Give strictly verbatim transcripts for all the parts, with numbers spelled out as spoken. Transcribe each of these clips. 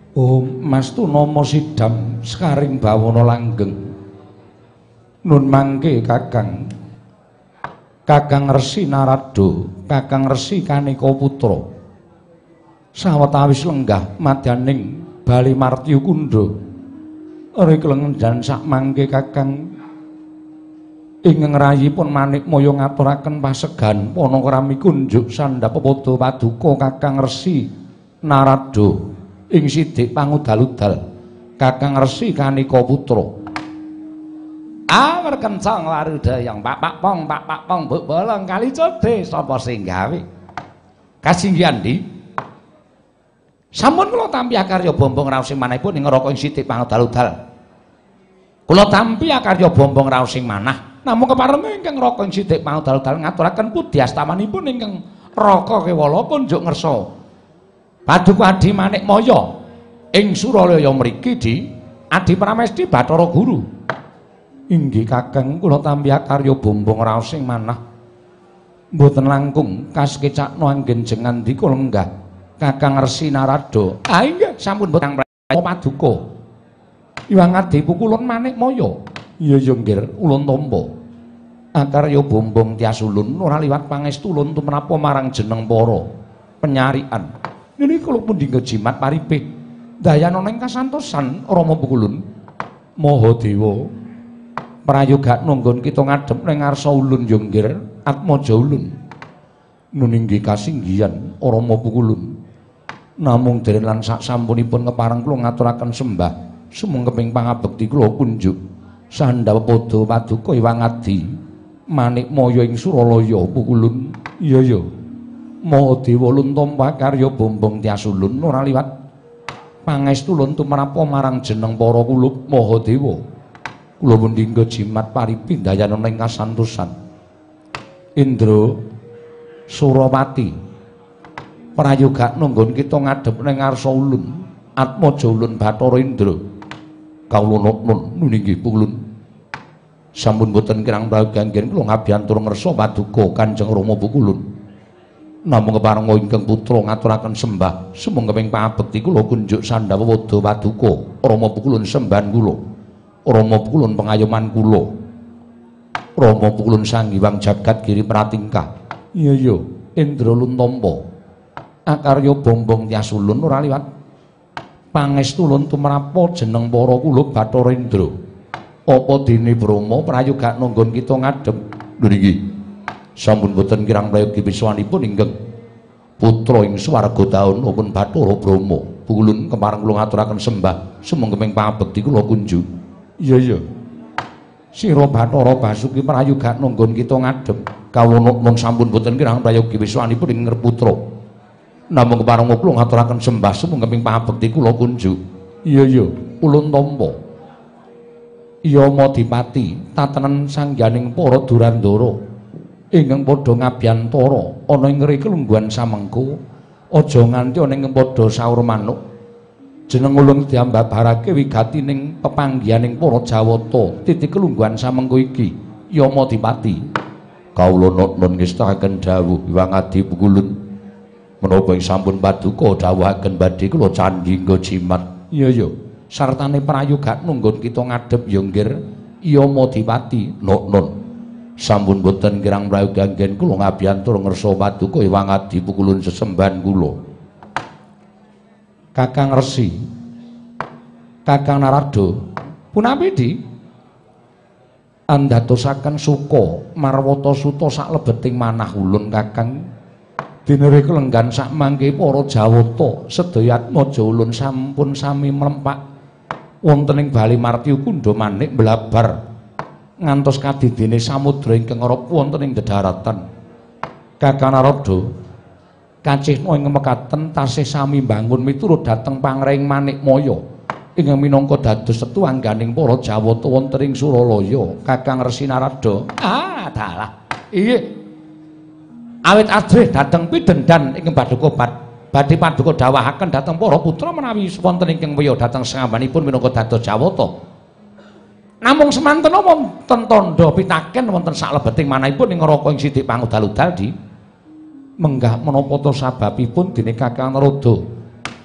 Oh, Mastu Nomo Sidam Sekaring Bawana Langgeng. Nun mangke Kakang Kakang Resi Narada, Kakang Resi Kanika Putra. Sawetawis lenggah madyaning Bali Martya Kundha. Riklengan sak mangke Kakang ing ngrayipun Manikmaya ngaturaken pasegan panakrami kunjuk sandhap pada paduka Kakang Resi Narada ing sidik pangudal-udal Kakang Resi Kanika Putra. Awar kencang larudayang pak pak pong pak pak pong mbok bolong kali codhe sapa sing gawe kasinggihan ndi sampun kula tampi akarya bombong raos sing manahipun ing neraka ing sidik pangudal-udal kula tampi akarya bombong raos sing manah namung kepareng ingkang neraka ing sidik pangudal-udal ngaturaken pudi astamanipun ingkang Raka Kewala kunjuk ngersa paduka Adi Manikmaya ing Suralaya mriki di Adi Pramesti Bathara Guru. Inggih Kakang kula tampi karya bombong raos sing manah mboten langkung kasekecakna anggen ngandika lenggah Kakang Resi Narada. Ah inggih sampun mboten paduka Iwang Adi pukulun Manikmaya. Iya ya nggih ulun tampa akarya bombong tias ulun ora liwat pangestu ulun tumrapa marang jeneng para penyarian. Niki kula pun dinggo jimat paripih dayana ing kasantosan Rama pukulun Mahadewa. Prayoga nunggon kita ngadhep ning ngarsa ulun ya nggih atmaja ulun. Nun inggih kasinggihan Rama pukulun. Namung dereng lan sak sampunipun kepareng kula ngaturaken sembah sumeng keping pangabekti kula kunjuk sandhap pada paduka Iwang Adi Manikmaya ing Suralaya pukulun. Iya ya. Mahadewa ulun tampa karya bombong tias ulun ora liwat pangestu ulun tumrapa marang jeneng para kulup Mahadewa. Kula pun dinggo jimat paripih dayana ing kasantosan. Indra Surawati prayoga nunggon kita ngadhep ning ngarsa ulun atmaja ulun Bathara Indra. Kawula nun nunggih pukulun sampun boten kirang praganggen kula ngabiyantur ngersa paduka Kanjeng Rama pukulun. Namung kepareng ingkang putra ngaturaken sembah sumeng keping pangabekti kula kunjuk sandhap wada paduka Rama pukulun sembahan kula. Rama pukulun pengayoman kula. Rama pukulun Sang Hyang Jagat Giri Pratingkah. Iya ya, Indra Luntampa. Akarya bombong tias ulun ora liwat pangestu ulun tumrapa jeneng para kula Bathara Indra. Apa dene Brahma prayoga nunggon kita ngadhep. Lho niki. Sampun boten kirang prayogi biswanipun inggih putra ing swarga taun maupun Bathara Brahma. Pukulun kepareng kula ngaturaken sembah sumeng keping pangabekti kula kunjuk. Iya iya. Sira Bathara Basuki prayoga nunggon kita ngadhep. Kawula nun sampun boten kirang prayogi wiswanipun ing putra. Namung kepareng kula ngaturaken sembah sumeng keping pangabekti kula kunjuk. Iya iya, ulun tampa. Iya Madipati tatenan sangganing para Durandara ingkang padha ngabiyantara ana ing ngriki lungguhan samengko aja nganti ana ing padha saur manuk. Jeneng ulun diambabarake wigati ning pepanggihaning para Jawata titik kelungguhan samengko iki ya Madipati. Kawula nun ngestakaken dawuh Hyang Adi pukulun menapa ing sampun paduka dawuhaken badhe kula candhi nggo jimat. Iya ya sartane prayoga nunggon kita ngadhep ya nggih ya Madipati. Nun sampun boten kirang prayoga anggen kula ngabiyantur ngersa paduka Hyang Adi pukulun sesembahan kula. Kakang Resi Kakang Narada punapi di andhatosaken suka marwata suta sak lebeting manah ulun Kakang dinere kelenggan sak mangke para Jawata sedaya atmaja ulun sampun sami mlempak wonten ing Bali Martya Kundha manik blabar ngantos kadidene samudra ingkang ngarep wonten ing dedharatan. Kakang Narada kacihna ing mekaten tasih sami mbangun miturut dhateng pangrehing Manikmaya ingkang minangka dados setu angganing para Jawata wonten ing Suralaya. Kakang Resi Narada, ah dalah iya awit adrih dhateng pidendan ingkang paduka badhe paduka dawuhaken dhateng para putra menawi wonten ingkang wiya dhateng sangambanipun minangka dados Jawata. Namung semanten wonten tandha pitaken wonten saklebeting manahipun ing neraka ing sidik pangudal-udal di menggah menapa to sababipun dene Kakang Narada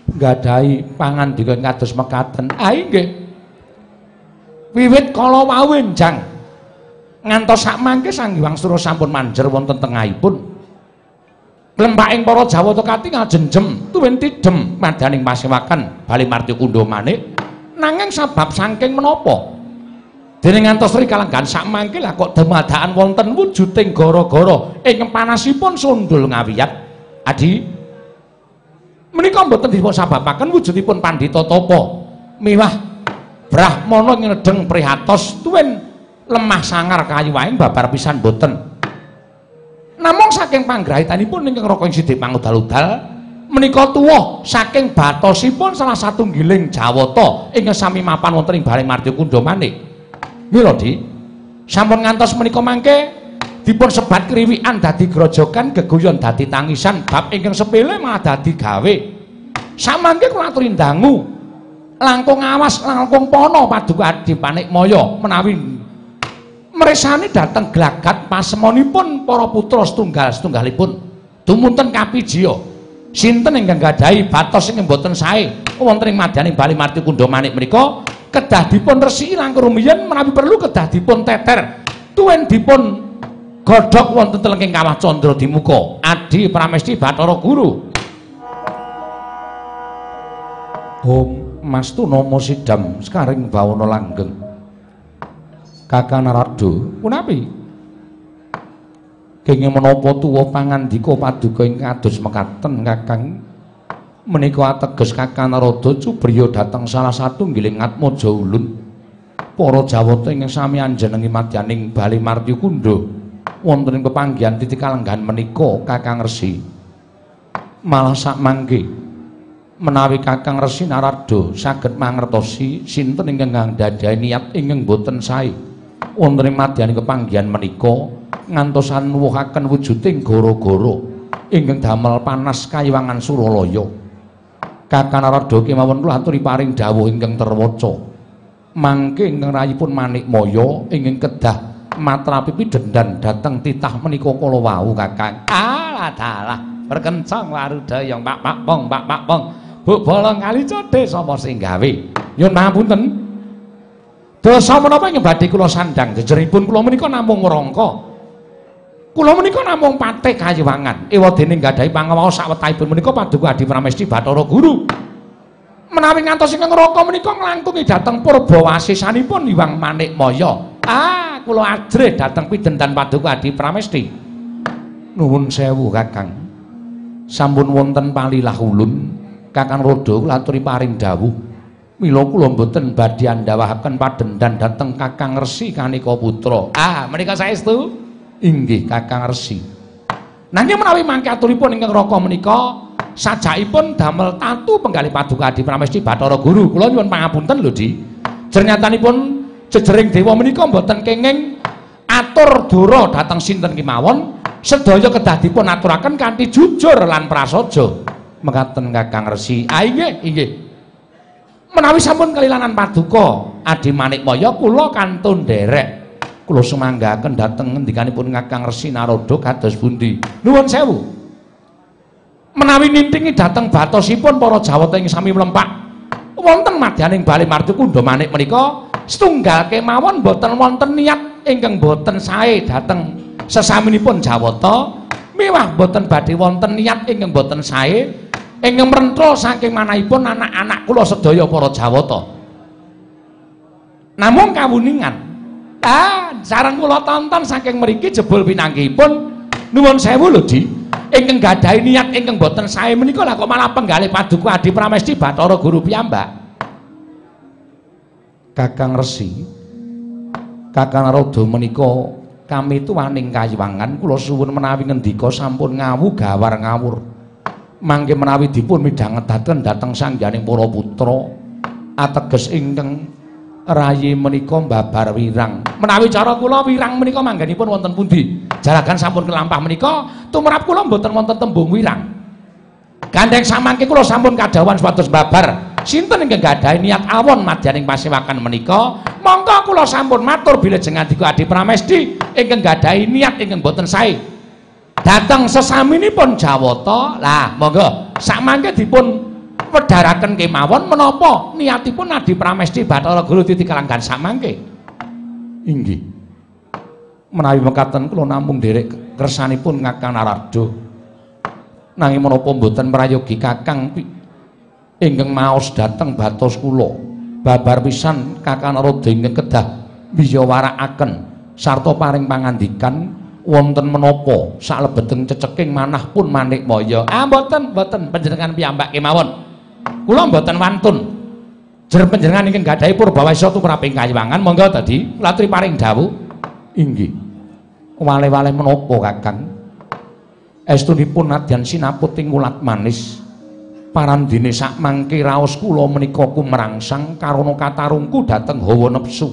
nggadahi pangandika kados mekaten. Ah nggih. Wiwit kala wau enjang ngantos sak mangke Sang Hyang Sura sampun manjer wonten tengahipun. Klempaking para Jawata katingal jenjem tuwin tidhem madaning pasewakan Bali Marti Kundha Manik. Nanging sabab saking menapa dene ngantos rikala sak mangke lah kok demadaan wonten wujuding gara-gara ing panasipun sundul ngawiyat. Adi menika mboten dipun sababaken wujudipun Pandhita Tapa miwah Brahmana ngedeng prihatos tuwin lemah sangar kayuwaing babar pisan boten. Namung saking panggrahitanipun ingkang Raka Sidik Pangudal-udal menika tuwuh saking batosipun salah satunggiling Jawata ingkang sami mapan wonten ing Bali Marti Kundha Manik. Mila Di, sampun ngantos menika mangke dipun sebat kriwikan dadi grojogan, geguyon dadi tangisan, bab ingkang sepele malah dadi gawe. Samangke kula aturi ndangu langkung awas langkung pono Paduka Adi Panikmaya menawi mresani dhateng glagat pasemonipun para putra setunggal-setunggalipun dumunten kapijiya sinten ingkang gadahi batos ingkang boten sae wonten ing madyaning Bali Marti Kundha Manik menika kedah dipun resiki langkung rumiyin menawi perlu kedah dipun teter tuwin dipun godhog wonten telenging Kawah Candra Dimuka. Adi Pramesti Bathara Guru. Om Mastu Nama Sidam Sekaring Bawana Langgeng. Kakang Narada, punapi? Kenging menapa tuwa pangandika Paduka ing kados mekaten Kakang? Menika ateges Kakang Narada cubriya dhateng salah satunggiling Atmaja Ulun. Para Jawata ingkang sami anjenengi madyaning Bali Marti Kundha wonten ing pepanggihan titik kalenggahan menika Kakang Resi. Malah sak mangke menawi Kakang Resi Narada saged mangertosi sinten ingkang nggadhahi niat ingkang boten sae wonten ing madyaning kepanggihan menika ngantosan nuwuhaken wujuding gara-gara ingkang damel panas kayiwangan Suralaya. Kakang Narada kemawon kula aturi paring dawuh ingkang terwaca. Mangke ingkang rayipun Manikmaya ingkang kedah matrapi pidhendan dhateng titah menika kala wau Kakang. Alah dalah berkencang warudaya Pak Pak Pong Pak Pak Pong. Bu bolong kali codhe sapa sing gawe? Nyuwun pangapunten. Dosa menapa ing badhe kula sandhang jejeripun kula menika namung ngrangka. Kula menika namung patih kayiwangan. Ewadene nggadahi pangawaos sawetahipun menika Paduka Adi Pramesti Bathara Guru. Menawi ngantos ingkang ngrangka menika nglangkungi dhateng purbawasisanipun Hyang Manikmaya. Ah, kula ajrih dhateng pidhentan Paduka Adi Pramesti. Nuwun sewu Kakang. Sampun wonten palilah ulun, Kakang Rada kula aturi paring dawuh. Mila kula mboten badhe andhawahaken padhendan dhateng Kakang Resi Kanika Putra. Ah, menika saestu? Inggih Kakang Resi. Nanging menawi mangke aturipun ingkang Raka menika sajakipun damel tatu penggalih Paduka Adi Pramesti Bathara Guru. Kula nyuwun pangapunten lho, Di. Jernyatanipun jejering dewa menika mboten kenging atur dura dhateng sinten kemawon, sedaya kedah dipun aturaken kanthi jujur lan prasaja. Mekaten Kakang Resi. Ah inggih, inggih. Menawi sampun kelilanan Paduka Adi Manikmaya kula kantun nderek kula sumanggaken dhateng ngendikanipun Kakang Resi Narada kados pundi. Nuwun sewu. Menawi nintingi dhateng batosipun para Jawata ing sami mlempak wonten madyaning Bali Marti Kundha Manik menika setunggal kemawon boten wonten niat ingkang boten sae dhateng sesaminipun Jawata miwah boten badhe wonten niat ingkang boten sae ingkang mrentrol saking manahipun anak-anak kula sedaya para Jawata. Namung kawuningan, ah sareng kula tonton saking mriki jebul pinanggihipun nuwun sewu lho Di, ingkang gadahi niat ingkang boten sae menika lah kok malah penggalih Paduka Adi Pramesti Bathara Guru piyambak. Kakang Resi, Kakang Narada menika kami tuwaning kayiwangan kula suwun menawi ngendika sampun ngawu gawar ngawur. Mangke menawi dipun midhangetaken dhateng sangganing para putra ateges ingkang rayi menika mbabar wirang. Menawi cara kula wirang menika manggenipun wonten pundi? Jaragan sampun kelampah menika tumrap kula mboten wonten tembung wirang. Gandeng samangke kula sampun kadhawan supados mbabar sinten ingkang gadahi niat awon madyaning pasewakan menika, monggo kula sampun matur bilajeng Andika Adi Pramesti ingkang gadahi niat ingkang boten sae dhateng sesaminipun Jawata. Lah monggo sak mangke dipun wedharaken kemawon menapa niatipun Adi Pramesti Bathara Guru titikalanggan samangke. Inggih. Menawi mekaten kula namung nderek kersanipun Kakang Narada. Nanging menapa mboten merayogi Kakang ingkang maos dhateng batos kula. Babar pisan Kakang Narada ingkang kedah biyawarakaken sarta paring pangandikan wonten menapa salebeteng ceceking manah pun manikmaya. Ah mboten, mboten panjenengan piyambak kemawon. Kula mboten wantun. Jer panjenengan ingkang gadhahi purbawasa tumraping kayiwangan monggo dadi kula aturi paring dawuh. Inggih. Wale-wale menapa Kakang? Estunipun nadyan sinaput ing ulat manis. Parandene sak mangke raos kula menika kumrangsang karana katarungku dhateng hawa nepsu.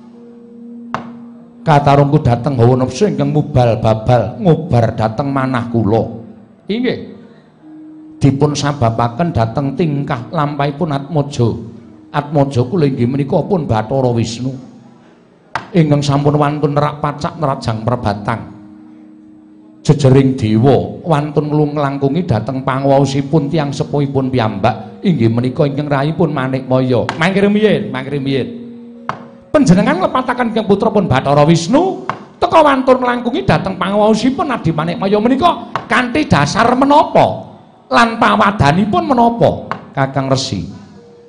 Katarungku dhateng hawa nepsu ingkang mubal-babal ngobar dhateng manah kula. Inggih. Dipun sababaken dhateng tingkah lampahipun Atmaja. Atmaja kula inggih menika pun Bathara Wisnu. Ingkang sampun wantun nerak pacak nerajang perbatang. Jejering dewa wantun nglangkungi dhateng panguwaosipun tiyang sepuhipun piyambak inggih menika ingkang rahipun manikmaya. Mangke rumiyin, mangke rumiyin. Panjenengan nglepataken kang putra pun Bathara Wisnu teka wantun nglangkungi dhateng panguwaosipun Adi Manikmaya menika kanthi dasar menapa? Lan pawadanipun menapa? Kakang Resi.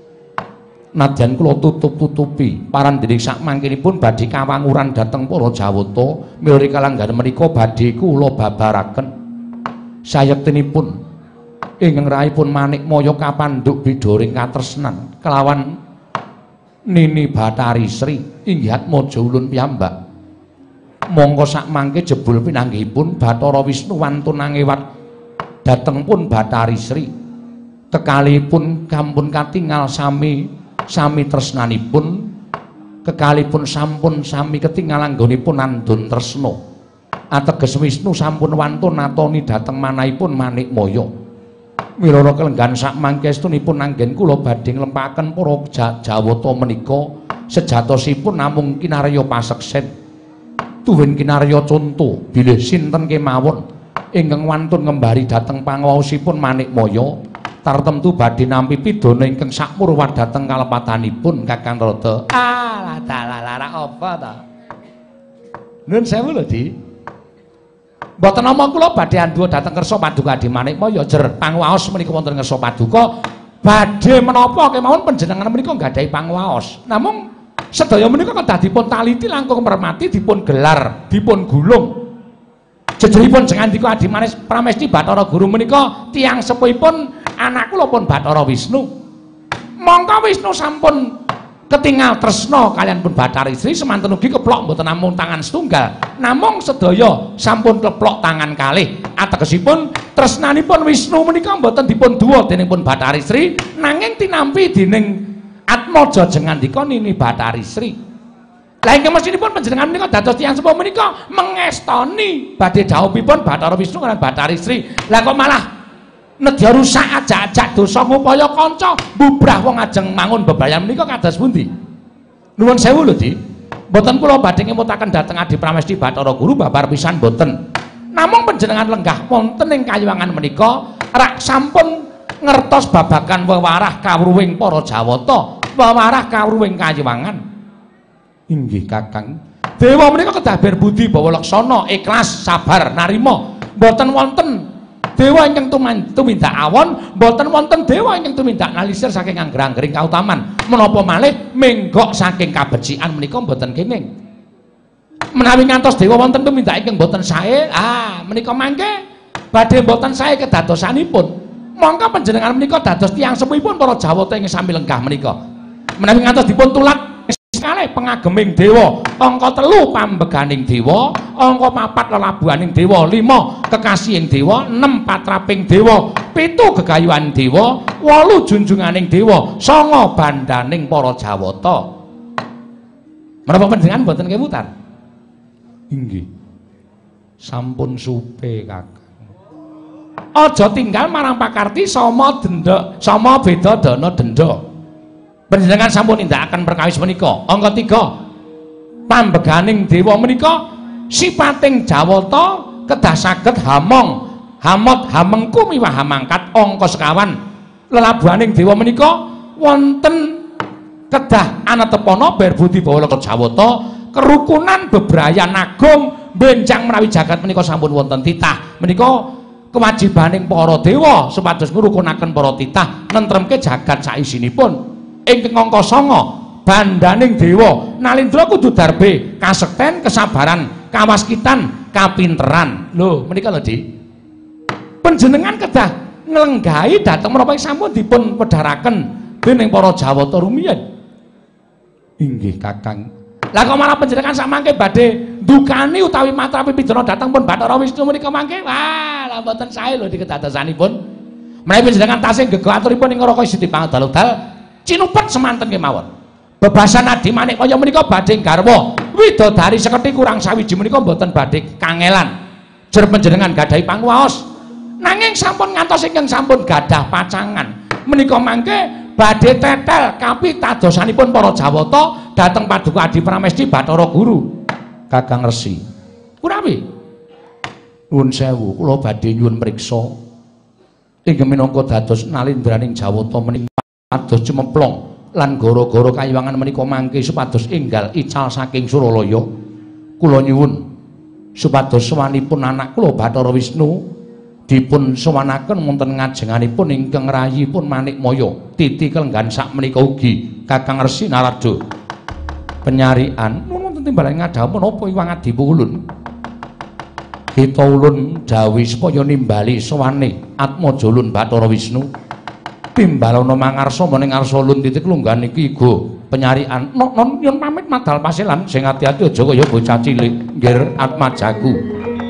Nadyan kula tutup-tutupi parandening sak mangkinipun badhe kawanguran dhateng para Jawata milih kalanggan menika badhe kula babaraken sayektinipun ingkang rahipun Manikmaya kapandhuk bidoring katresnan kelawan Nini Bathari Sri inggih Atmaja ulun piyambak. Monggo sak mangke jebul pinanggihipun Bathara Wisnu wantun angewat dhateng pun Bathari Sri kekalipun kampun katingal sami sami tresnanipun kekalipun sampun sami ketingal anggonipun andun tresna ateges Wisnu sampun wantun natoni dhateng manahipun Manikmaya miloro kelenggan sak mangke estunipun anggen kula badhe nglempaken para Jawata menika sejatosipun namung kinarya paseksen tuwin kinarya conto bilih sinten kemawon ingkang wantun ngembari dhateng panguwaosipun Manikmaya tartemtu badhe nampi pidana ingkang sakmurwat dhateng kalepatanipun Kakang Rada. Alah dalalara apa ta? Nuwun sewu lho, Di. Mboten namung kula badhe andhuwa dhateng kersa paduka Adi Manikmaya jer panguwaos menika wonten kersa paduka badhe menapa kemawon panjenengan menika nggadahi panguwaos. Namung sedaya menika kedah dipun taliti langkung mermati dipun gelar, dipun gulung. Jejeripun jengandika Adi Manis Pramesti Bathara Guru menika tiyang sepuhipun anak kula pun Bathara Wisnu. Mongko Wisnu sampun ketingal tresna kalian pun Bathari Sri semanten ugi keplok mboten namung tangan setunggal, namung sedaya sampun keplok tangan kalih. Ategesipun tresnanipun Wisnu menika mboten dipun duwa dening pun Bathari Sri nanging tinampi dening Atmaja jengandika Nini Bathari Sri. Lah ingkang mesinipun panjenengan menika dados tiyang sepuh menika mengestoni badhe dawuhipun Bathara Wisnu kaliyan Bathari Sri. Lah kok malah nedya rusak ajak-ajak dosa ngupaya kanca bubrah wong ajeng mangun bebayan menika kados pundi? Nuwun sewu lho, Di. Mboten kula badhe ngemutaken dhateng Adi Pramesti Bathara Guru babar pisan mboten. Namung panjenengan lenggah wonten ing kayiwangan menika rak sampun ngertos babagan wewarah kawruhing para Jawata, wewarah kawruhing kayiwangan. Inggih Kakang. Dewa menika kedah berbudi bawa laksana, ikhlas, sabar, narima. Mboten wonten dewa ingkang tumindak awon, mboten wonten dewa ingkang tumindak nalisir saking angger-anggering kautaman. Menapa malih menggok saking kabecikan menika mboten kenging. Menawi ngantos dewa wonten tumindak ingkang mboten sae, ah menika mangke badhe mboten sae kedadosanipun. Mongko panjenengan menika dados tiyang sepuhipun para Jawata ing sami lenggah menika. Menawi ngantos dipun tulak kalih pengageming dewa, angka telu pambeganing dewa, angka papat lelabuhaning dewa, lima kekasihing dewa, enam patraping dewa, pitu gegayuhaning dewa, wolu junjunganing dewa, sanga bandaning para Jawata. Menapa panjenengan mboten kemutar? Inggih. Sampun supe Kakang. Aja tinggal marang pakarti sama denda, sama beda dana denda. Panjenengan sampun nindakaken perkawis menika. Angka tiga pambeganing dewa menika sipating Jawata kedah saged hamong hamot hamengku miwah hamangkat. Angka sekawan lelabuhaning dewa menika wonten kedah anatepana berbudi bawala Jawata kerukunan bebrayan agung benjang menawi jagat menika sampun wonten titah menika kewajibaning para dewa supados ngrukunaken para titah nentremke jagat saisinipun ing angka sanga bandaning dewa Nalindra kudu darbe kasekten kesabaran kawaskitan kapinteran lho menika lho Di panjenengan kedah nglenggahi dhateng menapa sampun dipun pedharaken dening para Jawata rumiyin inggih Kakang lah kok malah panjenengan samangke badhe ndukani utawi matrapi pidana dhateng pun Bathara Wisnu menika mangke wah lha mboten sae lho dikedadosanipun menawi panjenengan tasih gegeh aturipun ing Raka Siti Pangdal-dal cinupet semanten kemawon bebasan Adi Manik kaya menika badhe garwa widodari seketi kurang sawiji menika mboten badhe kangelan jer panjenengan gadahi panguwaos nanging sampun ngantos ingkang sampun gadah pacangan menika mangke badhe tetel kapitadosanipun para Jawata dhateng Paduka Adi Pramesti Bathara Guru Kakang Resi kunapi nuwun sewu kula badhe nyuwun priksa inggih minangka dados nalindraning Jawata menika pados cemplong lan gara-gara kayiwangan menika mangke supados enggal ical saking Suralaya kula nyuwun supados sawanipun anak kula Bathara Wisnu dipun sowanaken wonten ngajenganipun ingkang rayipun Manikmaya titi kelenggan sak menika ugi Kakang Resi Narada penyarian wonten timbalan ngadhah menapa Iwang Adi Ulun kita ulun dawuh supaya nimbali sowane Atmaja Ulun Bathara Wisnu timbalana mangarsa mening ngarsa ulun titik lunggan iki go penyarian non nyun pamit madal pasilan sing ati-ati aja kaya bocah cilik nggih Atmajaku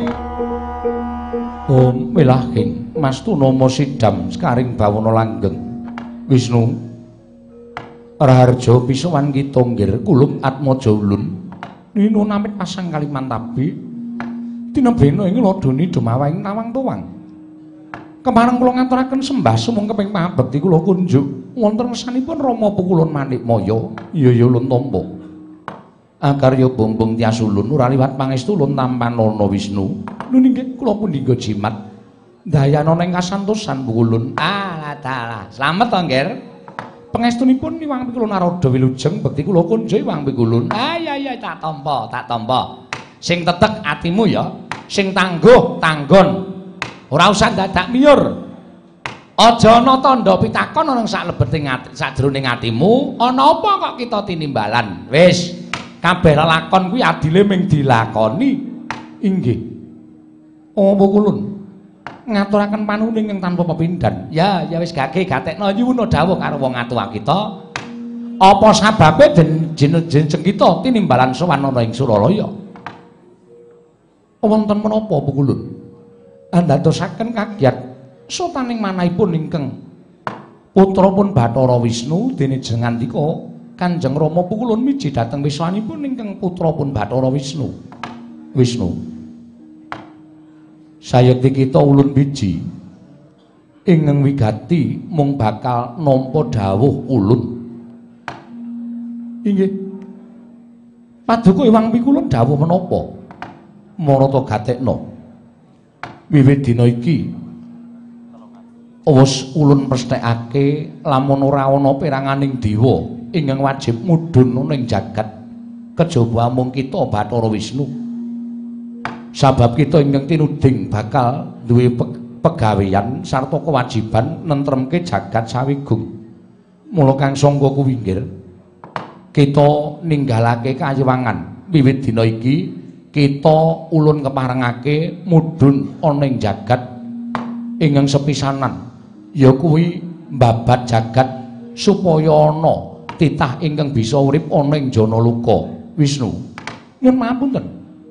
Om Wilahing Mastuna Sidam Sekaring Bawana Langgeng Wisnu Raharja pisowan kita nggir kulum Atmaja Ulun nino namit pasang Kalimantabi tinebena ing ladoni dumawahing nawang tuwang kemareng kula ngaturaken sembah sumung keping pangabekti kula kunjuk wonten ngersanipun Rama Pukulun Manikmaya iya ya Ulun tampa akarya bombong tias ulun ora liwat pangestu ulun tampanana Wisnu lho nggih kula pundhingga jimat dayana ning kasantosan Pukulun ah dalah slamet to nggih pangestunipun Iwang Pikulun Narada wilujeng bekti kula kunjuk Iwang Pikulun ah iya iya tak tampa tak tampa sing tetek atimu ya sing tangguh tanggon ora usah dadak miyur aja ana tandha pitakon ana sak lebeting ati sajroning atimu ana apa kok kita tinimbalan wis kabeh lakon kuwi adile ming dilakoni inggih oh Pukulun ngaturaken panuwun ing tanpa pepindhan ya ya wis gage gatekno nyuwun dawuh karo wong atuwa kita apa sababe jeneng kita tinimbalan sowan ana ing Suralaya wonten menapa Pukulun andadosaken kagiat sotaning manahipun ingkang putrapun Bathara Wisnu dene jenengandika Kanjeng Rama Pukulun miji dhateng wiswanipun ingkang putrapun Bathara Wisnu Wisnu sayekti kita ulun biji ingkang wigati mung bakal nampa dawuh ulun inggih Paduka Iwang Pikulun dawuh menapa marata gatekna wiwit dina iki wis ulun mesthekake lamun ora ana peranganing dewa ingkang wajib mudhun ning jagat kejaba mung kita Bathara Wisnu sabab kita ingkang tinuding bakal duwe pegaweyan sarta kewajiban nentremke jagat sawigung mula kang sangka kuwi nggih kita ninggalake kayiwangan wiwit dina iki kita ulun keparengake mudhun ana ing jagat ingkang sepisanan ya kuwi mbabat jagat supaya ana titah ingkang bisa urip ana ing jana luka Wisnu nyuwun mapunten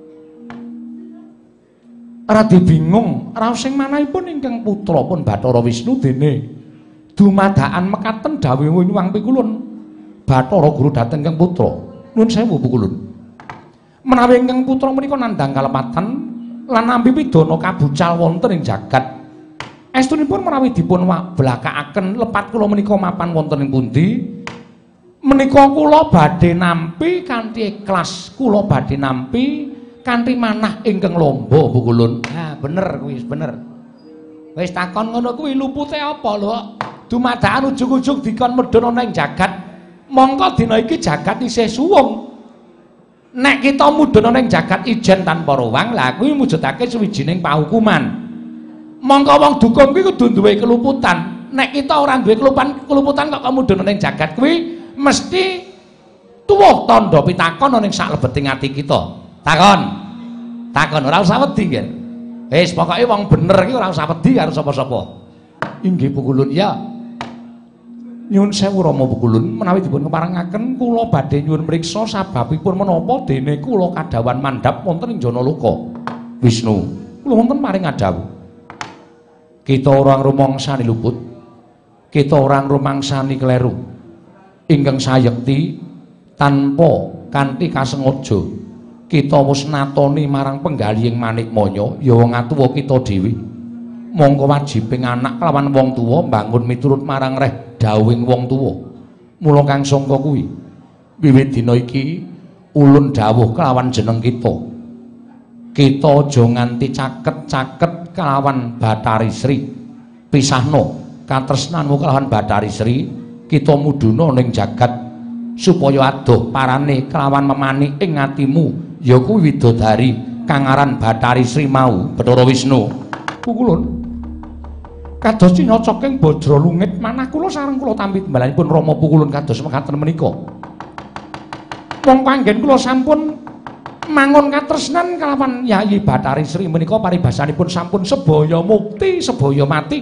radi bingung raos sing manahipun ingkang putrapun Bathara Wisnu dene dumadakan mekaten dawuh Iwang Pikulun Bathara Guru dhateng ingkang putra nuwun sewu Pukulun menawi ingkang putra menika nandhang kalepatan lan nampi pidana kabucal wonten ing jagat estunipun menawi dipun blakakaken lepat kula menika mapan wonten ing pundi menika kula badhe nampi kanthi ikhlas kula badhe nampi kanthi manah ingkang lomba Pukulun ha bener kuwi bener wis takon ngono kuwi lupute apa lho dumadakan ujug-ujug dikon medhun ana ing jagat mongko dina iki jagat isih suwung nek kita mudhun ana ing jagat ijen tanpa ruwang lah kuwi mujudake suwijining pahukuman mongko wong dukun kuwi kudu duwe keluputan nek kita ora duwe keluputan keluputan kok mudhun ana ing jagat kuwi mesti tuwuh tandha pitakon ana ing saklebeting ati kita takon takon ora usah wedi nggih wis pokoke wong bener iki ora usah wedi karo sapa-sapa inggih Pukulun ya nyuwun sewu Rama Pukulun menawi dipun keparengaken kula badhe nyuwun mriksa sababipun menapa dene kula kadhawan mandhap wonten ing Janaloka Wisnu kula wonten maring adhawu kita orang rumangsani luput kita orang rumangsani kleru ingkang sayekti tanpa kanthi kasengaja kita wis natoni marang penggalihing Manikmaya ya wong atuwa kita dhewe mongko wajibing anak kelawan wong tuwa mbangun miturut marang reh dawuhing wong tuwa mula kang sangka kuwi wiwit dina iki ulun dawuh kelawan jeneng kita kita aja nganti caket-caket kelawan Bathari Sri pisahno katresnanmu kelawan Bathari Sri kita mudhuna ning jagat supaya adoh parane kelawan memani ing atimu ya kuwi widodari kang aran Bathari Sri mau Bathara Wisnu Pukulun kados cinyocoking Bajra Lungit manah kula sareng kula tampi timbalanipun Rama Pukulun kados mekaten menika mongko anggen kula sampun mangun katresnan kelawan Yayi Bathari Sri menika paribasanipun sampun sebaya mukti sebaya mati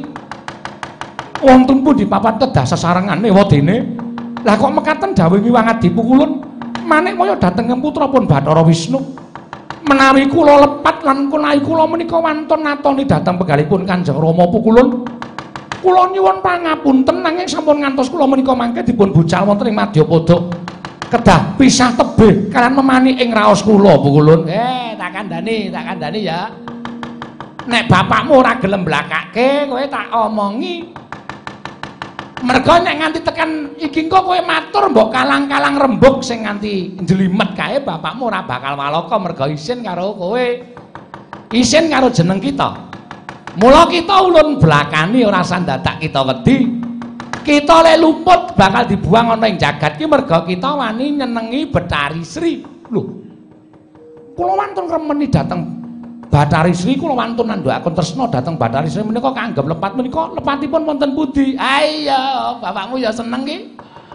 wonten pundi papan kedah sesarengane wadene lah kok mekaten dawuh Wiwangadi Pukulun Manikmaya dhateng putra pun Bathara Wisnu menawi kula lepat lan kunawi kula menika wantun natoni dhateng penggalihipun Kanjeng Rama Pukulun kula nyuwun pangapunten nanging sampun ngantos kula menika mangke dipun bucal wonten ing Madyapada kedah pisah tebih kalian memani ing raos kula Pukulun eh tak kandhani tak kandhani ya nek bapakmu ora gelem blakake kowe tak omongi mergo nek nganti tekan iki engko kowe matur mbok kalang-kalang rembug sing nganti njlimet kae bapakmu ora bakal walaka mergo isin karo kowe isin karo jeneng kita mula kita ulun blakani ora sandadak kita wedi kita le luput bakal dibuang ana ing jagat ki mergo kita wani nyenengi Bathari Sri lho kula wantun remeni dhateng Bathari Sri kula wantun nandhakaken tresna dhateng Bathari Sri menika kanggep lepat menika lepatipun wonten pundi ayo bapakmu ya seneng ki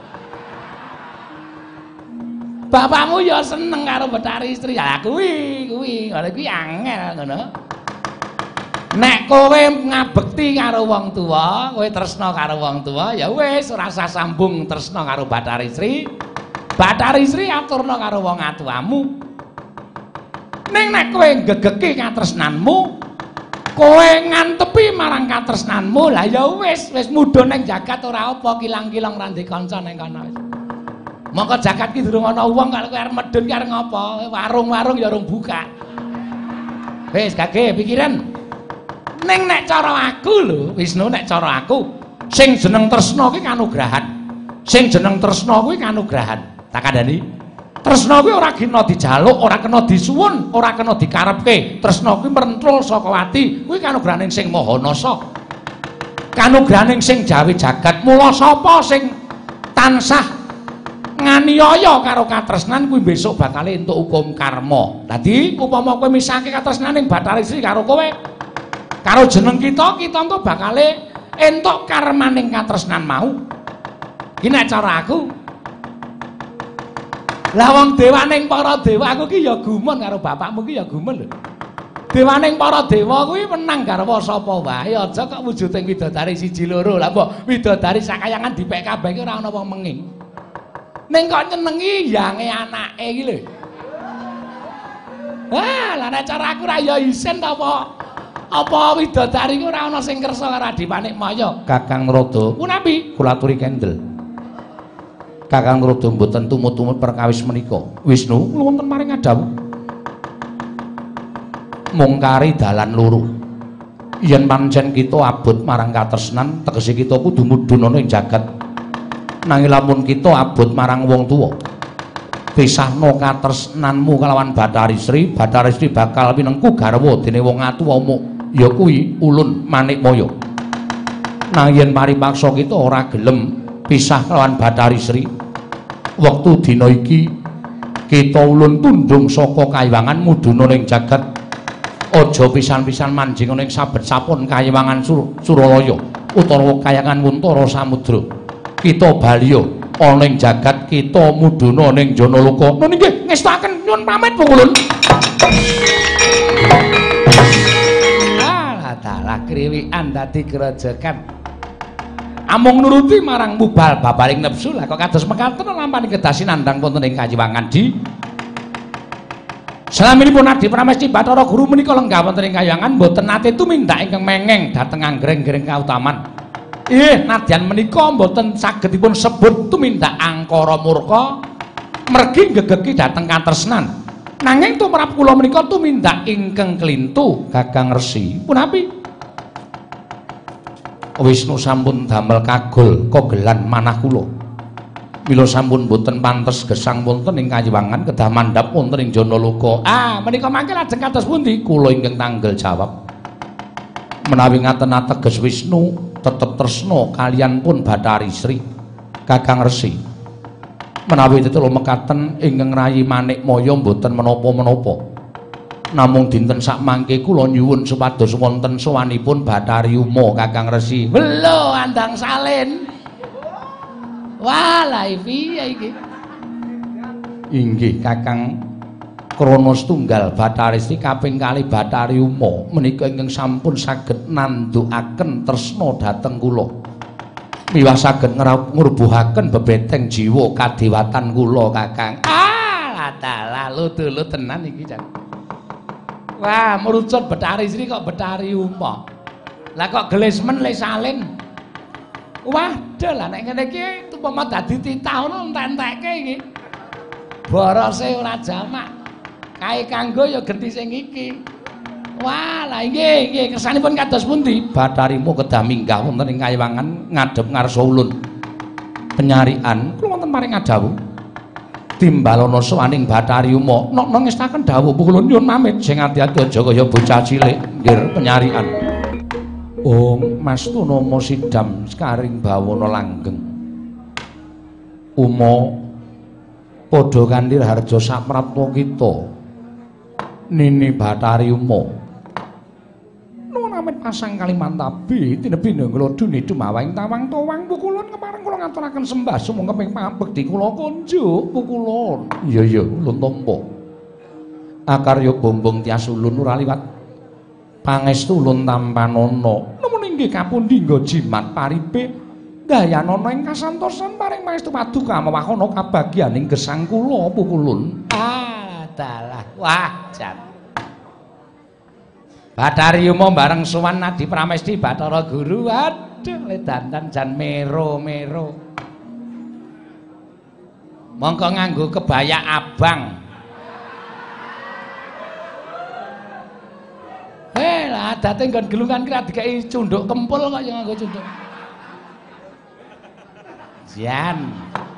bapakmu ya seneng karo Bathari Sri ya kuwi kuwi ngene kuwi angel ngono nek kowe ngabekti karo wong tuwa kowe tresna karo wong tuwa ya wis ora usah sambung tresna karo Bathari Sri Bathari Sri aturna karo wong atuwamu ning nek kowe gegeki katresnanmu kowe ngantepi marang katresnanmu lah ya wis wis mudhun ning jagat ora apa kilang-kilang randhe kanca ning kono wis mongko jagat ki durung ana wong kok kowe arep medhun ki arep ngopo warung-warung ya urung buka wis gage pikiran ning nek cara aku lho Wisnu nek cara aku sing jeneng tresna kuwi kanugrahan sing jeneng tresna kuwi kanugrahan tak kandhani tresna kuwi ora kena dijaluk, ora kena disuwun, ora kena dikarepke. Tresna kuwi mrentul saka ati, kuwi kanugrahaning sing Maha Nasa. Kanugrahaning sing jawe jagat. Mula sapa sing tansah nganiaya karo katresnan kuwi besok bakal entuk hukum karma. Dadi upama kowe misake katresnaning Bathari Sri karo kowe, karo jeneng kita, kita entuk bakal entuk karmaning katresnan mau. Iki nek cara aku lah wong dewaning para dewa aku ki ya gumun karo bapakmu ki ya gumun lho. Dewaning para dewa kuwi menang garwa sapa wae aja kok wujuding widodari siji loro. Lah mbok widodari sakayangan dipek kabeh ki ora ana wong menging. Ning kok nyenengi yange anake iki lho. Ah, lah nek cara aku ra ya isin ta apa? Apa widodari ki ora ana sing kersa karo Adi Manikmaya? Kakang Narada. Ku napi? Kula aturi kendel. Kakang Narada mboten tumut-tumut perkawis menika. Wisnu kula wonten maring adhawu. Mungkari dalan loro. Yen pancen kita abot marang katresnan, tegese kita kudu mudhun ana ing jagat. Nanging lamun kita abot marang wong tuwa, pisahno katresnanmu kelawan Bathari Sri, Bathari Sri bakal pinengku garwa dene wong atuwa ya kuwi Ulun Manikmaya. Nang yen paripaksa kita ora gelem pisah kelawan Bathari Sri. Wektu dina iki kita ulun tundung saka kayiwangan mudhuna ning jagat. Aja pisan-pisan manjing ning sabet-sapon kayiwangan Sur Suralaya utawa kayangan Wuntara Samudra. Kita baliya ana ning jagat, kita mudhuna ning Janaloka. Nun inggih ngestakaken nyuwun pamit Pungulun. Alah dalah kriwikan dadi grojogan. Amung nuruti marang mubal babaring nepsu lah kok kados mekaten lampaning kedasi nandhang wonten ing kayiwangan di salaminipun Adi Pramesti Bathara Guru menika lenggah wonten ing kayiwangan mboten nate tumindak ingkang mengeng dhateng anggreng-greng kautaman. Nggih, nadyan menika mboten sagedipun sebut tumindak angkara murka mergi gegeki dhateng katresnan. Nanging tumrap kula menika tumindak ingkang klintu Gagang Resi. Punapi? Wisnu sampun damel kagol kogelan manah kula. Mila sampun boten pantes gesang wonten ing kayiwangan kedah mandhap wonten ing Janaloka. Ah, menika mangke lajeng kados pundi? Kula ingkang tanggel jawab. Menawi ngaten ateges Wisnu tetep tresna kaliyan pun Bathari Sri Gagang Resi. Menawi tetelo mekaten ingkang rayi Manikmaya boten menapa-menapa. Namung dinten sak mangke kula nyuwun supados wonten sowanipun Bathari Uma Kakang Resi. Lho andang salin. Wah, la piye iki? Inggih Kakang krana setunggal Bathari Sri kaping kalih Bathari Uma menika ingkang sampun saged nandukaken tresna dhateng kula. Miwah saged ngrubuhaken bebeteng jiwa kadewatan kula Kakang. Ah, dalah lutu-lut tenan iki jan. Wah, merucut Bathari Sri kok Bathari Uma. Lah kok gelismen le salin. Waduh lah nek ngene iki upama dadi titah ngono entek-entekke iki. Borose ora jamak. Kae kanggo ya genti sing iki. Wah, lah nggih nggih kersanipun kados pundi? Bathari Uma kedah minggah wonten ing kayiwangan ngadhep ngarsa ulun. Penyarian kula wonten paring adawuh. Timbalana sawaning Bathari Uma nok ngestaken dawuh kula nyuwun pamit sing ati-ati aja kaya bocah cilik nggih penyarian. Om Mastunama Sidam Skaring Bawana langgeng. Uma padha kanthi harja saprapta kita. Nini Bathari Uma. Nuwun amit pasang Kalimantabi tinebi ngloduni dumawahing tawang towang pukulun kepareng kula ngaturaken sembah sumangga ping pambekti kula kunjuk pukulun. Iya iya ulun tampa. Akarya bombong tias ulun ora liwat pangestu ulun tampanana. Namun inggih kapundi nggo jimat paripe dayanana ing kasantosan paring pangestu paduka mawahana kabagyaning gesang kula pukulun. Ah, dalah. Wah, jan. Bathari Uma bareng sowan Adi Pramesti Bathara Guru. Waduh, le dandan jan mero-mero. Mongko nganggo kebaya abang. Heh, lah adate nggon gelungan ki ra dikeki cunduk kempul kok ya nganggo cunduk. Jan.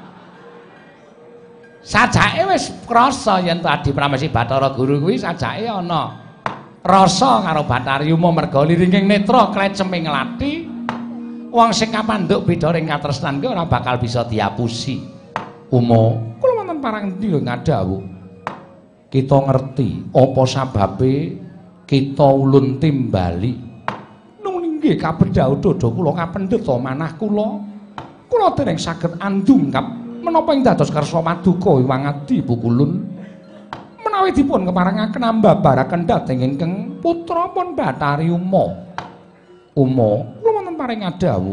Sajake wis krasa yen Adi Pramesti Bathara Guru kuwi sajake ana rasa karo Bathari Uma merga liringing netra kleceming lathi. Wong sing kapandhuk beda ring katresnan ki ora bakal bisa diapusi. Uma, kula wonten parang ndi ngadhawuh. Kita ngerti apa sababe kita ulun timbali. Nun inggih kabedhau dada kula kapendhet to manah kula. Kula dereng saged andungkap menapa ing dados kersa paduka Hyang Adi pukulun. Menawi dipun keparengaken ambabaraken dhateng ingkang putra pun Bathari Uma. Uma, kula wonten paring adhawuh.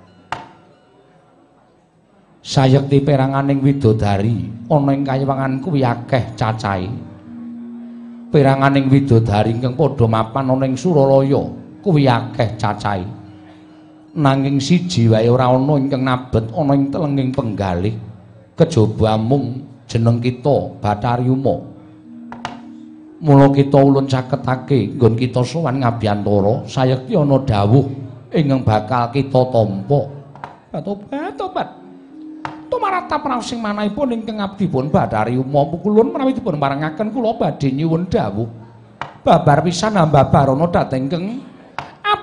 Sayekti peranganing widodari ana ing kayiwangan kuwi akeh cacahe. Peranganing widodari ingkang padha mapan ana ing Suralaya kuwi akeh cacahe. Nanging siji wae ora ana ingkang nabet ana ing telenging penggalih kejaba mung jeneng kita Bathari Uma. Mula kita ulun caketake nggon kita sowan ngabiyantara sayekti ana dawuh ingkang bakal kita tampa. Tobat tobat. Tumarata praos sing manahipun ingkang abdipun Bathari Uma pukulun menawi dipun parengaken kula badhe nyuwun dawuh. Babar pisan ambabarana dhateng ingkang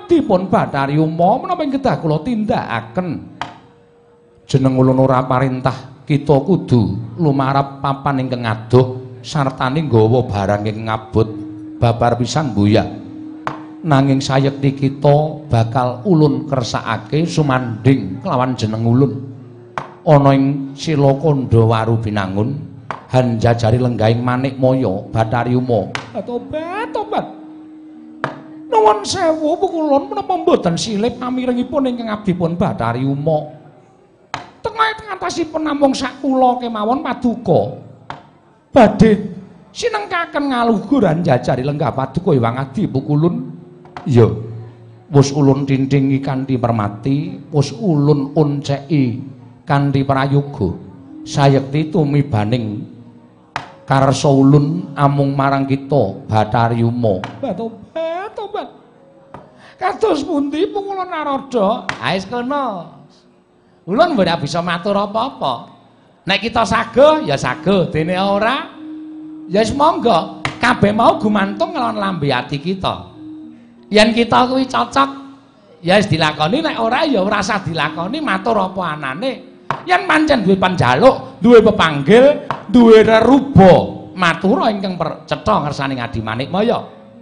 dipun Bathari Uma menapa kedah kula tindakaken. Jeneng ulun ora parintah kita kudu lumarap papan ingkang adoh sartane nggawa barang ing ngabut babar pisan mboya. Nanging sayekti kita bakal ulun kersakake sumanding kelawan jeneng ulun ana ing Sila Kandhawaru Binangun hanjajari lenggahing Manikmaya Bathari Uma. Tobat tobat nuwun sewu pukulun menapa mboten silih pamiringipun ingkang abdi pun Bathari Uma tengah ngatasipun namung sak kula kemawon paduka badhe sinengkaken ngaluhur hanjajari lenggah paduka Hyang Adi pukulun. Iya, wis ulun tintingi kanthi permati, wis ulun unceki kanthi prayoga. Sayekti tumibaning karsa ulun amung marang kita Bathari Uma. Tobat, tobat. Kados pundi pukulun Narada? Ais kono. Ulun ora bisa matur apa-apa. Nek kita sago, ya sago, dene ora, ya wis monggo. Kabeh mau gumantung lawan lambe ati kita. Yen kita kuwi cocok ya wis dilakoni, nek ora ya ora usah dilakoni, matur apa anane. Yen pancen duwe panjaluk, duwe pepanggil, duwe reruba, matura ingkang cetha ngersane Adi Manikmaya.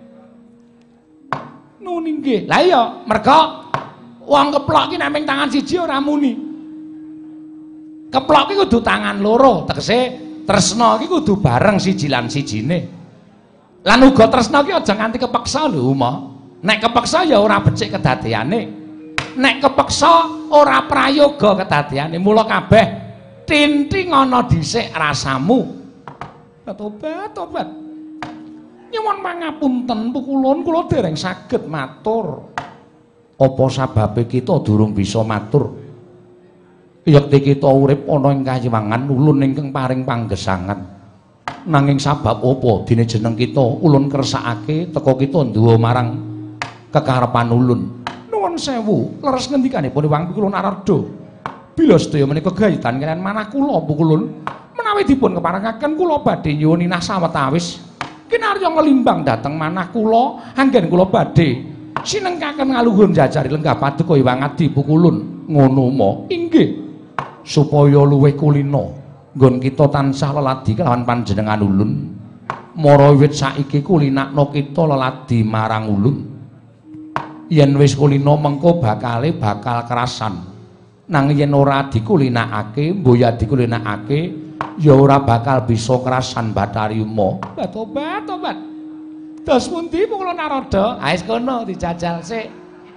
Nuni nggih. Lah iya, merga wong keplok ki nek ming tangan siji ora muni. Keplok ki kudu tangan loro, tegese tresna ki kudu bareng siji lan sijine. Lan uga tresna ki aja nganti kepeksa lho, Uma. Nek kepeksa ya ora becik kedadeane. Nek kepeksa ora prayoga kedadeane. Mula kabeh tinting ana dhisik rasamu. Tobat, tobat. Nyuwun pangapunten pukulun kula dereng saged matur. Apa sababe kita durung bisa matur? Yekti kita urip ana ing kayiwangan ulun ingkang paring panggesangan. Nanging sabab apa dene jeneng kita ulun kersakake teka kita nduwa marang kekarepan ulun. Nuwun sewu, leres ngendikanipun Hyang Pukulun Narada. Bila sedaya menika gegayutan kaliyan manah kula Pukulun, menawi dipun keparengaken kula badhe nyuwun inah sawetawis kinarya ngelimbang dhateng manah kula anggen kula badhe sinengkaken ngaluhur njajari lenggah paduka Hyang Adi Pukulun. Ngono mo inggih supaya luwih kulina nggon kita tansah leladi kelawan panjenengan ulun. Mara wiwit saiki kulinakno kita leladi marang ulun. Yen wis kulina mengko bakale bakal kerasan. Nang yen ora dikulinakake, mboya dikulinakake, ya ora bakal bisa kerasan Bathari Uma. Tobat, tobat. Dos pundi Pukulun Narada? Ha wis kono dijajal sik.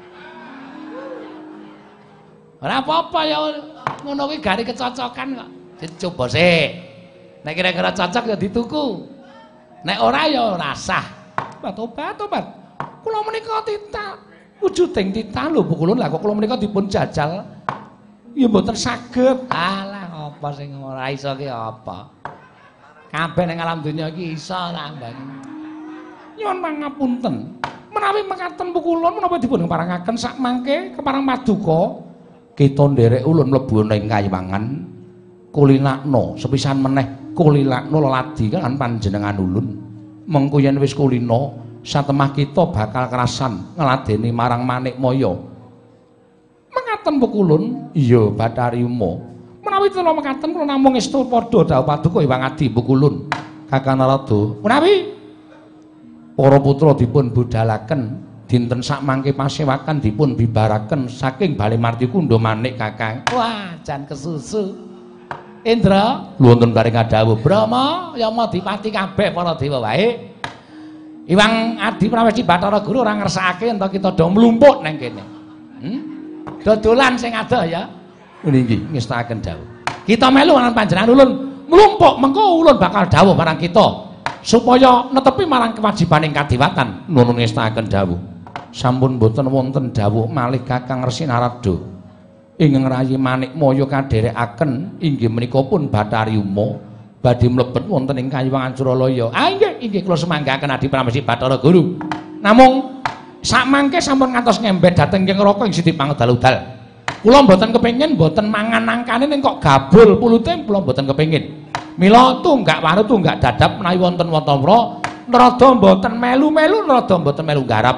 Ora apa-apa ya ngono kuwi gari kecocokan kok. Dicoba sik. Nek kira-kira cocok ya dituku. Nek ora ya ora sah. Tobat, tobat. Kula menika titah wujuding titah lho Pukulun. Lah kok kula menika dipun jajal ya mboten saged. Alah apa sing ora iso ki apa? Kabeh ning alam donya iki iso ta, Mbak. Nyuwun pangapunten. Menawi mekaten Pukulun menapa dipun parangaken sak mangke keparang paduka kita nderek ulun mlebu ing kayiwangan kulinakno sepisan meneh kulinakno leladi kan panjenengan ulun. Mengko yen wis kulina satemah kita bakal kerasan ngladeni marang Manikmaya. Mekaten Pukulun? Iya Bathari Uma. Menawi kula mekaten kula namung estu padha dawuh paduka Hyang Adi Pukulun. Kakang Narada. Menawi para putra dipun budhalaken dinten sak mangke pasewakan dipun bibaraken saking Bale Martikundha Manik Kakang. Wah, jan kesusu. Indra, wonten paring dawuh Brahma, Yama Dipati kabeh para dewa wae. Hyang Adi Prawesi Bathara Guru ora ngersakake ento kita do mlumpuk nang kene. Hmm? Dodolan sing adoh ya. Nggih, ngestakaken dawuh. Kita melu marang panjenengan ulun mlumpuk mengko ulun bakal dawuh marang kita supaya netepi marang kewajibaning kadewatan. Nuwun ngestakaken dawuh. Sampun boten wonten dawuh malih Kakang Resi Narada. Ingkang rayi Manikmaya kadherekaken inggih menika pun Bathari Uma badhe mlebet wonten ing kayiwangan Suralaya. Ah inggih, inggih kula semanggaken Adi Pramesti Bathara Guru. Namung sak mangke sampun ngantos ngembet dhateng ing neraka ing Siti Pangudal-udal. Kula mboten kepengin mboten mangan nangkane ning kok gabul pulute kula mboten kepengin. Mila tunggak waru tunggak dadap menawi wonten watawra Narada mboten melu-melu Narada mboten melu garap.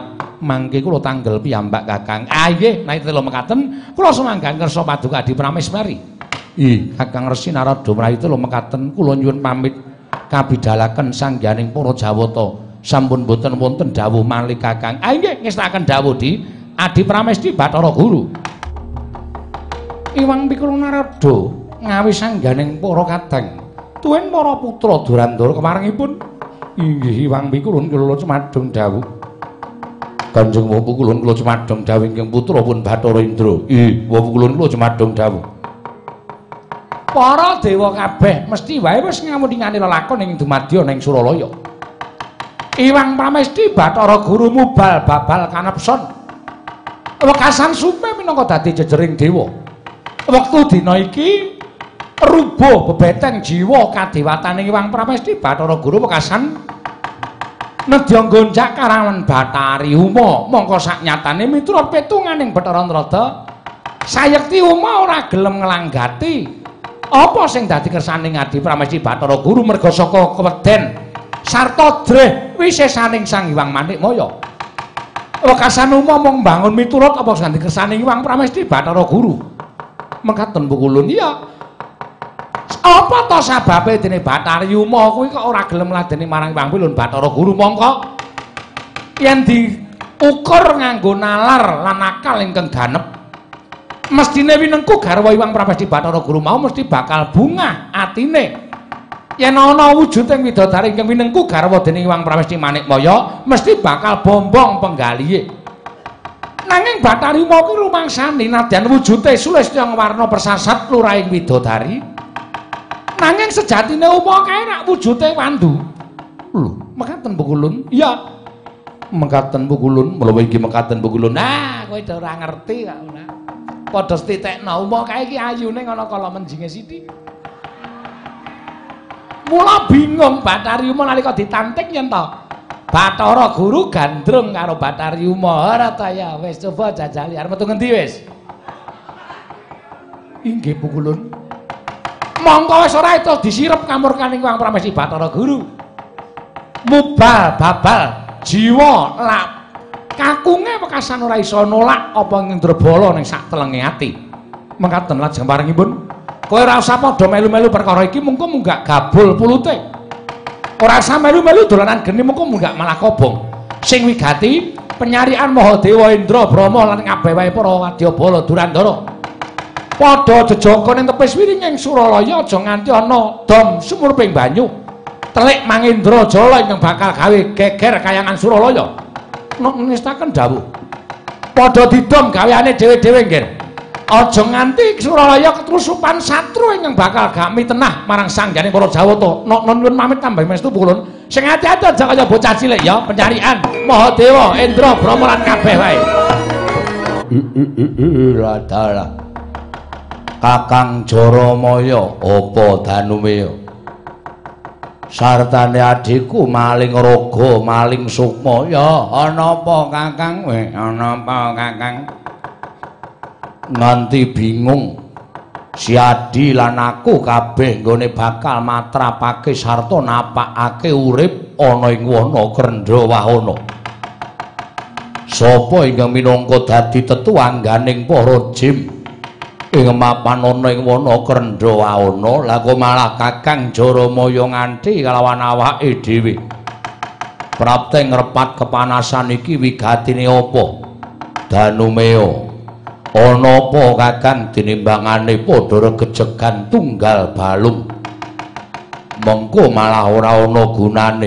mangke kula tanggel piyambak Kakang. Ah nggih, nek telu mekaten kula sumangga kersa paduka Adi Prameswari. Ih, Kakang Resi Narada mrayu telu mekaten kula nyuwun pamit kabidalaken sangganing para Jawata. Sampun boten wonten dawuh malih Kakang. Ah nggih, ngestakaken dawuh di Adi Pramesti Bathara Guru. Iwang Pikul Narada ngawi sangganing para kadang. Tuwin para putra Durandara keparengipun. Inggih Iwang Pikul kula cemadhong dawuh. Kanjeng Bapak kulon kula cemadhong dawuh ingkang putra pun Bathara Indra. Ih, Bapak kulon kula cemadhong dawuh. Para dewa kabeh mesti wae wis ngamundingani lelakon ing dumadya ning Suralaya. Iwang Pramesti Bathara Guru mubal babal kanepson. Wekasan supe minangka dadi jejering dewa. Wektu dina iki rubuh bebeteng jiwa kadewataning Iwang Pramesti Bathara Guru wekasan nedya gonjak karawan Bathari Uma. Mongko saknyatane miturut petunganing Bathara Narada sayekti Uma ora gelem nglanggati apa sing dadi kersaning Adi Pramesti Bathara Guru merga saka keweden sarta dreh wisesaning Sang Hyang Manikmaya. Wekasan Uma mung mbangun miturut apa sing dadi kersaning Hyang Pramesti Bathara Guru. Mekaten Bu Kulun, iya. Apa to sababe dene Bathari Uma kuwi kok ora gelem ladeni marang Hyang Pilun Bathara Guru? Mongko yen diukur nganggo nalar lan akal ingkang ganep, mestine winengku garwa Hyang Pramesti Bathara Guru mau mesti bakal bungah atine. Yen ana wujuding widodari ingkang winengku garwa dening Hyang Pramesti Manikmaya, mesti bakal bombong penggalihe. Nanging Bathari Uma kuwi rumangsani nadyan wujude sulistya warna persasat lurahing widodari. Nanging sejatine Uma kae rak wujude wandu. Lho, mekaten Bu Kulun? Iya. Mekaten Bu Kulun, mula iki mekaten Bu Kulun. Nah, kowe ora ngerti kok ora. Padha titekno Uma kae iki ayune ana kala menjinge sithik. Mula bingung Bathari Uma nalika ditantik yen to Bathara Guru gandrung karo Bathari Uma. Ora ta ya, wis coba jajali arep metu ngendi wis? Inggih Bu Kulun. Mongko wis ora itu disirep kamurkaning Hyang Pramesti Bathara Guru. Mubal babal jiwa lak kakunge wekasan ora iso nolak apa Indrabala ning sak telenge ati. Mekaten lajeng parengipun kowe ora usah padha melu-melu perkara iki mengko munggah gabul pulute. Ora usah melu-melu dolanan geni mengko munggah malah kobong. Sing wigati penyarian Mahadewa Indra Brahma lan kabeh wae para wadyabala Durandara. Padha jejaka ning tepis wiring ing Suralaya aja nganti ana dom sumurping banyu. Telik Mangindra Jala ingkang bakal gawe geger kayangan Suralaya. Nek ngestaken dawuh. Padha didom gaweane dhewe-dhewe nggih. Aja nganti Suralaya ketrusupan satru ingkang bakal gami tenah marang sanggane para Jawata. Nek nuwun pamit tambah mestu Kulun. Sing ati-ati aja kaya bocah cilik ya, pencarian Mahadewa Indra Brahma lan kabeh wae. Radala. Kakang Jaramaya apa Danumeya sartane adikku maling raga maling sukma ya ana apa Kakang we ana apa Kakang nganti bingung si Adi lan aku kabeh nggone bakal matrapake sarta napakake urip ana ing wana Krendrawahana. Sapa ingkang minangka dadi tetuangganing para jim ing mapan ana ing wana Krendrawahana? Lah kok malah Kakang Jaramaya nganti kalawan awake dhewe prapte ngrepat kepanasan iki wigatine apa Danumeya? Ana apa Kakang tinimbangane padha regejegan tunggal balung mengko malah ora ana gunane?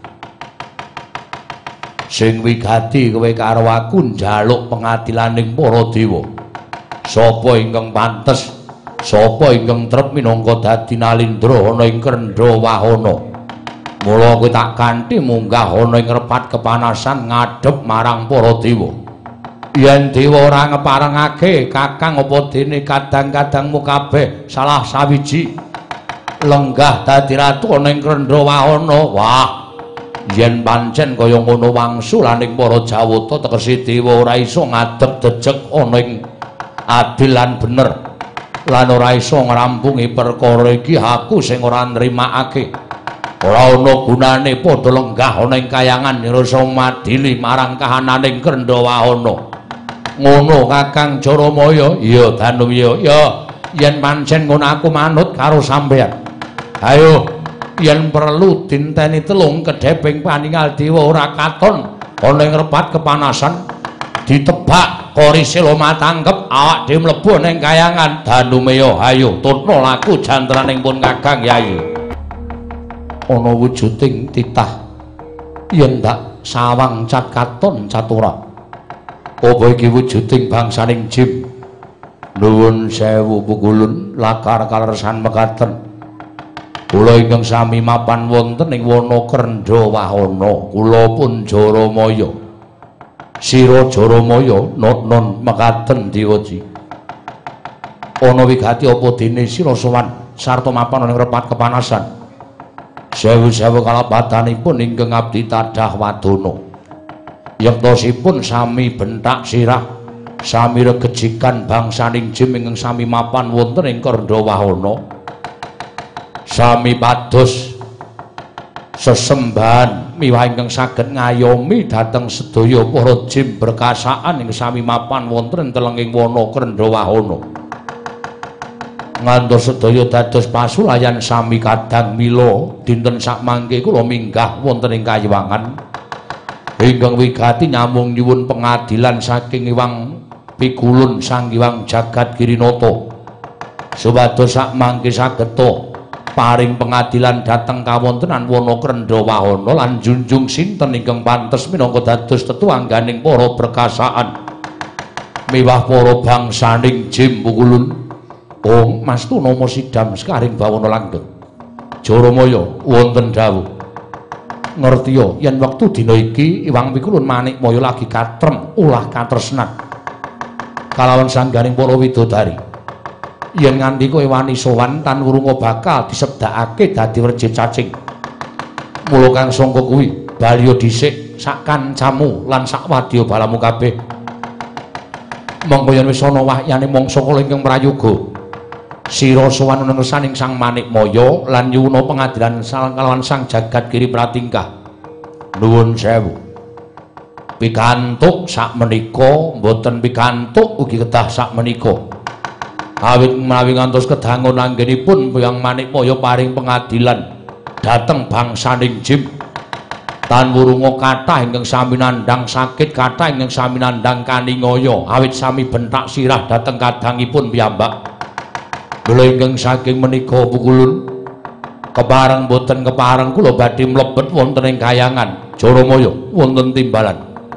Sing wigati kowe karo aku njaluk pengadilaning para dewa. Sapa ingkang pantes, sapa ingkang trep minangka dadi nalindra ana ing Krendrawahana. Mula kowe tak kanthi munggah ana ing repat kepanasan ngadhep marang para dewa. Yen dewa ora ngeparengake Kakang apa dene kadang-kadangmu kabeh salah sawiji lenggah dadi ratu ana ing Krendrawahana. Wah, yen pancen kaya ngono wangsulaning para Jawata tegese dewa ora iso ngadhep dejeg ana ing adil lan bener lan ora iso ngrampungi perkara iki aku sing ora nrimakake ora ana gunane padha lenggah ana ing kayangan nirasa madili marang kahananing Krendawahana. Ngono Kakang Jaramaya. Iya Danum ya. Ya yen pancen ngono aku manut karo sampeyan. Ayo yen perlu dinteni telung kedheping paningal dewa ora katon ana ing repat kepanasan ditebak korisila matanggep awak dhewe mlebu ning kayangan. Danum ya. Ayo tutna laku jantraning pun Kakang Yayi. Ana wujuding titah yen dak sawang cat katon catura. Apa iki wujuding bangsaning jim? Nuwun sewu Pukulun, lakar kaleresan mekaten. Kula ingkang sami mapan wonten ing wana Krendawahana, kula pun Jaramaya. Sira Jaramaya non mekaten Dewaji. Ana wigati apa dene sira sowan sarta mapan ing repat kepanasan? Sewu-sewu kalabatanipun ingkang abdi tadah wadana. Yektosipun sami bentak sirah, sami regejikan bangsaning jim ingkang sami mapan wonten ing Krendawahana. Sami pados sesembahan miwah ingkang saged ngayomi dhateng sedaya para jim berkasaan ing sami mapan wonten ing telenging wana Krendawahana. Ngantos sedaya dados pasulayan sami kadang mila dinten sakmangke kula minggah wonten ing kayiwangan ingkang wigati nyambung nyuwun pengadilan saking Hyang Pikulun Sang Hyang Jagat Girinata supados sakmangke sageta paring pengadilan dhateng kawontenan wana Krendawahana lan junjung sinten ingkang pantes minangka dados tetuangganing para berkasaan miwah para bangsaning jim Pukulun. Oh, Mastu Nama Sidam sekaring bawana langgeng. Jaramaya wonten dawuh. Ngertiya yen wektu dina iki Hyang Pikulun Manikmaya lagi katrem ulah katresnan kalawan sangganing para widodari. Yen nganti kowe wani sowan tan wurunga bakal disebdakake dadi werjit cacing. Mula kang sangka kuwi baliya dhisik sak kancamu lan sak wadya balamu kabeh. Monggo yen wis ana wahyane mangsa kala ingkang prayoga sira sowan ngersaning Sang Manikmaya lan nyuwuna pengadilan kalawan Sang Jagat Giri Pratingkah. Nuwun sewu. Pikantuk sakmenika mboten pikantuk ugi kedah sakmenika. Awit menawi ngantos kedangun anggenipun Hyang Manikmaya paring pengadilan dhateng bangsaning jim. Tan wurunga kathah ingkang sami nandhang sakit, kathah ingkang sami nandhang kaningaya awit sami bentak sirah dhateng kadangipun piyambak. Kula ingkang saking menika Pukulun kepareng boten kepareng kula badhe mlebet wonten ing kayangan Jaramaya wonten timbalan.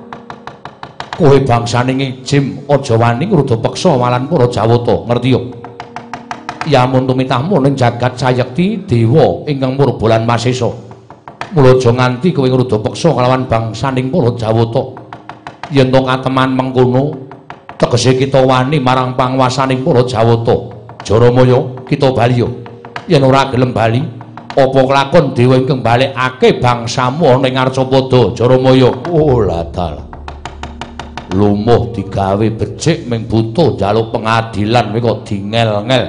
Kowe bangsaning jim aja wani ngruda peksa walan para Jawata, ngerti yo? Yamun tumitahmu ning jagat sayekti dewa ingkang murbalan masesa. Mula aja nganti kowe ngruda peksa kalawan bangsaning para Jawata. Yen to kateman mengkono tegese kita wani marang panguwasaning para Jawata. Jaramaya kita bali yo. Yen ora gelem bali, apa kelakon dewa ingkang balekake bangsamu ana ing Arcapada Jaramaya? Oh ladal. Lumuh digawe becik ming butuh njaluk pengadilan kowe kok dingel-ngel.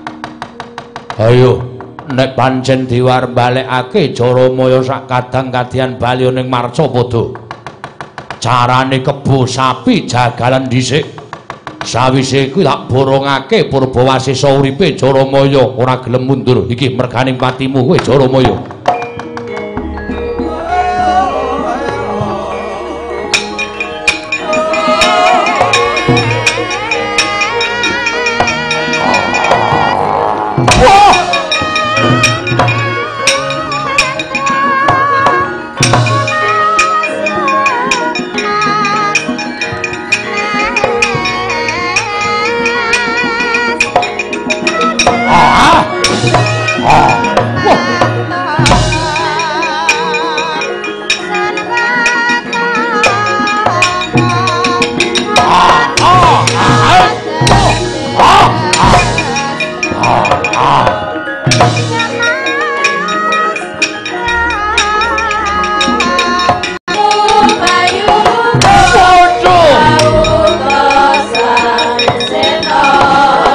Ayo nek pancen dewa arep balekake Jaramaya sak kadang kadian bali ning Marcapada. Carane kebo sapi jagalan dhisik. Sawise kuwi tak borongake Purbawasesa uripe Jaramaya ora gelem mundur. Iki merganing patimu kowe Jaramaya.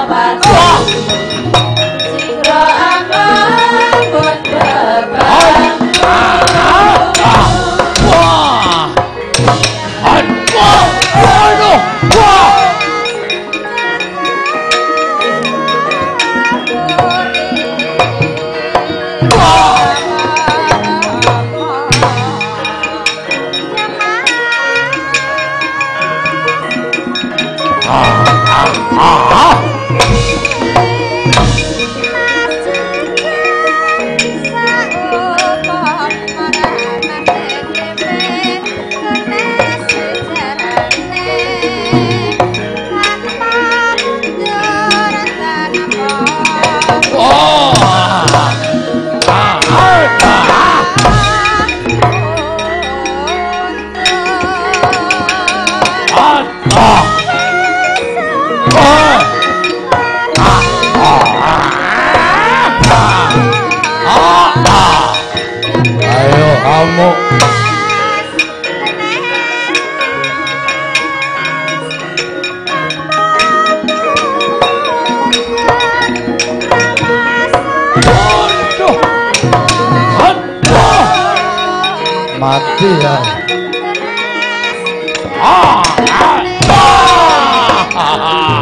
Oh! amuk. Mati ya. Ah, ah, ah.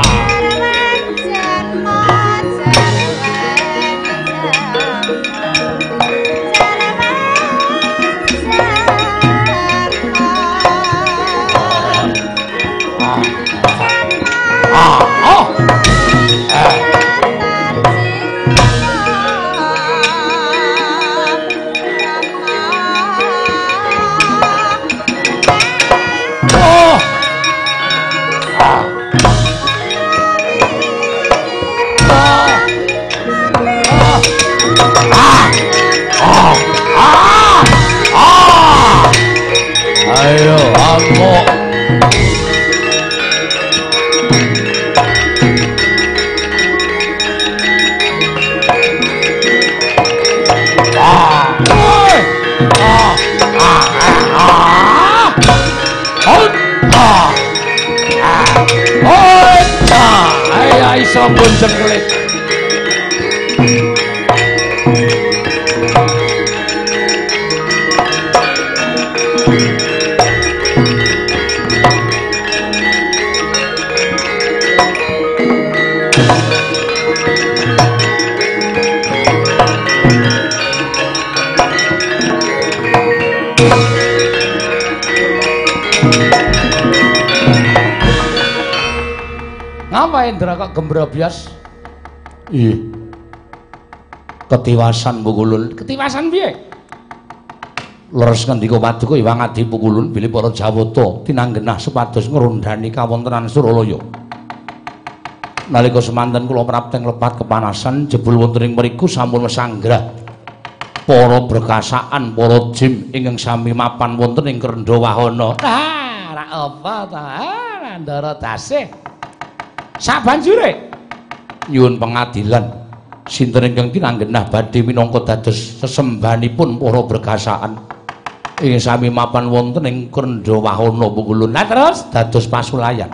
Ayo, amuk. Ah, oi, ah, ah, ah, ah, ah, ah, ayo, iso bonceng kelit. Ngapa Indra kok gembrobyos? Ih. Ketiwasan Pukulun. Ketiwasan piye? Leres ngendika Paduka Hyang Adi Pukulun bilih para Jawata tinanggenah supados ngrondhani kawontenan Suralaya. Nalika semanten kula prapteng lepat kepanasan jebul wonten ing mriku sampun mesanggrah para berkasaan para jim ingkang sami mapan wonten ing Krendha Wahana. Ah, ra apa ta? Ah, ndara tasih. Sabanjure nyuwun pengadilan sinten ingkang tinanggenah badhe minangka dados sesembahanipun para berkasaan ing sami mapan wonten ing Krendha Wahana Pukulun. Lah terus dados pasulayan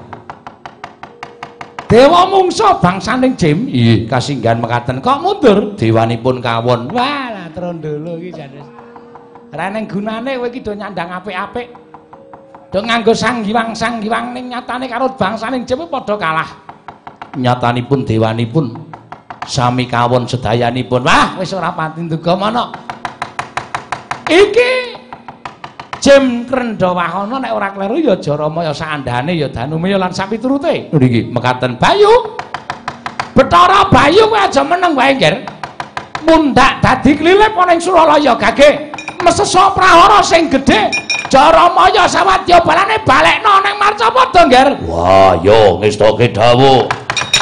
Dewa mungsa bangsaning jim. Nggih, kasinggahan mekaten kok mundur dewanipun kawon. Wah, lah trondolo iki jane. Reneng gunane kowe iki do nyandang apik-apik. Do nganggo sanggiwang-sanggiwang ning nyatane karo bangsaning jim padha kalah. Nyatanipun dewanipun sami kawon sedayanipun. Wah, wis ora pati nduga mono. Iki jim Krendha Wahana nek ora kleru ya Jaramaya saandhane ya Danumaya lan sapiturute. Niki mekaten Bayu. Bathara Bayu kowe aja meneng wae, Nggir. Mundhak dadi klilip ana ing Suralaya gage. Mesesa prahara sing gedhe. Jaramaya sawadya balane balekno ning Marcapada, Nggir. Wah, yo ngestoke dawuh.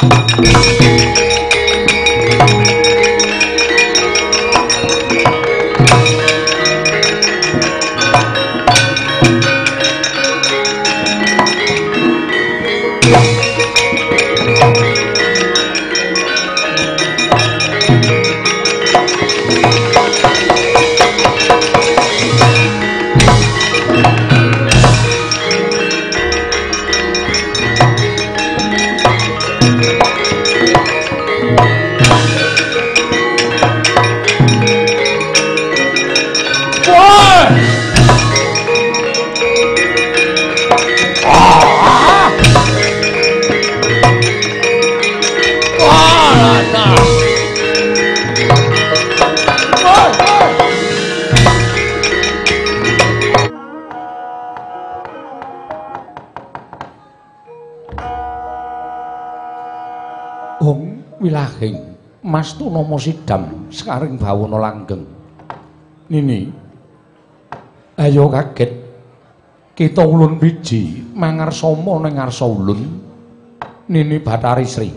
Wilahing Mastu Nomo Sidam sekaring bawana langgeng. Nini ayo kaget kita ulun biji mangarsama ning ngarsa ulun. Nini Bathari Sri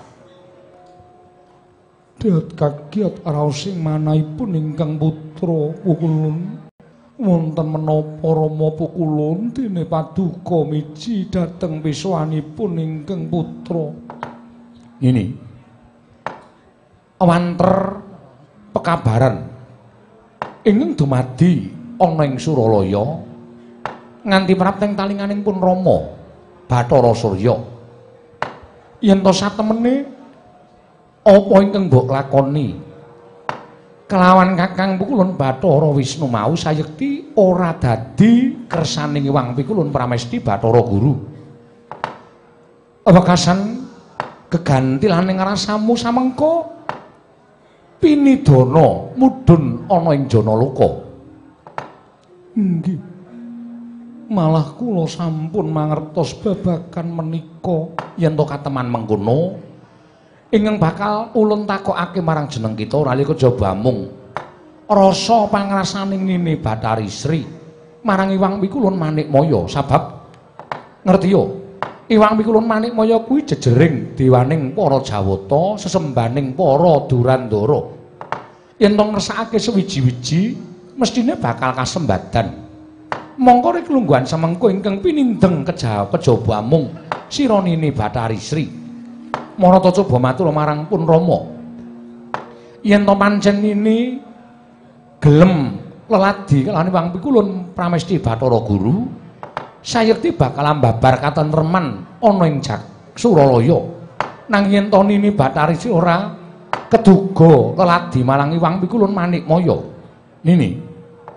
Dhat kagiat raosing manahipun ingkang putra Pukulun wonten menapa Rama Pukulun dene paduka miji dhateng wiswanipun ingkang putra. Nini wanter pekabaran ingkang dumadi ana ing Suralaya nganti prapteng talinganing pun Rama Bathara Surya. Yen to satemene apa ingkang mbok lakoni kelawan Kakang Pikulun Bathara Wisnu mau sayekti ora dadi kersaning Hyang Pikulun Pramesti Bathara Guru. Wekasan gegantilaning rasamu samengko pinidana mudhun ana ing Janaloka. Nggih. Malah kula sampun mangertos babagan menika yen to kateman mengkono ingkang bakal ulun takokake marang jeneng kita ora liya kejaba mung rasa pangrasaning Nini Bathari Sri marang Hyang Pikulun Manikmaya sabab ngerti yo Hyang Pikulun Manikmaya kuwi jejering dewaning para Jawata sesembaning para Durandara yen to ngersakake sewiji-wiji mestine bakal kasembadan. Mongko rek lungguhan samengko ingkang pinindeng kejaba kejaba mung sira Nini Bathari Sri. Marata coba matur marang pun Rama. Yen to pancen Nini gelem leladi kelawan Hyang Pikulun Pramesti Bathara Guru, sayekti bakal mbabar katentreman ana ing Suralaya. Nanging yen to Nini Bathari Sri ora keduga leladi marang Hyang Pikulun Manikmaya. Nini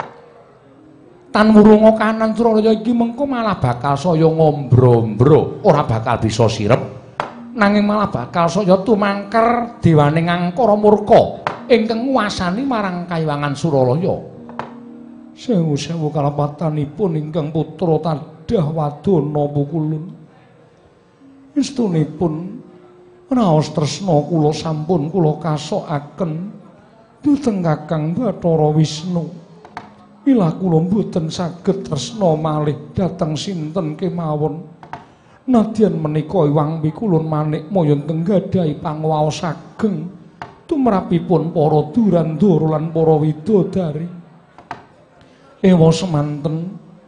tan wurunga kanan Suralaya iki mengko malah bakal saya ngombro-mbro, ora bakal bisa sirep. Nanging malah bakal saya tumangker dewaning angkara murka ingkang nguwasani marang Kayuwangan Suralaya. Sewu-sewu kalapatanipun ingkang putra tadah Wadana Pikulun. Estunipun raos tresna kula sampun kula kasokaken dhateng Kakang Bathara Wisnu. Mila kula mboten saged tresna malih dhateng sinten kemawon. Nadyan menika Hyang Pikulun Manikmaya tenggadahi panguwaos ageng tumrapipun para Durandara lan para widodari. Ewa semanten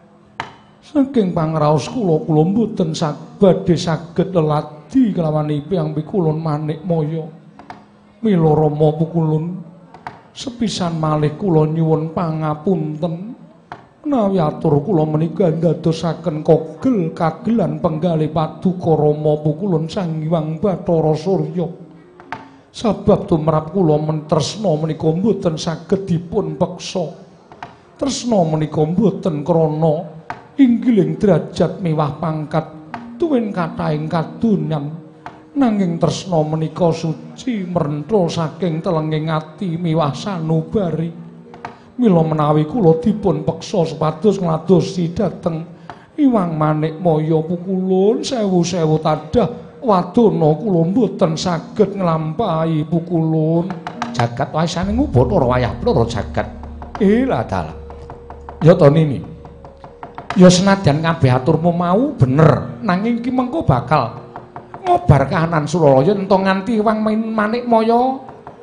saking pangraos kula kula mboten badhe saged leladi kelawan Hyang Pikulun Manikmaya. Mila Rama Pikulun sepisan malih kula nyuwun pangapunten menawi atur kula menika ndadosaken kogel kagelan penggalih paduka Rama Pikulun Sang Hyang Bathara Surya. Sabab tumrap kula mentresna menika mboten saged dipun peksa. Tresna menika mboten krana inggiling derajat miwah pangkat tuwin kathahing kadonyan. Nanging tresna menika suci mrentha saking telenging ati miwah sanubari. Mila menawi kula dipun peksa supados ngladosi dhateng Hyang Manikmaya Pikulun sewu-sewu tadah wadana kula mboten saged nglampahi Pikulun. Jagat waisane ngubata wayah ploro jagat. Eh lah dalah. Ya to Nini. Ya senadyan kabeh aturmu mau bener, nanging ki mengko bakal ngobar kahanan Suralaya ento nganti Hyang Manikmaya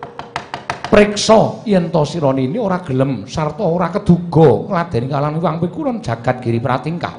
priksa yen to sira Nini ora gelem sarta ora keduga ngladeni kalawan Hyang Pikulun jagat giri pratingkah.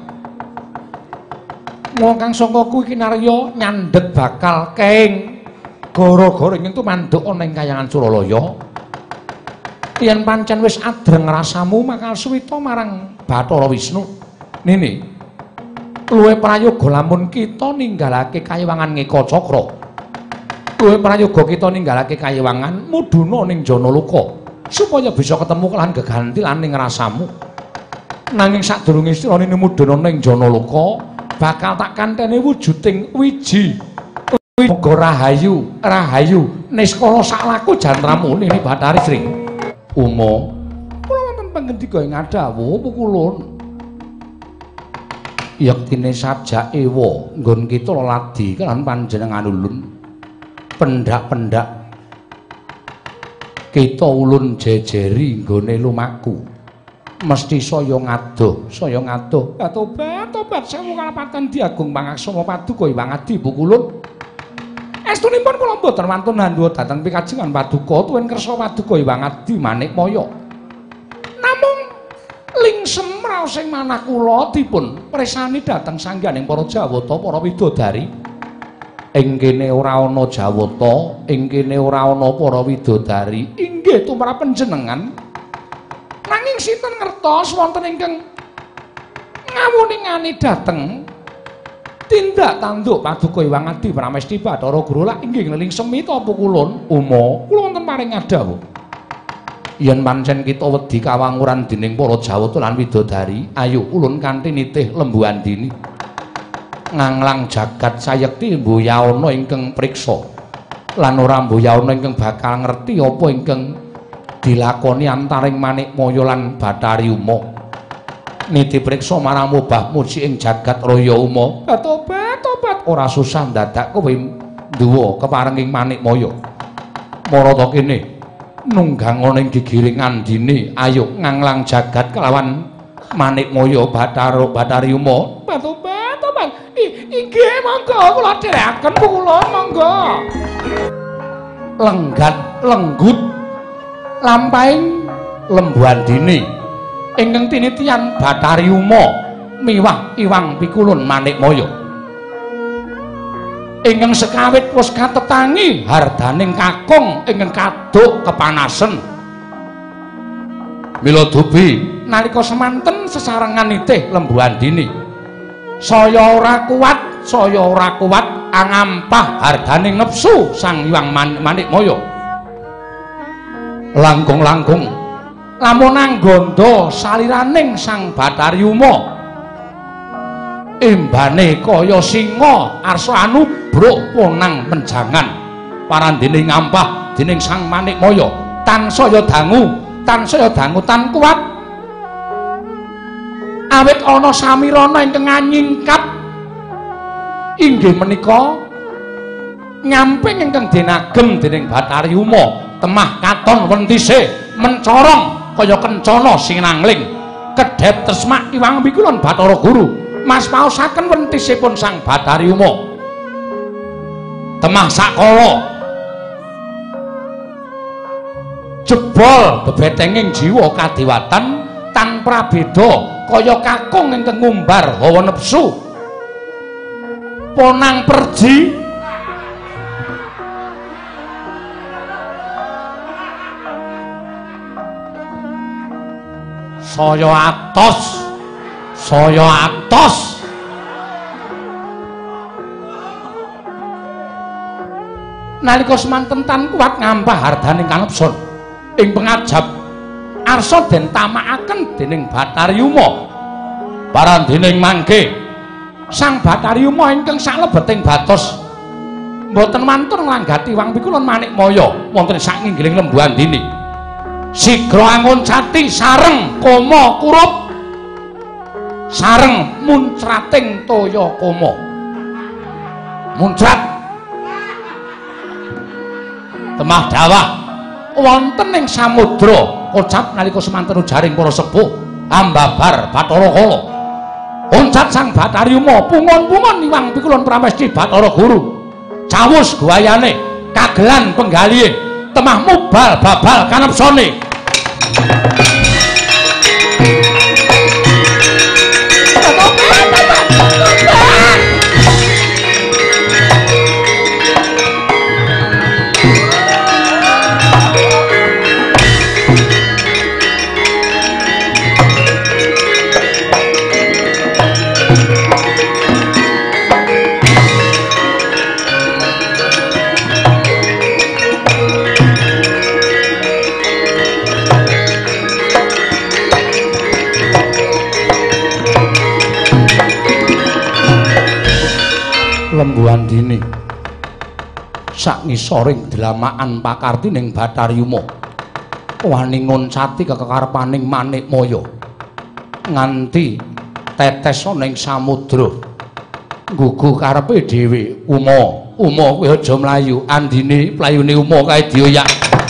Wong kang saka kuwi kinarya nyandhet bakal keng gara-gara entu mandhuk ana ing Kahyangan Suralaya. Yen pancen wis adreng rasamu makal suwita marang Bathara Wisnu. Nini luwih prayoga lamun kita ninggalake Kayuwangan Ngeka Cakra. Luwih prayoga kita ninggalake Kayuwangan mudhuna ning Janaloka supaya bisa ketemu kelawan gegantilaning rasamu. Nanging sadurunge sira Nini mudhuna ning Janaloka bakal tak kantene wujuding wiji. Muga rahayu, rahayu niskala saklaku jantramu Nini Bathari Sri. Uma kula wonten pangendika ing adhawu Pikulun. Yektine sajak ewa nggon kita leladi kan panjenengan ulun pendak-pendak kita ulun jejeri nggone lumaku mesti saya ngadoh saya ngadoh ya tobat tobat sewu kalapatan diagung pangaksama paduka Hyang Adi Pikulun estunipun kula mboten wantun handhuwa dhateng pikajengan paduka tuwin kersa paduka Hyang Adi Manikmaya namung lingsem raos ing manah kula dipun presani dhateng sangganing para Jawata para widodari. Ing kene ora ana Jawata, ing kene ora ana para widodari. Inggih tumrap panjenengan. Ananging sinten ngertos wonten ingkang ngawuningani dhateng tindak tanduk paduka Hyang Adi Pramesti Bathara Guru lak inggih ngeling semi ta apa kulon uma kula wonten paring ngadawu yen pancen kita wedi kawanguran dening para Jawata lan widodari ayo ulun kanthi nitih lembu andini nganglang jagat sayekti mbuyana ingkang priksa lan ora mbuyana ingkang bakal ngerti apa ingkang dilakoni antaring Manikmaya lan Bathari Uma niti priksa marang mubah muji ing jagat raya uma tobat tobat ora susah dadak kowe duwa keparenging Manikmaya marata kene nunggang ana ing gigiring andine ayo nganglang jagat kelawan Manikmaya Bathara Bathari Uma tobat tobat inggih monggo kula dherekaken kula monggo lenggat lenggut lampahing lembu andine ingkang tinitian Bathari Uma miwah Iwang Pikulun Manikmaya ingkang sekawit wis katetangi hardaning kakung ingkang kaduk kepanasen mila dubi nalika semanten sesarengan nitih lembu andini saya ora kuat saya ora kuat angampah hardaning nepsu Sang Hyang Manikmaya langkung-langkung lamun anggondo saliraning Sang Bathari Uma embane kaya singa arsa anubruk ponang menjangan parandene ngampah dening Sang Manikmaya tansaya dangu tansaya dangu tan kuat awit ana samirana ingkang nyingkap inggih menika nyamping ingkang dinagem dening Bathari Uma temah katon wentise mencorong kaya kencana sinangling kedhep tresmak Iwang Pikulun Bathara Guru mas paosaken wentisipun Sang Bathari Uma temah sakala jebol bebetenging jiwa kadiwatan tanpa beda kaya kakung ingkang ngumbar hawa nepsu ponang perji saya atos saya atos nalika semanten tan kuat ngampah hardaning kanepsun ing pengajap arsa den tamakaken dening Bathari Uma parandening mangke Sang Bathari Uma ingkang saklebeting batos mboten mantun nglanggati Hyang Pikulun Manikmaya wonten sakinggiling lembu andini sigra anguncati sareng koma kurup sareng muncrating toya koma muncrat temah dawah wonten ing samudra ucap nalika semanten ujaring para sepuh ambabar Bathara Kala uncat Sang Bathari Uma pungon-pungon Hyang Pikulun Pramesti Bathara Guru cawus guayane kagelan penggalihe temah mubal babal kanepsone lembu andini sak ngisoring delamaan pakartining Bathari Uma wani ngoncati kekarepaning Manikmaya nganti tetes ana ing samudra nggugu karepe dhewe Uma Uma kowe aja mlayu andine playune Uma kae dioyak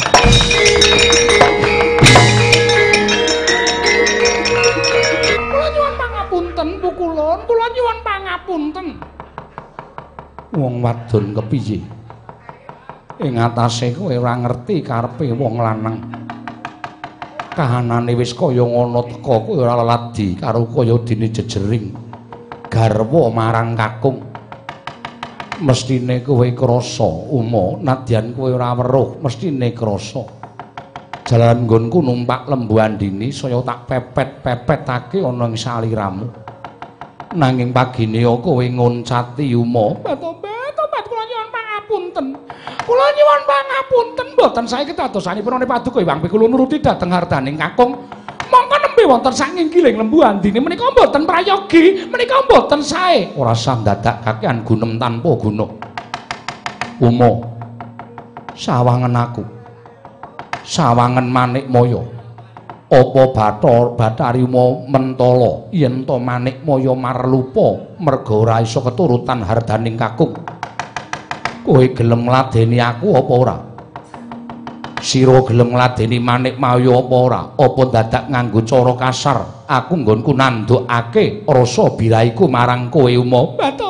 kula nyuwun pangapunten Pukulun kula nyuwun pangapunten wong wadon kepiye ing atase kowe ora ngerti karepe wong lanang kahanane wis kaya ngono teka kowe ora leladi karo kaya dene jejering garwa marang kakung mestine kowe krasa Uma nadyan kowe ora weruh mestine krasa Jalaran nggonku numpak lembu andini saya tak pepet-pepetake ana ing saliramu. Nanging pagine kowe ngoncati Uma. Tobat, tobat kula nyuwun pangapunten. Kula nyuwun pangapunten mboten saiki dadosanipun ana paduka Hyang kula nuruti dhateng hardaning kakung. Mongko nembe wonten saking kiling lembu andine menika mboten prayogi, menika mboten sae. Ora sah ndadakake gunem tanpa guna. Uma, sawangen aku. Sawangen Manikmaya. Apa Bathara Bathari Uma mentala yen to Manikmaya marlupa merga ora isa keturutan hardaning kakung. Kowe gelem ngladeni aku apa ora? Sira gelem ngladeni Manikmaya apa ora? Apa dadak nganggo cara kasar aku nggonku nandukake rasa biraiku marang kowe Uma?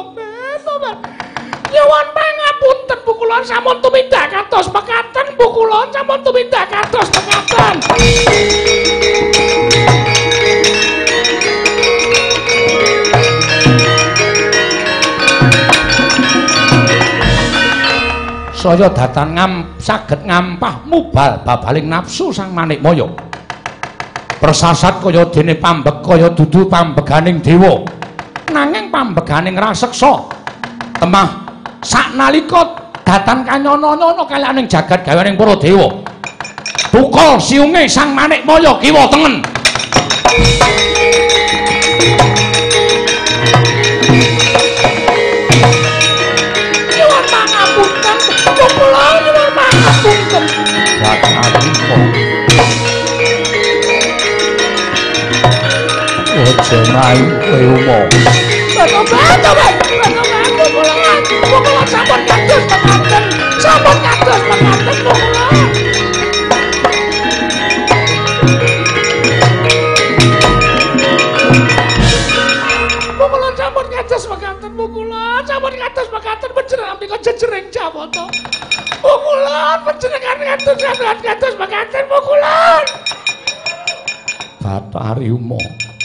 Nyuwun pangapunten Bu kula sampun tumindak kados mekaten Bu kula sampun tumindak kados mekaten. Saya datan ngam saged ngampah mubal babaling nafsu sang Manikmaya. Persasat kaya dene pambek kaya dudu pambeganing dewa. Nanging pambeganing raseksa. Temah saknalika datan kanyana-nyana kaliyaning jagat gawening para dewa. Bukal siunge sang Manikmaya kiwa tengen. Nyuwun pangapunten, kula nyuwun pangapunten. Bathara Ojo rayu kowe Uma. Bathara Kula sampun kados mekaten, sampun kados mekaten kula. Kula sampun kados mekaten kula, sampun kados mekaten panjenengan menika jejering Jawata. Kula panjenengan kados sampun kados mekaten kula. Bathari Uma.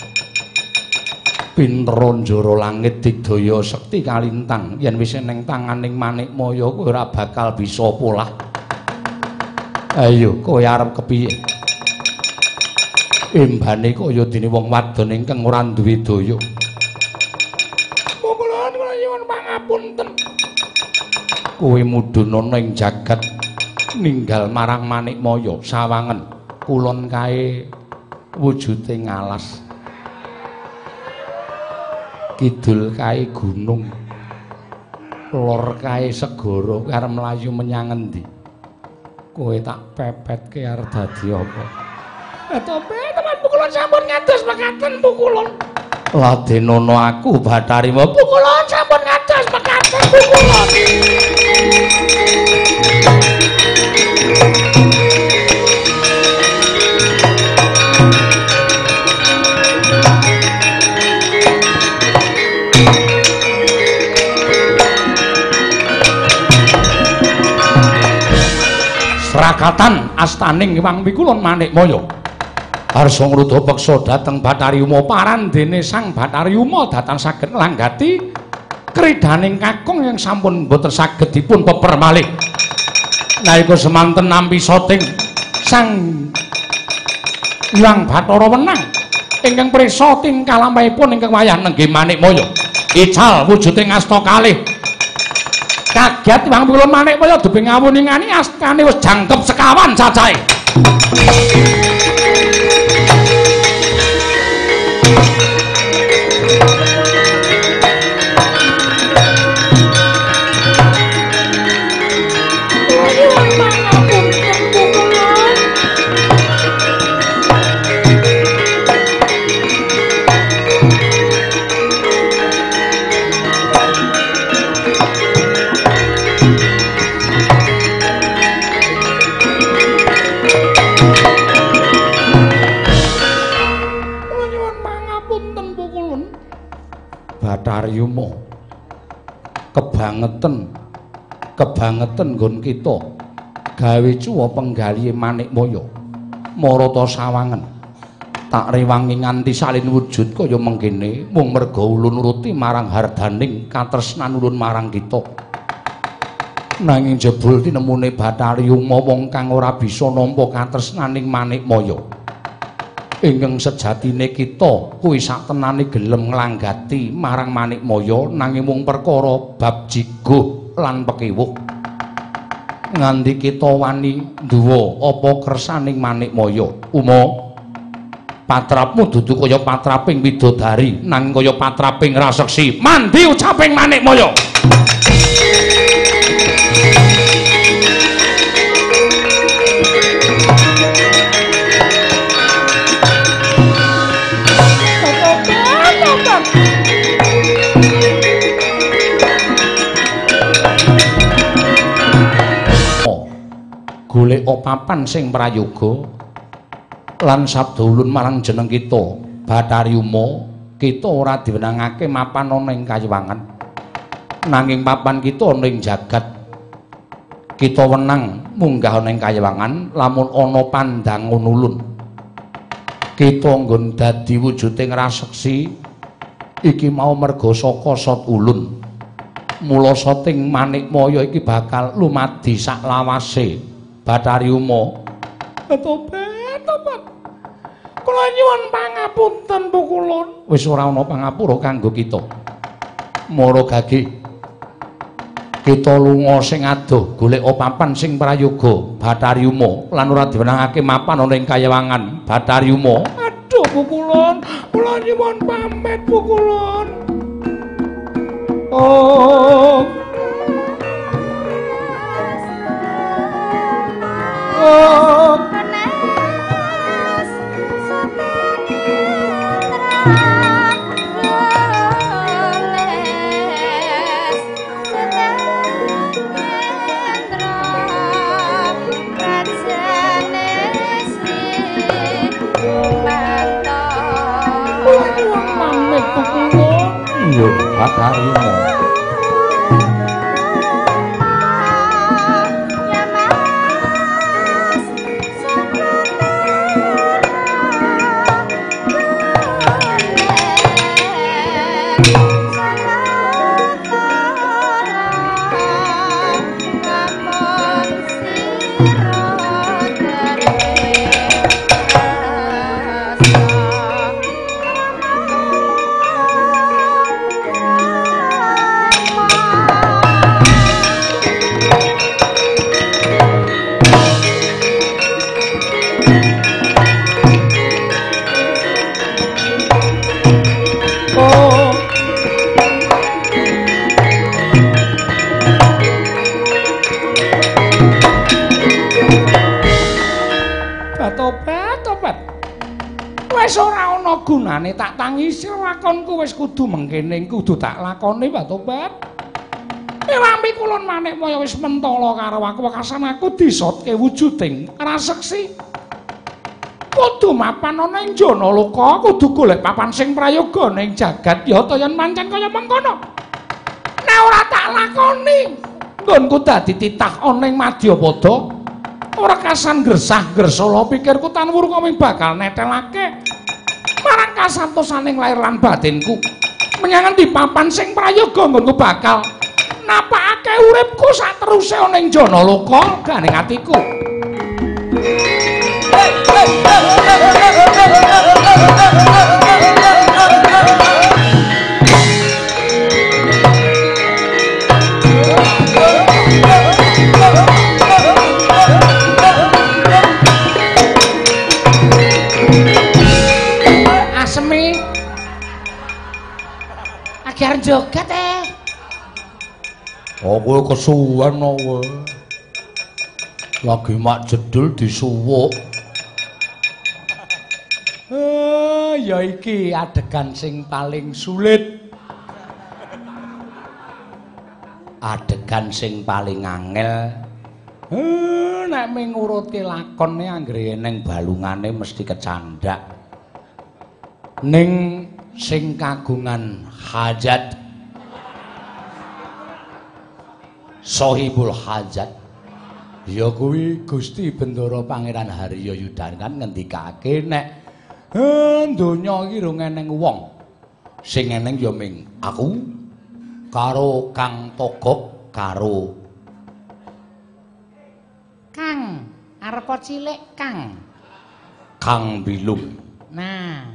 Pinter njara langit digdaya sekti kalintang yen wis ning tanganing Manikmaya kowe ora bakal bisa polah. Ayo kowe arep kepiye? Embane kaya dene wong wadon ingkang ora duwe daya. Kula nyuwun pangapunten. Kowe mudhun ana ing jagat ninggal marang Manikmaya sawangen kulon kae wujude ngalas. Kidul kae gunung, lor kae segara, arep mlayu menyang endi? Kowe tak pepetke arep dadi apa? Atope teman pukulon sampun ngados mekaten pukulon. Ladenono aku Bathari Uma pukulon sampun ngados mekaten pukulon. Rakatan astaning Hyang Pikulun Manikmaya. Harsa ngruda peksa dhateng Bathari Uma parandene sang Bathari Uma dhateng saged nglanggati kridaning kakung yang sampun boten saged dipun peper malih. Nalika semanten nampi soting sang Hyang Bathara wenang ingkang prisa tingkah lampahipun ingkang wayah nenggih Manikmaya. Ical wujuding asta kalih. Kaget Hyang Pikulun Manikmaya dubing ngawuningani astane wis jangkep sekawan cacahe. Bathari Uma kebangetan kebangetan nggon kita gawe cuwa penggalihe Manikmaya marata sawangen tak rewangi nganti salin wujud kaya mengkene mung merga ulun nuruti marang hardaning katresnan ulun marang kita. Nanging jebul tinemune Bathari Uma wong kang ora bisa nampa katresnaning Manikmaya. Ingkang sejatine kita kuwi saktenane gelem nglanggati marang Manikmaya nanging mung perkara bab jiguh lan pekiwuh. Ngandi kita wani nduwa apa kersaning Manikmaya. Uma, patrapmu dudu kaya patraping widodari nanging kaya patraping raseksi. Mandi ucaping Manikmaya. Golek papan sing prayoga lan sabda ulun marang jeneng kita Bathari Uma, kita ora diwenangake mapan ana ing Kayewangan nanging papan kita ana ing jagat. Kita wenang munggah ana ing Kayewangan lamun ana pandangun ulun. Kita nggon dadi wujuding raseksi iki mau merga saka sat ulun. Mula sating Manikmaya iki bakal lumadi sak lawase. Bathari Uma, tobat, tobat. Kula nyuwun pangapunten Bu Kulon. Wis ora ana pangapura kanggo kita. Mara gage. Kita lunga sing adoh golek papan sing prayoga Bathari Uma lan ora diwenangake mapan ana ing Kayewangan Bathari Uma. Aduh Bu Kulon, kula nyuwun pamit Bu Kulon. Oh. Oh, panas Bathari Uma. Gunane tak tangisi lakonku wis kudu mengkene kudu tak lakoni Pak Tobat. Pirambi kulon Manikmaya wis mentala karo aku wekasan aku disotke wujuding raseksi. Kudu mapan ana ing Janaloka, kudu golek papan sing prayoga ning jagat yata yen pancen kaya mengkono. Nek ora tak lakoni, nggonku dadi titah ana ing Madyapada. Ora kasan gresah gresala pikirku tan wurung ming bakal netelake marang kasantosaning lair lan batinku menyang endi papan sing prayoga nggonku bakal napakake uripku sateruse ana ing Janaloka ganing atiku. Agar joget eh. Oh kowe kesuwen kowe. Lagi mak jedul disuwuk. Eh ya iki adegan sing paling sulit. Adegan sing paling angel. Eh nek mingurutke lakone anggere eneng balungane mesti kecandhak. Ning sing kagungan hajat Sohibul hajat ya kuwi Gusti Bendara Pangeran Harya Yudanan ngendikake nek donya iki rung eneng wong sing eneng ya ming aku karo Kang Togok karo besar apa cilik, Kang? Kang Bilung. Nah.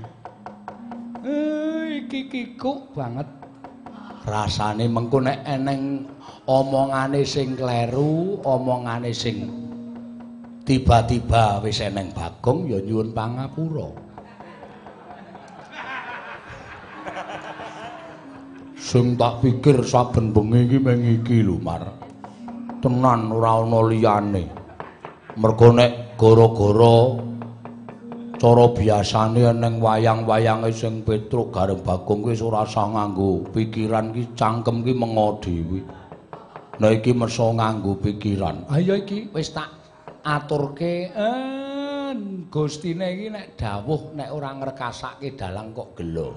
Eh iki kikuk banget. Rasane mengko nek eneng omongane sing kleru, omongane sing tiba-tiba wis eneng Bagong ya nyuwun pangapura. Sing tak pikir saben bengi iki mung iki lho, Mar. Tenan ora ana liyane. Mergo nek gara-gara cara biasane eneng wayang-wayange sing Petruk gareng Bagong kuwi ora usah nganggo pikiran ki, cangkem ki mengo dhewe. Nah iki mersa nganggo pikiran. Ayo iki wis tak aturke eh Gustine iki nek dawuh nek ora ngrekasake dalang kok gelo.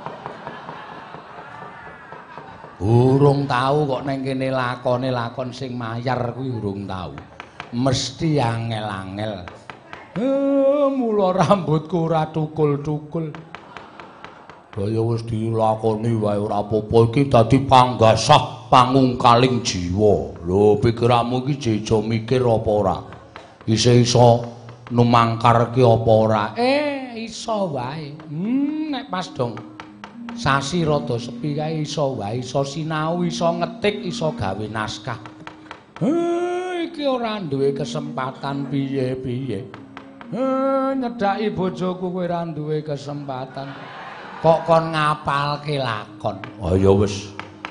Urung tau kok neng kene lakone lakon sing mayar kuwi urung tau. Mesti angel-angel. Eh mula rambutku ora tukul-tukul. Daya wis dilakoni wae ora apa-apa iki dadi panggasah pangungkaling jiwa. Lho pikiranmu iki jejo mikir apa ora? Isih iso numangkarke apa ora? Eh iso wae. Hmm nek pas dong sasi rada sepi kae iso wae, iso sinau, iso ngetik, iso gawe naskah. Eh iki ora duwe kesempatan piye-piye. Eh nyedaki bojoku kowe ora duwe kesempatan. Kok kon ngapalke lakon. Oh ya wis.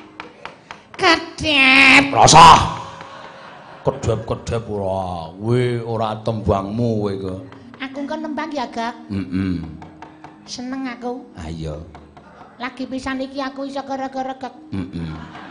Kedep. Rasa. Kedep-kedep ora. Kowe ora tembangmu kowe kok. Aku kan nembang ya, Gak. Heeh. Seneng aku. Ah iya. Lagi pisan iki aku iso gara-gara Gak. Heeh.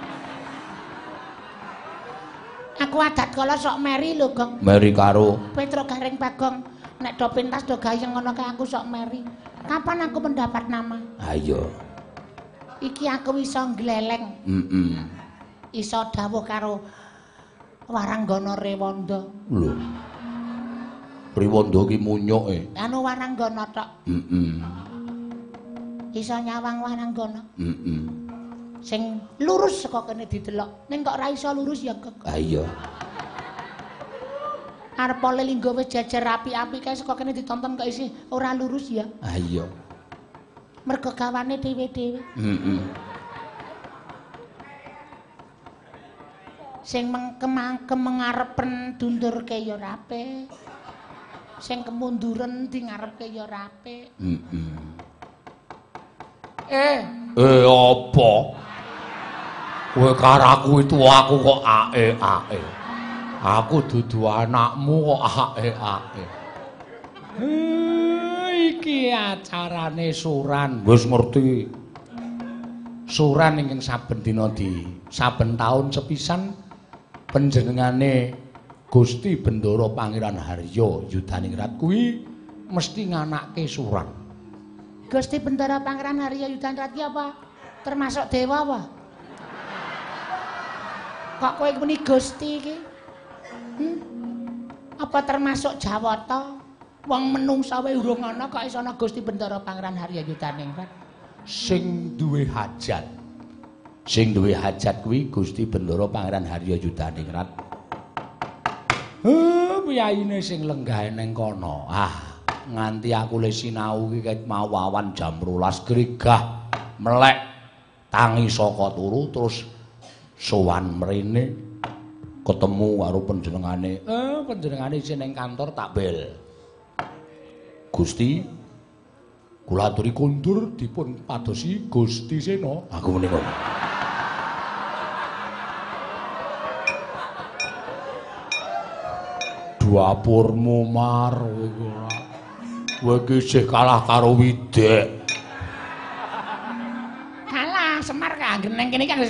Aku adat kala sok meri lho, Gong. Meri karo Petruk Gareng Bagong. Nek do pentas do gayeng ngono kae aku sok meri. Kapan aku mendapat nama? Ayo. Iki aku iso gleleng. Heeh. Iso dawuh karo Waranggana Rewanda. Lho. Rewanda ki munyoke. Anu Waranggana tok. Heeh. Iso nyawang Waranggana. Heeh. Sing lurus saka kene didelok. Ning kok ora iso lurus ya, Gek. Ah iya. Arep lelinggo wis jajar api-api kae saka kene ditonton kok isih ora lurus ya. Ah iya. Mergo gawane dhewe-dhewe. Heeh. Sing mengkemang kemengarepen dundurke ya ora apik. Sing kemunduren di ngarepke ya ora apik. Heeh. Eh, Eh apa? Kowe karo aku itu aku kok ae-ae. Aku dudu anakmu kok ae-ae. Eh iki acarane suran. Wis ngerti. Suran ingkang saben dina di saben taun sepisan panjenengane Gusti Bendoro Pangeran Harya Yudaningrat kuwi mesti nganake suran. Gusti Bendoro Pangeran Harya Yudaningrat ki apa? Termasuk dewa apa? Kok kowe muni Gusti iki? Hmm? Apa termasuk Jawata? Wong menungsa wae urung ana kok iso ana Gusti Bendoro Pangeran Harya Yudaningrat. Sing duwe hajat. Sing duwe hajat kuwi Gusti Bendoro Pangeran Harya Yudaningrat. Heh, piyayine sing lenggah ning kono. Ah, nganti aku le sinau iki ket mau awan jam rolas gregah melek tangi saka turu terus sowan mrene ketemu karo panjenengane. Eh, panjenengane isih ning kantor tak bel. Gusti kula aturi kundur dipun padosi Gusti Sena. Aku menika. Dapurmu Mar kowe. Kowe iki isih kalah karo Widek. Kalah Semar kanggeneng kene kan wis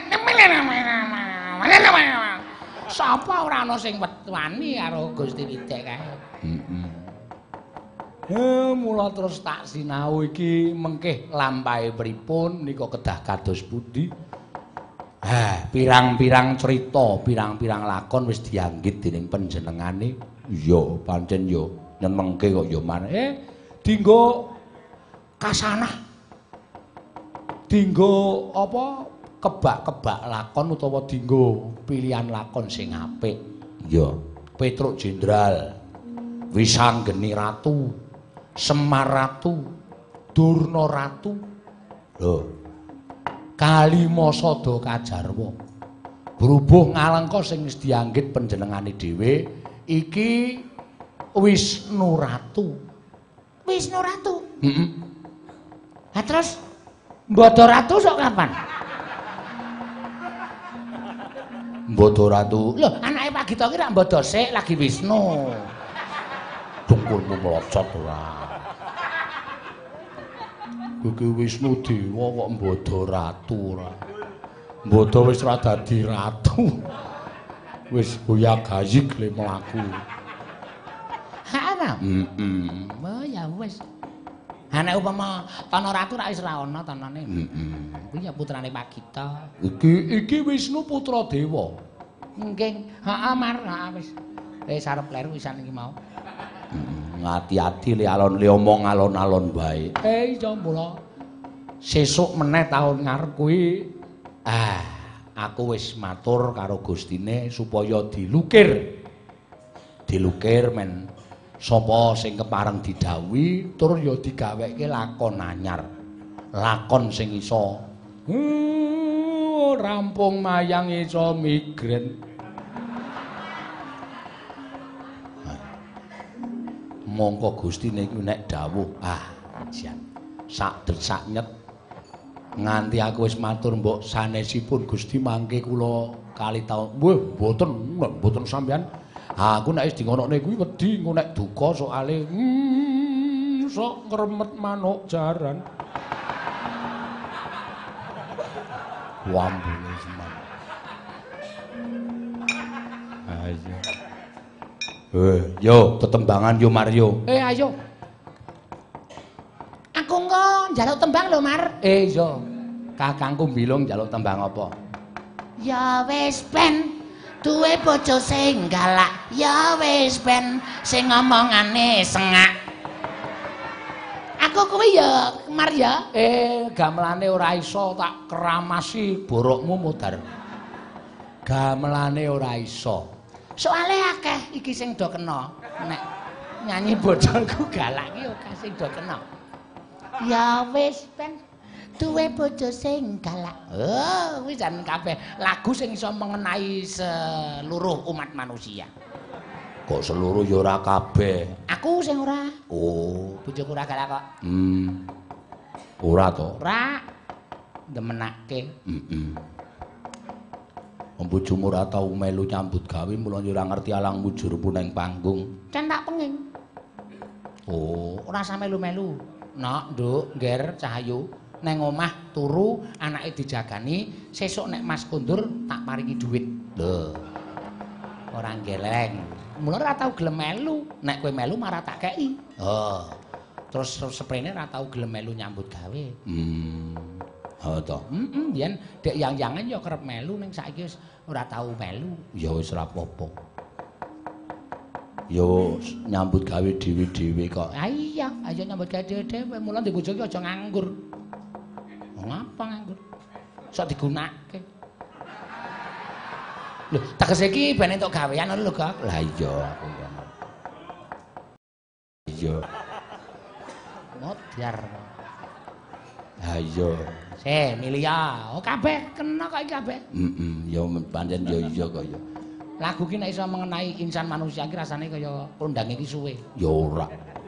sapa ora ana sing wani karo Gusti Widek kae. Heeh. Eh mula terus tak sinau iki mengkih lampahe pripun nika kedah kados pundi. Eh, pirang-pirang cerita, pirang-pirang lakon wis dianggit dening panjenengane. Iya, pancen ya nyenengke kok ya man. Eh, dinggo kasanah. Dinggo apa? Kebak-kebak lakon utawa dinggo pilihan lakon sing apik. Iya, Petruk Jenderal. Wisanggeni ratu, Semar ratu, Durna ratu. Lho. Kalimasada kajarwa. Berhubung ngalengka sing wis dianggit panjenengane dhewe iki Wisnu ratu. Wisnu ratu. Heeh. Lah terus Mbada ratu sok kapan? Mbada ratu. Lho, anake Pak Gito ki rak mbada sik lagi Wisnu. Dungkulmu melocot ora. Kuwi Wisnu dewa kok mbada ratu ora. Mbada wis ora dadi ratu. Wis boya-gayi glek mlaku. Ha ana? Heeh. Oh ya wis. Nek upama Tana Ratu ra wis ra ana tanane. Heeh. Kuwi ya putrane Pak Gito. Iki iki Wisnu putra dewa. Nggih, heeh Mar, heeh wis. Eh sarep kleru wisan iki mau. Ngati-ati le alon le omong alon-alon bae. Eh iya mula. Sesuk meneh taun ngarep kuwi ah aku wis matur karo Gustine supaya dilukir. Dilukir men sapa sing kepareng didhawuhi tur ya digaweke lakon anyar. Lakon sing iso uh, rampung mayang iso migren. Mongko Gustine iki nek dawuh ah jan sak desak nyet nganti aku wis matur mbok sanesipun Gusti mangke kula kali taun weh mboten mboten sampean aku nek wis dingonokne kuwi wedi engko nek duka soale hmm, sok ngremet manuk jaran wambune seman ayo Eh, yo tetembangan yo Mario. Eh ayo. Aku engko njaluk tembang lho Mar. Eh iya. Kakangku mbilung njaluk tembang apa? Ya wis ben duwe bojo sing galak. Ya wis ben sing ngomongane sengak. Aku kuwi ya Mar ya. Eh gamelane ora iso tak keramasi borokmu mudhar. Gamelane ora iso. Soale akeh iki sing do kena nek nyanyi bojoku galak iki akeh sing do kena. Ya wis ben duwe bojo sing galak. Oh, wis jan kabeh lagu sing iso mengenai seluruh umat manusia. Kok seluruh ya ora kabeh. Aku sing ora. Oh, Bojoku ora galak kok. Hmm. Ora to. Ora demenake. Heeh. Bojomu ora tau melu nyambut gawe mula ora ngerti alang mujurmu ning panggung. Kan tak pengin. Oh, Ora sampe melu-melu. Nok, Nduk, Ngger, Cahayu, neng omah turu, anake dijagani, sesuk nek Mas Kundur tak paringi dhuwit. Lho. Ora geleng. Mula ora tau gelem melu. Nek kowe melu marah tak kei. Oh. Terus seprene ora tau gelem melu nyambut gawe. Hmm. Ha to. Heeh, yen dek yang-yangan ya kerep melu ning saiki wis ora tau melu. Ya wis ora apa-apa. Ya nyambut gawe dhewe-dhewe kok. Ah iya, ayo nyambut gawe dhewe-dhewe. Mula ndek bojo ki aja nganggur. Ngapa nganggur? Sok digunakake. Lho, tegese iki ben entuk gawean lho, Kak. Lah iya aku ngono. Iya. Modar. Ha iya. Se, Milia. Oh, kabeh kena kok iki kabeh. Heeh, ya pancen ya iya kok ya. Lagu ki nek iso mengenai insan manusia ki rasane kaya kondange ki suwe. Ya ora.